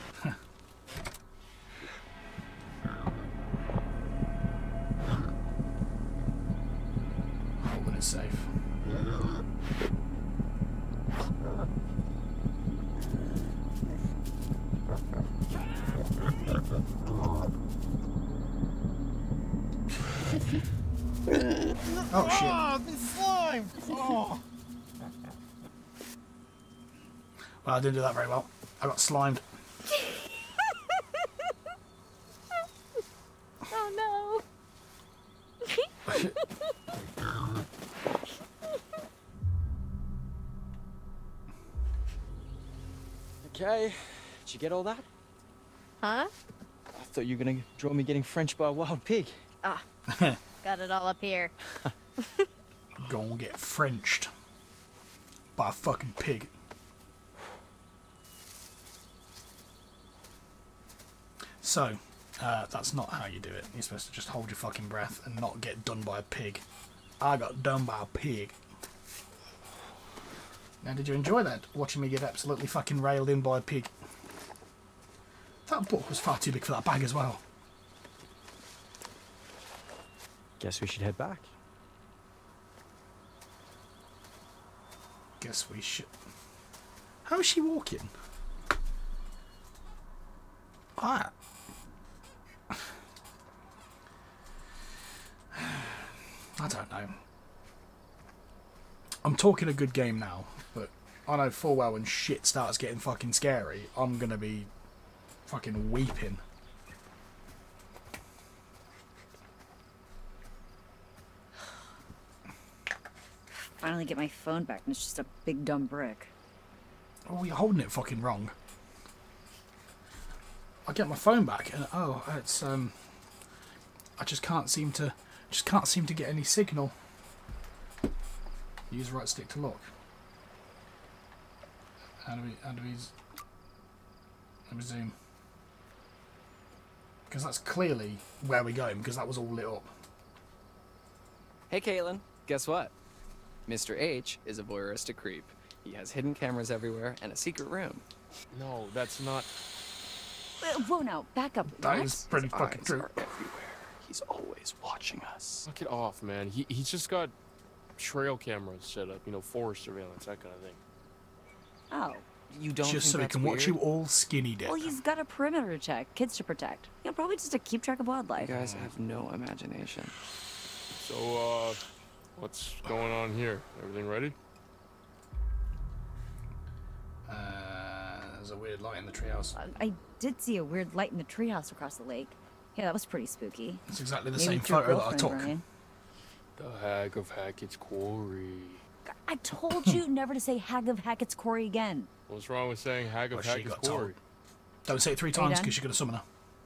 Holding it safe. Oh shit. Oh, the slime! Oh. Well, I didn't do that very well. I got slimed. Oh no. Okay. Did you get all that? Huh? I thought you were gonna draw me getting Frenched by a wild pig. Ah, got it all up here. Gonna get Frenched by a fucking pig. So, that's not how you do it. You're supposed to just hold your fucking breath and not get done by a pig. I got done by a pig. Now, did you enjoy that? Watching me get absolutely fucking railed in by a pig. That book was far too big for that bag as well. Guess we should head back. Guess we should. How is she walking? Ah. I don't know. I'm talking a good game now, but I know full well when shit starts getting fucking scary, I'm gonna be fucking weeping. Finally get my phone back and it's just a big dumb brick. Oh, you're holding it fucking wrong. I get my phone back and oh, it's I just can't seem to get any signal. Use right stick to lock. How do we zoom? Because that's clearly where we're going, because that was all lit up. Hey, Caitlin. Guess what? Mr. H is a voyeuristic creep. He has hidden cameras everywhere and a secret room. No, that's not. Whoa, now, back up. That What? is pretty fucking Eyes true. are everywhere. He's always watching us. Knock it off, man. He's just got trail cameras set up, you know, forest surveillance, that kind of thing. Oh, You don't Just think so he that's can watch weird? you all skinny dip. Well, he's got a perimeter to check, kids to protect. You know, probably just to keep track of wildlife. You guys have no imagination. So, what's going on here? Everything ready? There's a weird light in the treehouse. I did see a weird light in the treehouse across the lake. Yeah, that was pretty spooky. It's exactly the Maybe same it's your photo that I girlfriend, took. Ryan. The Hag of Hackett's Quarry. I told you never to say Hag of Hackett's Quarry again. What's wrong with saying Hag of Well, she Hackett's got told. Quarry? Don't say it 3 Are you times done? because you're going to summon her.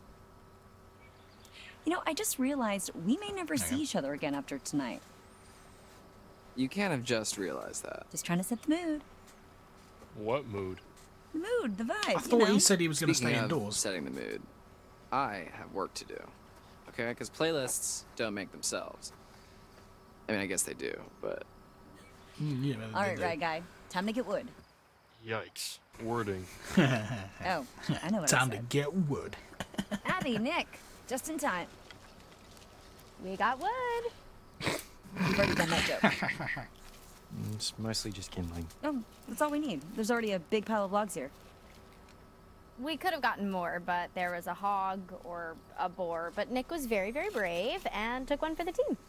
You know, I just realized we may never see each other again after tonight. You can't have just realized that. Just trying to set the mood. What mood? The mood, the vibe. I thought he said he was going to Speaking stay of indoors. setting the mood, I have work to do. Okay, because playlists don't make themselves. I mean, I guess they do, but Yeah, All right, right, guy. Time to get wood. Yikes. Wording. Oh, I know what Time I to said. get wood. Abby, Nick, just in time. We got wood. You've already done that joke. It's mostly just kindling. Oh, that's all we need. There's already a big pile of logs here. We could have gotten more, but there was a hog or a boar. But Nick was very, very brave and took one for the team.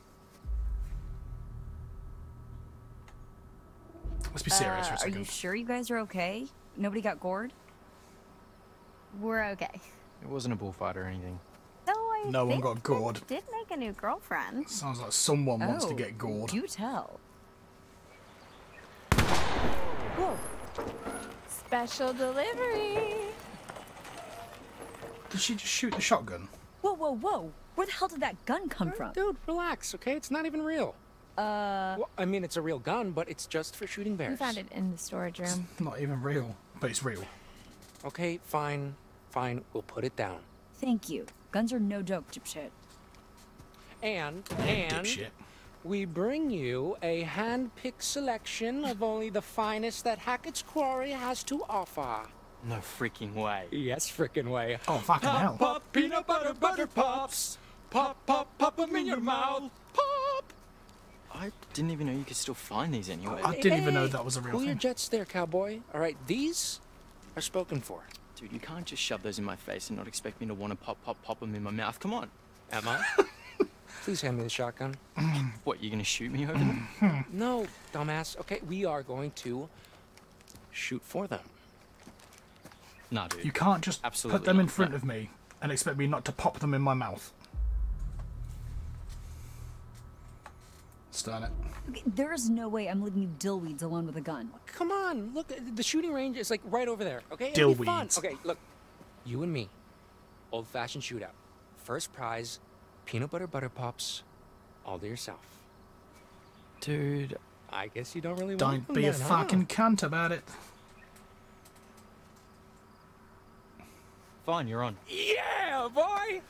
Let's be serious for a Are second. you sure you guys are okay? Nobody got gored? We're okay. It wasn't a bullfight or anything. Though I No one think got gored. Nick did make a new girlfriend. Sounds like someone wants to Oh, get gored. You tell. Special delivery. Did she just shoot the shotgun? Whoa, whoa, whoa. Where the hell did that gun come from? Dude, relax, okay? It's not even real. Well, I mean, it's a real gun, but it's just for shooting bears. We found it in the storage room. Not even real, but it's real. Okay, fine. Fine, we'll put it down. Thank you. Guns are no joke, dipshit. And Dipshit. we bring you a hand-picked selection of only the finest that Hackett's Quarry has to offer. No freaking way. Yes, frickin' way. Oh, fucking hell. Pop, peanut butter, butter pops. Pop, pop, pop them in your mouth. Pop. I didn't even know you could still find these anywhere. I didn't even know that was a real Cool your thing. jets there, cowboy. All right, these are spoken for. Dude, you can't just shove those in my face and not expect me to want to pop them in my mouth. Come on. Emma, please hand me the shotgun. What, you're gonna shoot me over them? No, dumbass. Okay, we are going to shoot for them. Nah, dude. You can't just Absolutely put them in not. front No. of me and expect me not to pop them in my mouth. Start it. Okay, there is no way I'm leaving you dillweeds alone with a gun. Come on, look, the shooting range is like right over there, okay? It'll be fun. Dillweeds. Okay, look, you and me, old-fashioned shootout. First prize, peanut butter butter pops, all to yourself. Dude. I guess you don't really want Don't them be a then, huh? fucking cunt about it. Fine, you're on. Yeah, boy!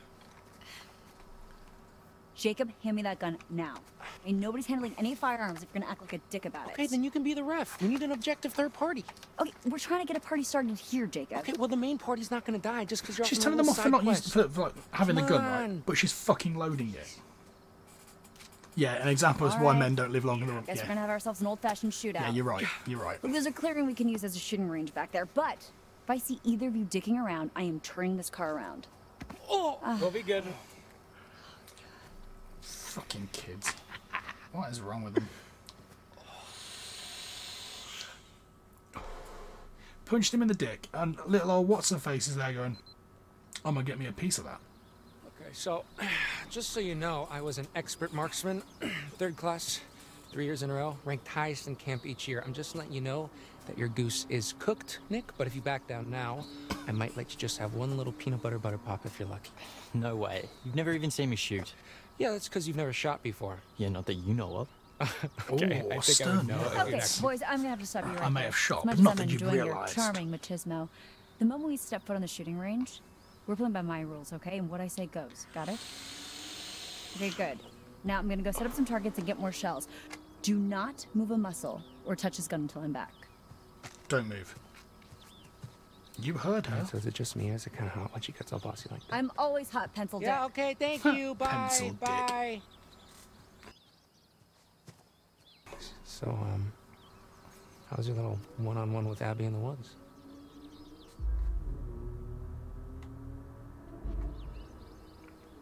Jacob, hand me that gun now. And nobody's handling any firearms if you're gonna act like a dick about Okay, it. then you can be the ref. We need an objective third party. Okay, we're trying to get a party started here, Jacob. Okay, well, the main party's not gonna die just because you're She's off on telling a them little off for not side using quest. for like, having the Come gun, on. right? But she's fucking loading it. Yeah, an example is All why right. men don't live long in the Guess we're yeah. gonna have ourselves an old-fashioned shootout. Yeah, you're right. You're right. Look, there's a clearing we can use as a shooting range back there, but if I see either of you dicking around, I am turning this car around. Oh, we'll be good. Fucking kids. What is wrong with them? Punched him in the dick, and little old what's-her-face is there going, I'm gonna get me a piece of that. Okay, so, just so you know, I was an expert marksman, third class, 3 years in a row, ranked highest in camp each year. I'm just letting you know that your goose is cooked, Nick, but if you back down now, I might let you just have one little peanut butter butter pop if you're lucky. No way. You've never even seen me shoot. Yeah, that's because you've never shot before. Yeah, not that you know of. Okay, Ooh, I think I stern would know. words. if Okay, you're next. boys, I'm gonna have to stop you right I may there. have shot, As much but as not I'm that you've enjoying realised. your charming machismo, the moment we step foot on the shooting range, we're playing by my rules, okay? And what I say goes. Got it? Okay, good. Now I'm gonna go set up some targets and get more shells. Do not move a muscle or touch his gun until I'm back. Don't move. You heard her. So is it just me, or is it kind of hot when she gets all bossy like that? I'm always hot, pencil dick. Yeah, okay, thank you. Bye, Pencil dick. bye. So, how was your little one-on-one with Abby in the woods?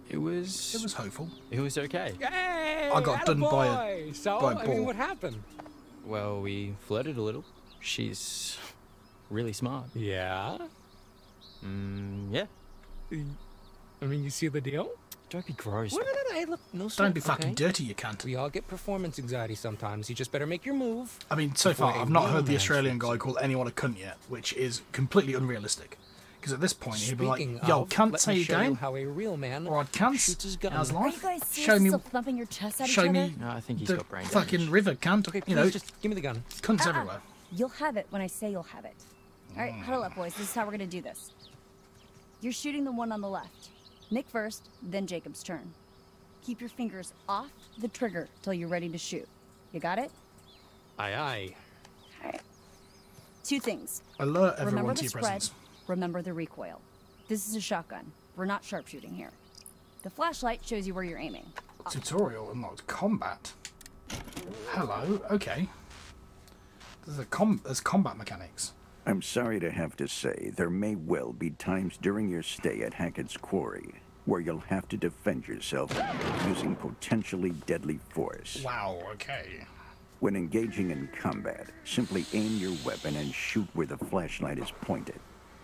It was hopeful. It was okay. Hey, I got done by a attaboy! So, by a I mean, ball. what happened? Well, we flirted a little. She's really smart. Yeah? Yeah. I mean, you see the deal? Don't be gross. No, hey, look, no Don't sweat, be fucking okay? dirty, you cunt. We all get performance anxiety sometimes. You just better make your move. I mean, so before far, a I've not real heard the man Australian shoots guy call anyone a cunt yet, which is completely unrealistic. Because at this point, he'd be like, Speaking yo, of, cunt, let say me show you again. how a real man Or I'd cunt. shoots his gun. How's Are you life? guys Show seriously me, still thumping your chests at each show other? me No, I think he's the got brain fucking damage. river, cunt. Okay, you please know, just give me the gun. cunts everywhere. You'll have it when I say you'll have it. All right, huddle up, boys. This is how we're gonna do this. You're shooting the one on the left. Nick first, then Jacob's turn. Keep your fingers off the trigger till you're ready to shoot. You got it? Aye, aye. All right. Two things. Alert Remember everyone the to your spread. presence. Remember the recoil. This is a shotgun. We're not sharpshooting here. The flashlight shows you where you're aiming. Tutorial unlocked combat. Hello, okay. There's combat mechanics. I'm sorry to have to say, there may well be times during your stay at Hackett's Quarry where you'll have to defend yourself using potentially deadly force. Wow, okay. When engaging in combat, simply aim your weapon and shoot where the flashlight is pointed.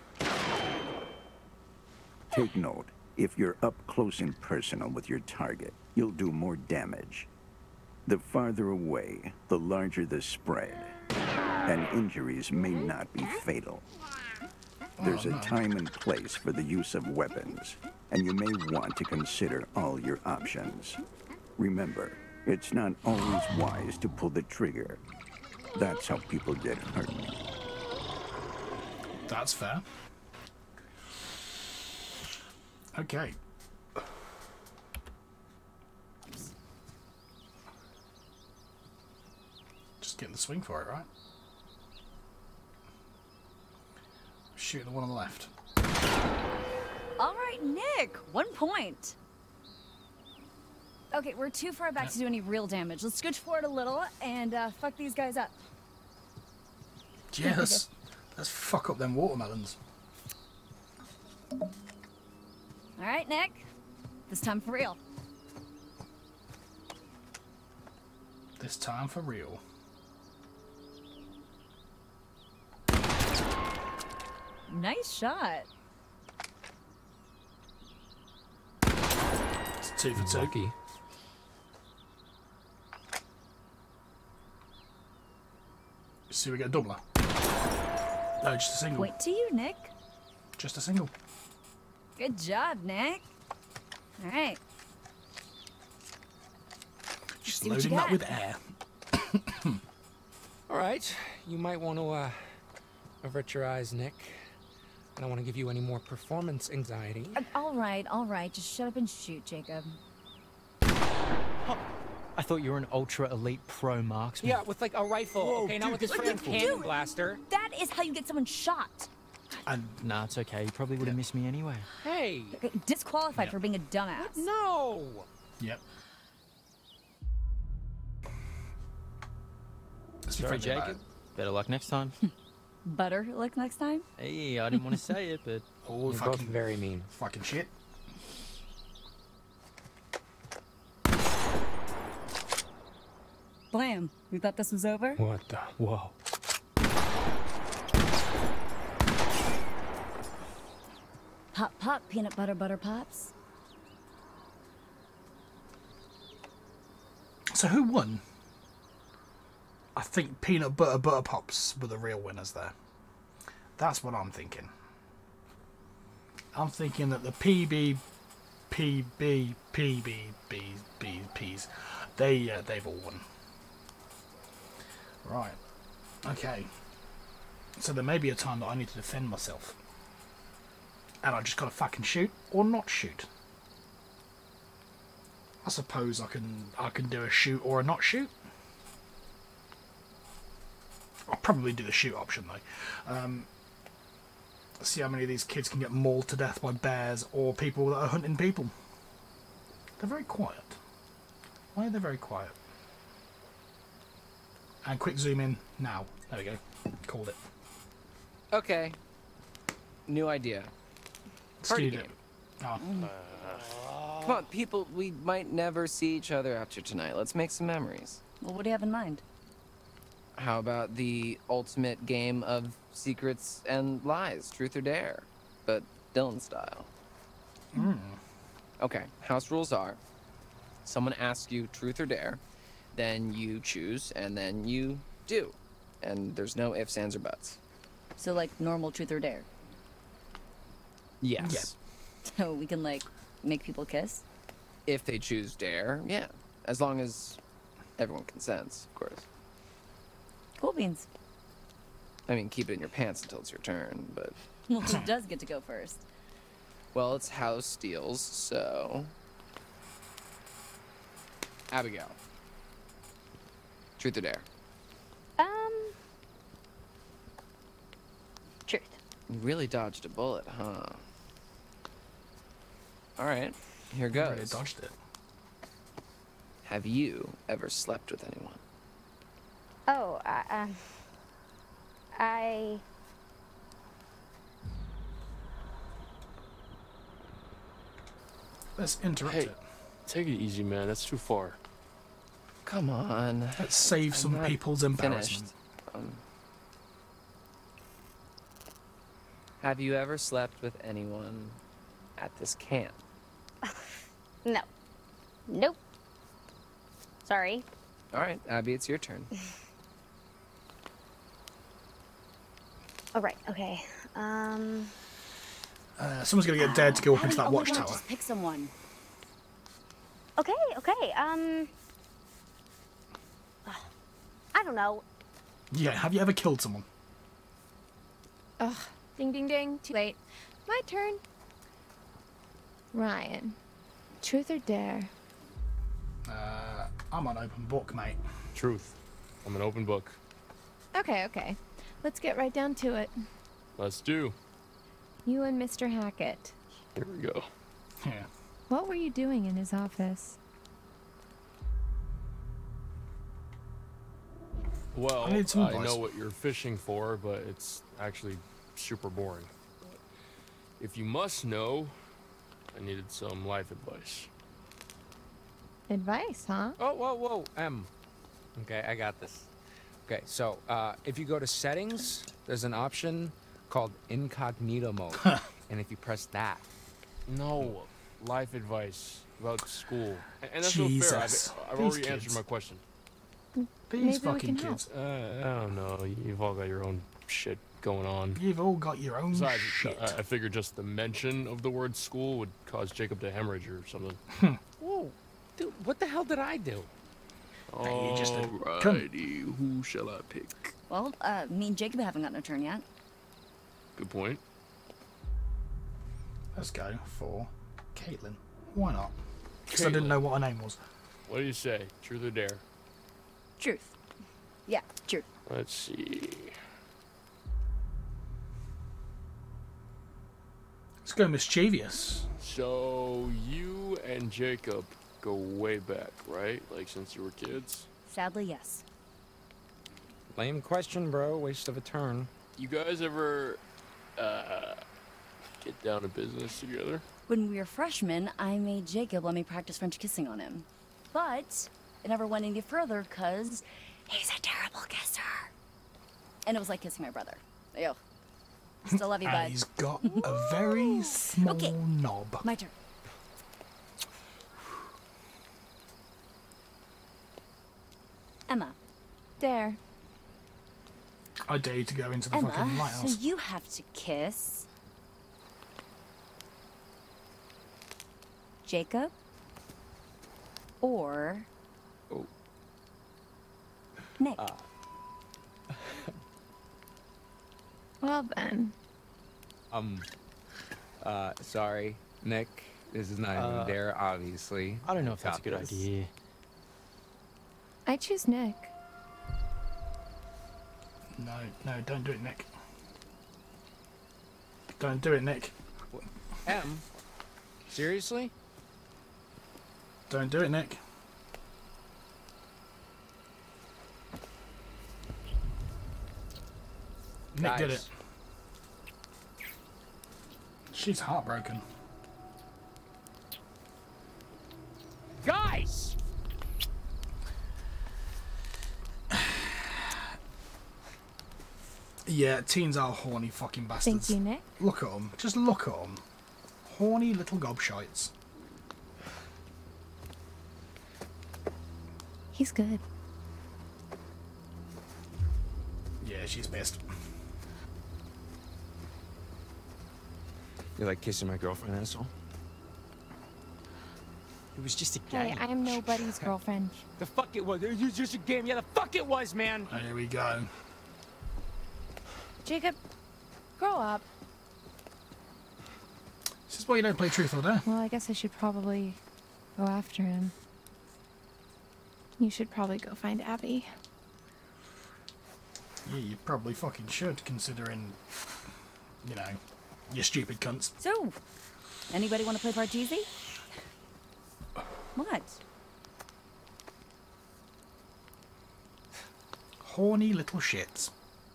Take note, if you're up close and personal with your target, you'll do more damage. The farther away, the larger the spread, and injuries may not be fatal. There's a time and place for the use of weapons, and you may want to consider all your options. Remember, it's not always wise to pull the trigger. That's how people get hurt. That's fair. Okay. Just getting the swing for it, right? Shoot the one on the left. All right, Nick, 1 point. Okay, we're too far back to do any real damage. Let's scooch forward a little and fuck these guys up. Yeah, let's fuck up them watermelons. All right, Nick. This time for real. This time for real. Nice shot. It's 2 for 2. Lucky. See, we get a doubler. No, just a single. Point to you, Nick. Just a single. Good job, Nick. All right. Just See what you loading that got. with air. All right, you might want to avert your eyes, Nick. I don't want to give you any more performance anxiety. All right. Just shut up and shoot, Jacob. I thought you were an ultra elite pro marksman. Yeah, with like a rifle. Whoa, okay, not dude, with this this freaking rifle. cannon blaster. That is how you get someone shot. Nah, it's okay. You probably would have missed me anyway. Hey. Okay, disqualified for being a dumbass. No. Yep. Sorry, Jacob. Better luck next time. Butter lick next time. Hey, I didn't want to say it, but Oh, You're both very mean. Fucking shit. Blam. You thought this was over? What the? Whoa. Pop, pop, peanut butter, butter pops. So who won? I think peanut butter butter pops were the real winners there. That's what I'm thinking. I'm thinking that the PBs, they've all won. Right. Okay. So there may be a time that I need to defend myself. And I just gotta fucking shoot or not shoot. I suppose I can do a shoot or a not shoot. I'll probably do the shoot option though. Let's see how many of these kids can get mauled to death by bears or people that are hunting people. They're very quiet. Why are they very quiet? And quick zoom in now. There we go. Called it. Okay. New idea. Party Skewed game. it. Oh. Come on, people, we might never see each other after tonight. Let's make some memories. Well, what do you have in mind? How about the ultimate game of secrets and lies, truth or dare, but Dylan style? Okay, house rules are, someone asks you truth or dare, then you choose, and then you do. And there's no ifs, ands, or buts. So, like, normal truth or dare? Yes. So we can, like, make people kiss? If they choose dare, yeah. As long as everyone consents, of course. Cool beans. I mean, keep it in your pants until it's your turn, but... Well, who does get to go first? Well, it's House Deals, so... Abigail. Truth or dare? Truth. You really dodged a bullet, huh? Alright, here goes. Really dodged it. Have you ever slept with anyone? Oh, Let's interrupt it. Take it easy, man. That's too far. Come on. Let's save some not people's embarrassment. finished. Have you ever slept with anyone at this camp? no. Nope. Sorry. All right, Abby, it's your turn. All right. Okay. Someone's gonna get dared to go up into that Oh my watchtower. God, just pick someone. Okay. I don't know. Yeah, have you ever killed someone? Ugh. Ding, ding, ding. Too late. My turn. Ryan. Truth or dare? I'm an open book, mate. Truth. I'm an open book. Okay. Let's get right down to it. Let's do. You and Mr. Hackett. Here we go. Yeah. What were you doing in his office? Well, I need some I advice. know what you're fishing for, but it's actually super boring. If you must know, I needed some life advice. Advice, huh? Oh, whoa. Okay, I got this. Okay, so if you go to settings, there's an option called incognito mode. And if you press that. No, life advice about school. And that's Jesus. no fair. I've These already answered kids. my question. These Maybe we fucking can help. kids. I don't know. You've all got your own shit going on. You've all got your own Besides, shit. I figured just the mention of the word school would cause Jacob to hemorrhage or something. Whoa, dude, what the hell did I do? You just a Alrighty, who shall I pick? Well, me and Jacob haven't gotten a turn yet. Good point. Let's go for Caitlin. Why not? Because I didn't know what her name was. What do you say? Truth or dare? Truth. Yeah, truth. Let's see. Let's go mischievous. So you and Jacob go way back, right? Like since you were kids? Sadly, yes. Lame question, bro. Waste of a turn. You guys ever get down to business together? When we were freshmen, I made Jacob let me practice French kissing on him. But it never went any further because he's a terrible kisser. And it was like kissing my brother. Ew. Still love you, bud. And he's got a very small knob. My turn. Emma. Dare. I dare you to go into the fucking Emma, so lighthouse. you have to kiss Jacob or Nick. Well then. Sorry, Nick. This is not even dare, obviously. I don't know if that's a Got good this. idea. I choose Nick. No, don't do it, Nick. Don't do it, Nick. Em? Seriously? Don't do it, Nick. Nick did it. Guys. She's heartbroken. Yeah, teens are horny fucking bastards. Thank you, Nick. Look at them. Just look at them. Horny little gobshites. He's good. Yeah, she's pissed. You like kissing my girlfriend, asshole? It was just a Hey, game. I am nobody's girlfriend. The fuck it was. It was just a game. Yeah, the fuck it was, man. Here we go. Jacob, grow up. This is why you don't play Truth or Dare. Well, I guess I should probably go after him. You should probably go find Abby. Yeah, you probably fucking should, considering, you know, you stupid cunts. So, anybody want to play Parcheesi? What? Horny little shits.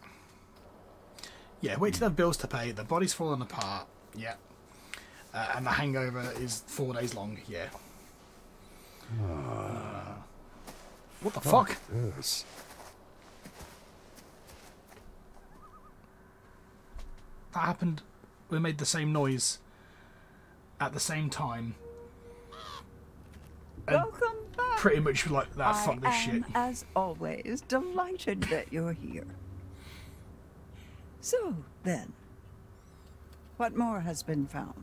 Yeah, wait till they have bills to pay, the body's falling apart, yeah. And the hangover is 4 days long, yeah. What the fuck? This. That happened, we made the same noise at the same time. And Welcome back. pretty much like that, fuck this shit. As always, delighted that you're here. So, then, what more has been found?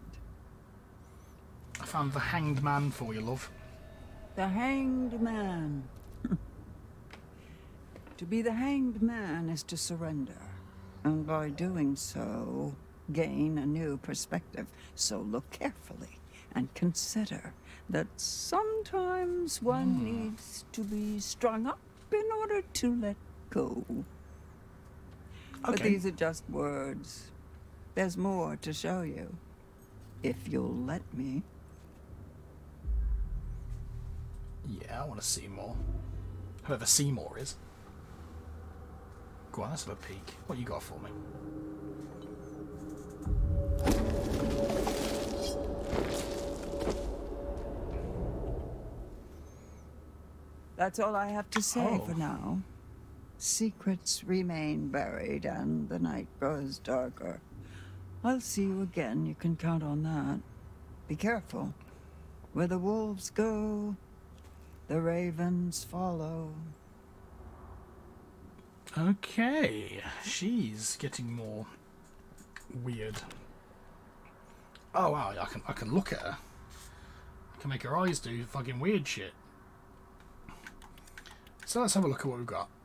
I found the hanged man for you, love. The Hanged Man. To be the Hanged Man is to surrender, and by doing so, gain a new perspective. So look carefully and consider that sometimes one needs to be strung up in order to let go. But Okay. these are just words. There's more to show you, if you'll let me. Yeah, I want to see more. Whoever Seymour is. Go on, let's have a peek. What you got for me? That's all I have to say Oh. for now. Secrets remain buried and the night grows darker. I'll see you again, you can count on that. Be careful. Where the wolves go, the ravens follow. Okay, she's getting more weird. Oh wow, I can look at her. I can make her eyes do fucking weird shit. So let's have a look at what we've got.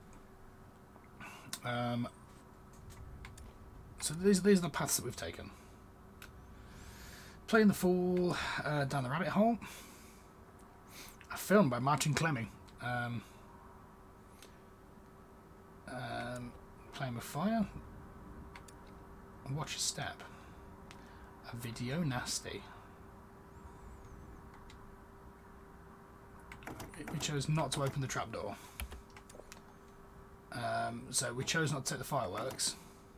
So these are the paths that we've taken. Playing the Fool, Down the Rabbit Hole. A film by Martin Clemming. Playing with Fire. Watch a Step. A Video Nasty. We chose not to open the trapdoor. So we chose not to take the fireworks.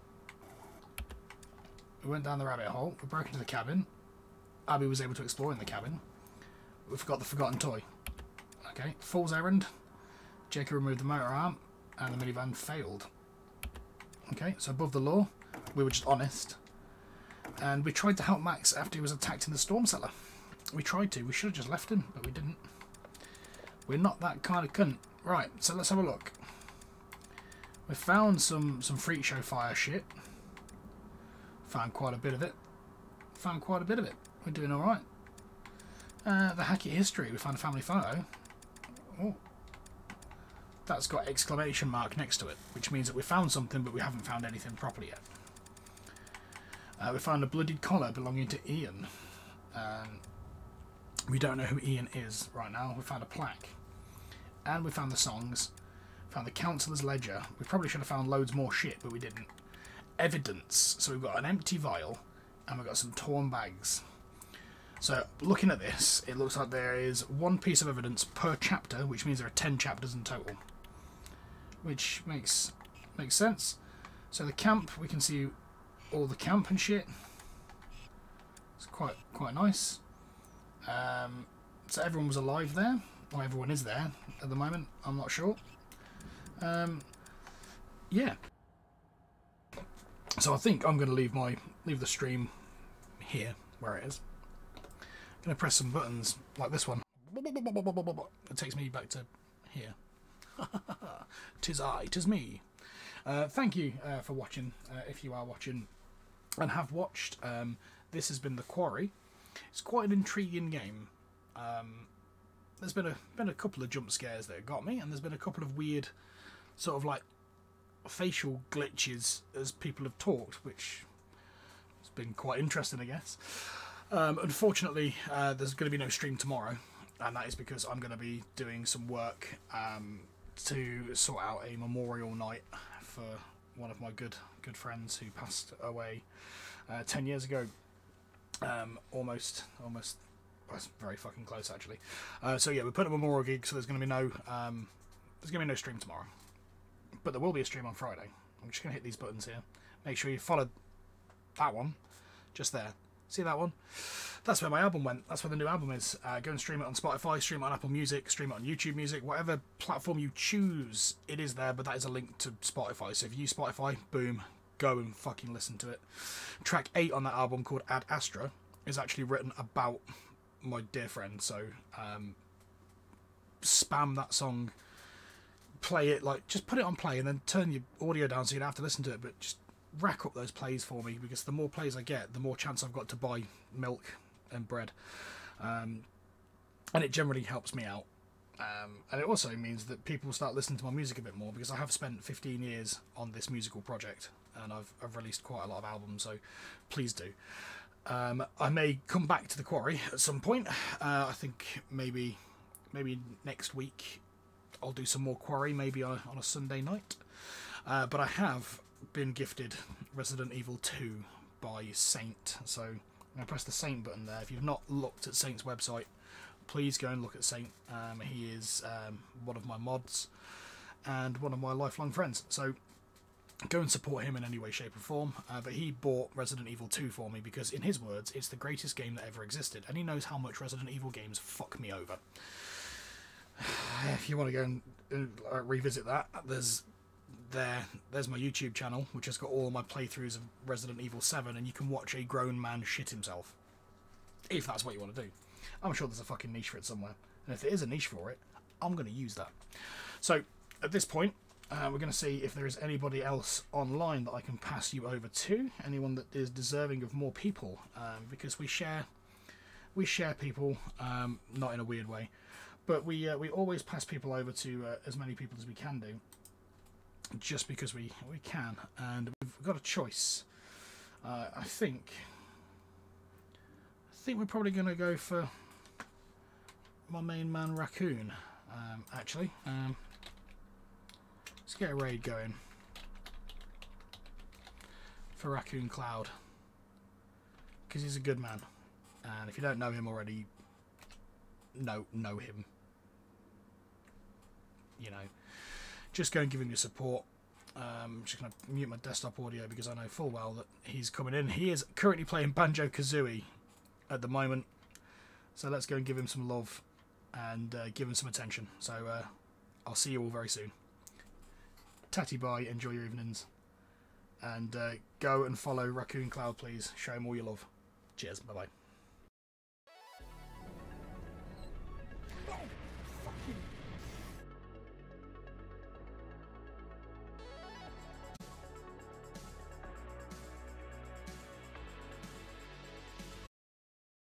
We went down the rabbit hole. We broke into the cabin. Abby was able to explore in the cabin. We forgot the forgotten toy. Okay, Fool's Errand. Jacob removed the motor arm, and the minivan failed. Okay, so above the law, we were just honest. And we tried to help Max after he was attacked in the storm cellar. We tried to. We should have just left him, but we didn't. We're not that kind of cunt. Right, so let's have a look. We found some freak show fire shit. Found quite a bit of it. We're doing alright. The Hackett history. We found a family photo. Oh. That's got exclamation mark next to it, which means that we found something, but we haven't found anything properly yet. We found a bloodied collar belonging to Ian. We don't know who Ian is right now. We found a plaque. And we found the songs. Found the counsellor's ledger. We probably should have found loads more shit, but we didn't. Evidence. So we've got an empty vial, and we've got some torn bags. So, looking at this, it looks like there is one piece of evidence per chapter, which means there are 10 chapters in total. Which makes sense. So the camp, we can see all the camp and shit. It's quite nice. So everyone was alive there. Well, everyone is there at the moment. I'm not sure. Yeah. So I think I'm going to leave the stream here where it is. I'm going to press some buttons like this one. It takes me back to here. 'Tis I, 'tis me. Thank you for watching, if you are watching and have watched. This has been The Quarry. It's quite an intriguing game. There's been a couple of jump scares that got me, and there's been a couple of weird sort of like facial glitches as people have talked, which has been quite interesting, I guess. Unfortunately, there's going to be no stream tomorrow, and that is because I'm going to be doing some work to sort out a memorial night for one of my good friends who passed away 10 years ago. Almost. That's very fucking close, actually. So yeah, we're putting a memorial gig, so there's going to be no stream tomorrow, but there will be a stream on Friday. I'm just going to hit these buttons here. Make sure you follow that one, just there. See that one? That's where my album went. That's where the new album is. Go and stream it on Spotify, stream it on Apple Music, stream it on YouTube Music, whatever platform you choose, it is there, but that is a link to Spotify. So if you use Spotify, boom, go and fucking listen to it. Track 8 on that album, called Ad Astra, is actually written about my dear friend, so spam that song, play it, like just put it on play and then turn your audio down so you don't have to listen to it, but just rack up those plays for me, because the more plays I get, the more chance I've got to buy milk and bread, and it generally helps me out, and it also means that people start listening to my music a bit more, because I have spent 15 years on this musical project and I've released quite a lot of albums, so please do. I may come back to The Quarry at some point. I think maybe next week I'll do some more Quarry, maybe on a Sunday night. But I have been gifted Resident Evil 2 by Saint, so I'm going to press the Saint button there. If you've not looked at Saint's website, please go and look at Saint. He is one of my mods and one of my lifelong friends, so go and support him in any way, shape or form. But he bought Resident Evil 2 for me because, in his words, it's the greatest game that ever existed, and he knows how much Resident Evil games fuck me over. If you want to go and revisit that, there's my YouTube channel, which has got all my playthroughs of Resident Evil 7, and you can watch a grown man shit himself, if that's what you want to do. I'm sure there's a fucking niche for it somewhere, and if there is a niche for it, I'm going to use that. So at this point, we're going to see if there is anybody else online that I can pass you over to, anyone that is deserving of more people, because we share people, not in a weird way, but we always pass people over to as many people as we can do, just because we can, and we've got a choice. I think we're probably going to go for my main man Raccoon, actually. Let's get a raid going for Raccoon Cloud, because he's a good man, and if you don't know him already, know him. You know, just go and give him your support. I'm just going to mute my desktop audio because I know full well that he's coming in. He is currently playing Banjo-Kazooie at the moment, so let's go and give him some love and give him some attention. So I'll see you all very soon. Tatty bye, enjoy your evenings, and go and follow Raccoon Cloud, please. Show him all your love. Cheers, bye bye.